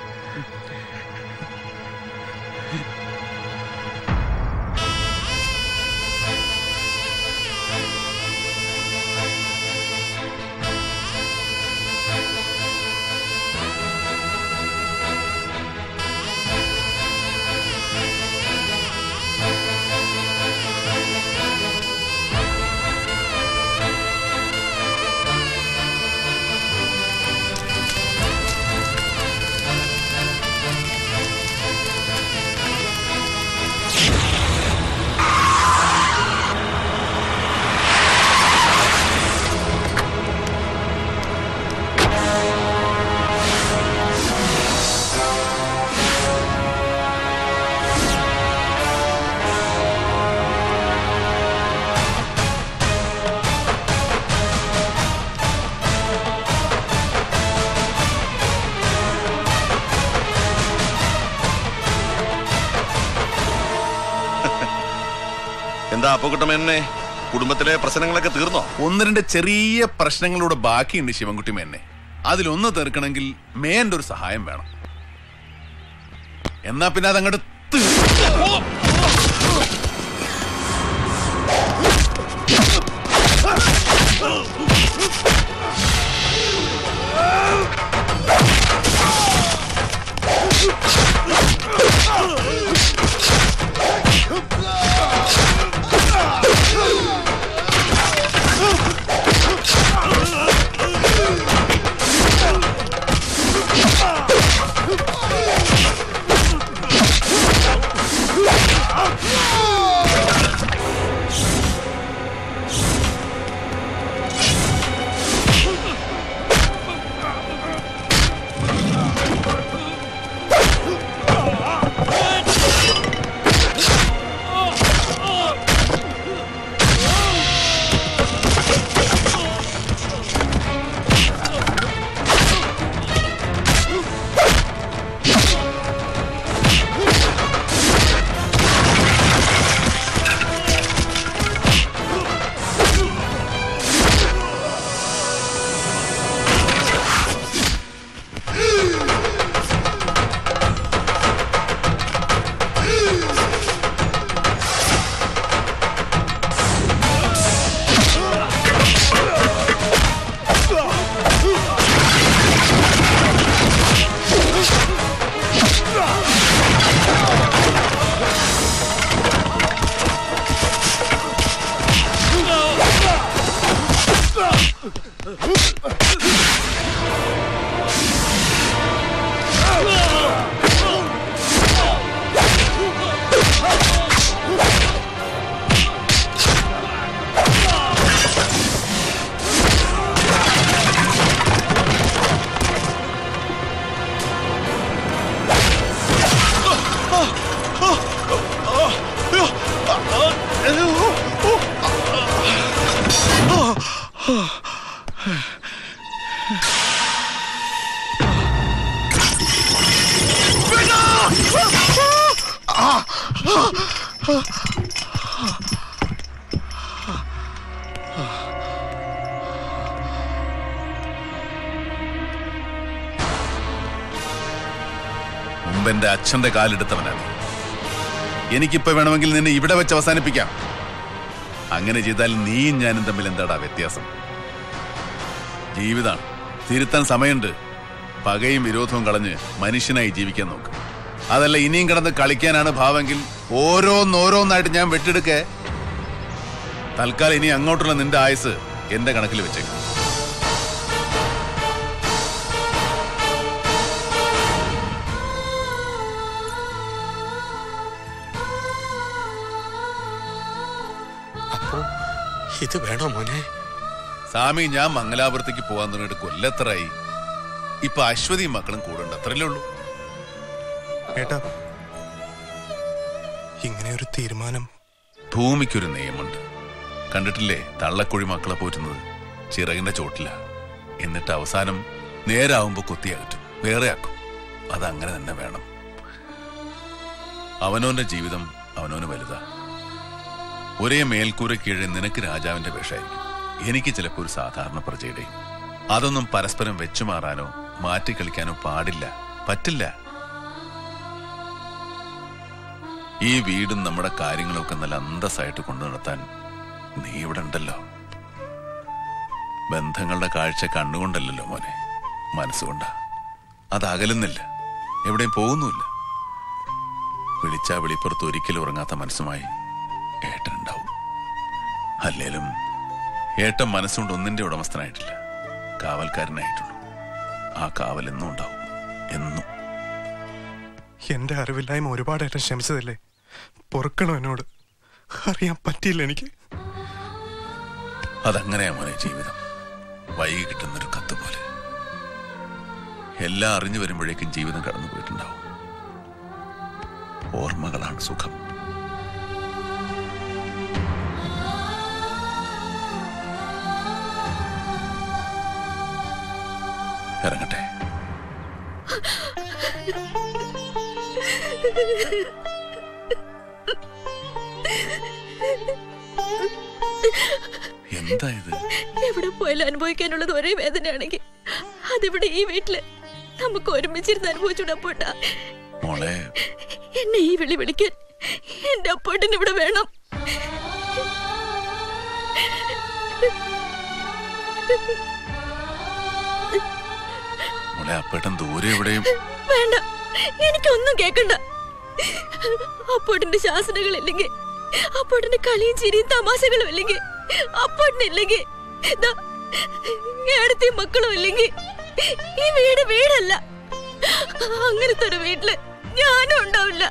[SPEAKER 13] എന്താ അപ്പുകുട്ടമേനെ, കുടുംബത്തിലെ പ്രശ്നങ്ങളൊക്കെ തീർന്നോ?
[SPEAKER 4] ഒന്ന് രണ്ട് ചെറിയ പ്രശ്നങ്ങളൂടെ ബാക്കിയുണ്ട് ശിവൻകുട്ടി മേനെ. അതിലൊന്ന് തീർക്കണമെങ്കിൽ മേന്റെ ഒരു സഹായം വേണം. എന്നാ പിന്നെ അതങ്ങോട്ട്
[SPEAKER 8] Yeah.
[SPEAKER 4] മുമ്പെന്റെ അച്ഛന്റെ കാലെടുത്തവനാണ്. എനിക്കിപ്പോ വേണമെങ്കിൽ നിന്നെ ഇവിടെ വെച്ച് അവസാനിപ്പിക്കാം. അങ്ങനെ ചെയ്താൽ നീയും ഞാനും തമ്മിൽ എന്താടാ വ്യത്യാസം? ജീവിതാണ്, തിരുത്താൻ സമയമുണ്ട്. പകയും വിരോധവും കളഞ്ഞ് മനുഷ്യനായി ജീവിക്കാൻ നോക്ക്. അതല്ല ഇനിയും കിടന്ന് കളിക്കാനാണ് ഭാവമെങ്കിൽ ഓരോന്നോരോന്നായിട്ട് ഞാൻ വെട്ടിയെടുക്കേ. തൽക്കാലം ഇനി അങ്ങോട്ടുള്ള നിന്റെ ആയുസ് എന്റെ കണക്കിൽ വെച്ചേക്കും.
[SPEAKER 2] ഇത് വേണോ മോനെ?
[SPEAKER 4] സ്വാമി, ഞാൻ മംഗലാപുരത്തേക്ക് പോകാൻ തുടങ്ങിയിട്ട് കൊല്ലത്തറായി. ഇപ്പൊ അശ്വതിയും മക്കളും കൂടെ ഉണ്ട്, അത്രയല്ലേ ഉള്ളൂ.
[SPEAKER 9] ഏട്ടാ, ഇങ്ങനെ ഒരു തീരുമാനം.
[SPEAKER 4] ഭൂമിക്കൊരു നിയമമുണ്ട്, കണ്ടിട്ടില്ലേ? തള്ളക്കുഴി മക്കളെ പോറ്റുന്നത് ചിറകിന്റെ ചോട്ടില. എന്നിട്ട് അവസാനം നേരാവുമ്പോ കൊത്തിയാകറ്റും, വേറെ ആക്കും. അതങ്ങനെ തന്നെ വേണം. അവനോന്റെ ജീവിതം അവനോന് വലുതാ. ഒരേ മേൽക്കൂര കീഴെ നിനക്ക് രാജാവിന്റെ വേഷമായിരിക്കും, എനിക്ക് ചിലപ്പോൾ ഒരു സാധാരണ പ്രജയുടെയും. അതൊന്നും പരസ്പരം വെച്ചുമാറാനോ മാറ്റിക്കളിക്കാനോ പാടില്ല, പറ്റില്ല. ഈ വീടും നമ്മുടെ കാര്യങ്ങളൊക്കെ നല്ല അന്തസ്സായിട്ട് കൊണ്ടു നടത്താൻ നീ ഇവിടെ ഉണ്ടല്ലോ. ബന്ധങ്ങളുടെ കാഴ്ച കണ്ണുകൊണ്ടല്ലോ മോനെ, മനസ്സുകൊണ്ടാ. അത് അകലുന്നില്ല, എവിടെയും പോകുന്നുമില്ല. വിളിച്ചാ വിളിപ്പുറത്ത് ഒരിക്കലും ഉറങ്ങാത്ത മനസ്സുമായി ഏട്ടനുണ്ടാവും. അല്ലേലും ഏട്ടൻ മനസ്സുകൊണ്ട് ഒന്നിന്റെ ഉടമസ്ഥനായിട്ടില്ല, കാവൽക്കാരനായിട്ടുള്ളൂ. ആ കാവൽ എന്നും ഉണ്ടാവും, എന്നും.
[SPEAKER 9] എന്റെ അറിവില്ലായ്മ ഒരുപാട് ഏട്ടൻ ക്ഷമിച്ചതല്ലേ, പൊറുക്കണം എന്നോട്. അറിയാൻ പറ്റിയില്ല എനിക്ക്.
[SPEAKER 4] അതങ്ങനെയാ മോനെ ജീവിതം, വൈകി കിട്ടുന്നൊരു കത്ത് പോലെ. എല്ലാം അറിഞ്ഞു വരുമ്പോഴേക്കും ജീവിതം കടന്നു പോയിട്ടുണ്ടാവും. ഓർമ്മകളാണ് സുഖം. ഇറങ്ങട്ടെ. എന്താ ഇത്?
[SPEAKER 16] എവിടെ പോയാലും അനുഭവിക്കാനുള്ളത് ഒരേ വേദനയാണെങ്കിൽ അതിവിടെ ഈ വീട്ടില് നമുക്ക് ഒരുമിച്ചിരുന്ന് അനുഭവിച്ചുടപ്പോട്ടാ.
[SPEAKER 4] മോളെ,
[SPEAKER 16] എന്നെ ഈ വിളി വിളിക്കാൻ എന്റെ അപ്പോട്ടിന് ഇവിടെ വേണം.
[SPEAKER 4] മോളെ, അപ്പേട്ടൻ ദൂരെ എവിടെയും.
[SPEAKER 16] വേണ്ട, എനിക്കൊന്നും കേക്കണ്ട. അപ്പോട്ടിന്റെ ശാസനകളില്ലെങ്കിൽ, അപ്പോട്ടിന്റെ കളിയും ചിരിയും തമാശകളും ഇല്ലെങ്കിൽ, അപ്പോട്ടിനില്ലെങ്കിൽ ഏടത്തെ മക്കളും ഇല്ലെങ്കിൽ ഈ വീട് വീടല്ല. അങ്ങനത്തെ ഒരു വീട്ടില് ഞാനും ഉണ്ടാവില്ല.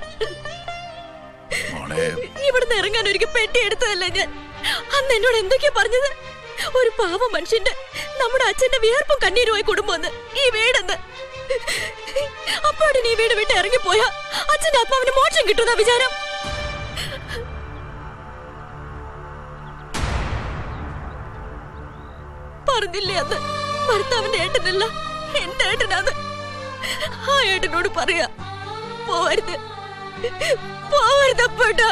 [SPEAKER 16] ഇവിടുന്ന് ഇറങ്ങാൻ ഒരിക്കൽ പെട്ടി എടുത്തതല്ല ഞാൻ. അന്ന് എന്നോട് എന്തൊക്കെയാ പറഞ്ഞത്? ഒരു പാവ മനുഷ്യന്റെ, നമ്മുടെ അച്ഛന്റെ വിയർപ്പും കണ്ണീരുമായി കുടുംബം ഈ വീടെന്ന്. അപ്പോഴും ഈ വീട് വിട്ട് ഇറങ്ങിപ്പോയാ അച്ഛന്റെ ആത്മാവിന് മോക്ഷം കിട്ടുന്ന വിചാരം. പറഞ്ഞില്ലേ അന്ന് ഭർത്താവിന്റെ ഏട്ടനല്ല എന്റെ ഏട്ടനാന്ന്. ആ ഏട്ടനോട് പറയാ, പോവരുത് പോവരുത് അപ്പോട്ടാ.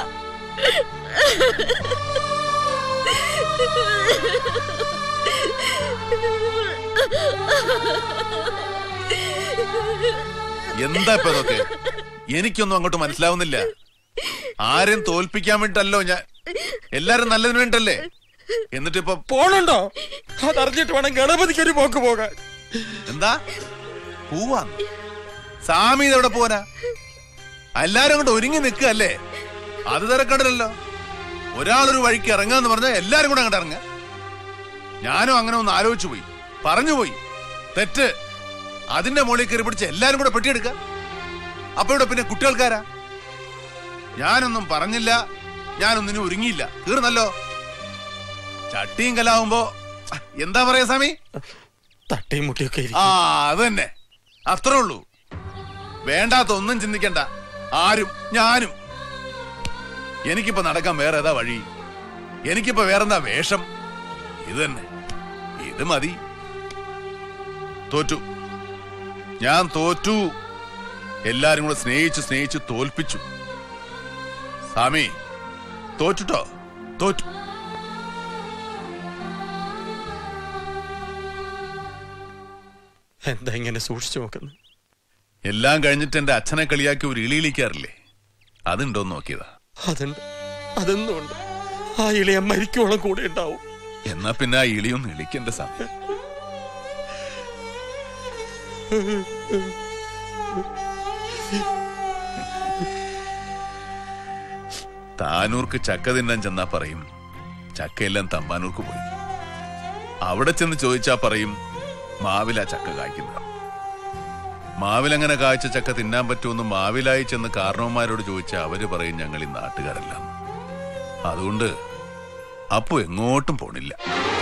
[SPEAKER 4] എന്താ ഇപ്പൊ ഇതൊക്കെ? എനിക്കൊന്നും അങ്ങോട്ട് മനസ്സിലാവുന്നില്ല. ആരെയും തോൽപ്പിക്കാൻ വേണ്ടിട്ടല്ലോ ഞാൻ, എല്ലാരും നല്ലതിന് വേണ്ടല്ലേ. എന്നിട്ടിപ്പോ
[SPEAKER 2] പോണുണ്ടോ? അതറിഞ്ഞിട്ട് വേണം ഗണപതിക്ക് ഒരു പോക്ക് പോകാൻ.
[SPEAKER 4] എന്താ പോവാ? സാമി ഇതെവിടെ പോവാനാ? എല്ലാരും അങ്ങോട്ട് ഒരുങ്ങി നിൽക്കല്ലേ, അത് തിരക്കണ്ടല്ലോ. ഒരാളൊരു വഴിക്ക് ഇറങ്ങാന്ന് പറഞ്ഞാൽ എല്ലാരും കൂടെ അങ്ങോട്ട് ഇറങ്ങ. ഞാനും അങ്ങനെ ഒന്ന് ആലോചിച്ചു പോയി, പറഞ്ഞു പോയി, തെറ്റ്. അതിന്റെ മുകളിൽ കയറി പിടിച്ച് എല്ലാരും കൂടെ പെട്ടിയെടുക്ക. അപ്പൊ ഇവിടെ പിന്നെ കുട്ടികൾക്കാരാ? ഞാനൊന്നും പറഞ്ഞില്ല, ഞാനൊന്നിനും ഒരുങ്ങിയില്ല, തീർന്നല്ലോ. ചട്ടിയും കലാവുമ്പോ എന്താ പറയാ സ്വാമി?
[SPEAKER 2] തട്ടിയും മുട്ടിയൊക്കെ.
[SPEAKER 4] ആ, അത് തന്നെ, അത്രേ ഉള്ളൂ. വേണ്ടാത്ത ഒന്നും ചിന്തിക്കണ്ട, ആരും ഞാനും. എനിക്കിപ്പോ നടക്കാൻ വേറെ ഏതാ വഴി? എനിക്കിപ്പോ വേറെന്താ വേഷം? ഇത് തന്നെ, ഇത് മതി. തോറ്റു, ഞാൻ തോറ്റു. എല്ലാരും കൂടെ സ്നേഹിച്ച് സ്നേഹിച്ച് തോൽപ്പിച്ചു. സ്വാമി,
[SPEAKER 19] തോറ്റുട്ടോ, തോറ്റു.
[SPEAKER 2] എന്താ ഇങ്ങനെ സൂക്ഷിച്ചു നോക്കുന്നു?
[SPEAKER 19] എല്ലാം കഴിഞ്ഞിട്ട് എന്റെ അച്ഛനെ കളിയാക്കി ഒരു ഇളിയിലിക്കാറില്ലേ, അതുണ്ടോന്ന് നോക്കിയതാ.
[SPEAKER 2] അതുണ്ട്, അതൊന്നും ഉണ്ട്. ആ ഇളിയ മരിക്കോളം കൂടെ ഉണ്ടാവും.
[SPEAKER 19] എന്നാ പിന്നെ ആ ഇളിയൊന്നും ഇളിക്കേണ്ട സമയം. താനൂർക്ക് ചക്ക തിന്നാൻ ചെന്നാ പറയും ചക്കയെല്ലാം തമ്പാനൂർക്ക് പോയി. അവിടെ ചെന്ന് ചോദിച്ചാ പറയും മാവിലാ ചക്ക കായ്ക്കുന്നത്. മാവിലങ്ങനെ കായ്ച്ച ചക്ക തിന്നാൻ പറ്റുമെന്ന് മാവിലായി ചെന്ന് കാരണവന്മാരോട് ചോദിച്ചാൽ അവര് പറയും ഞങ്ങൾ ഈ നാട്ടുകാരല്ല. അതുകൊണ്ട് അപ്പു എങ്ങോട്ടും പോണില്ല.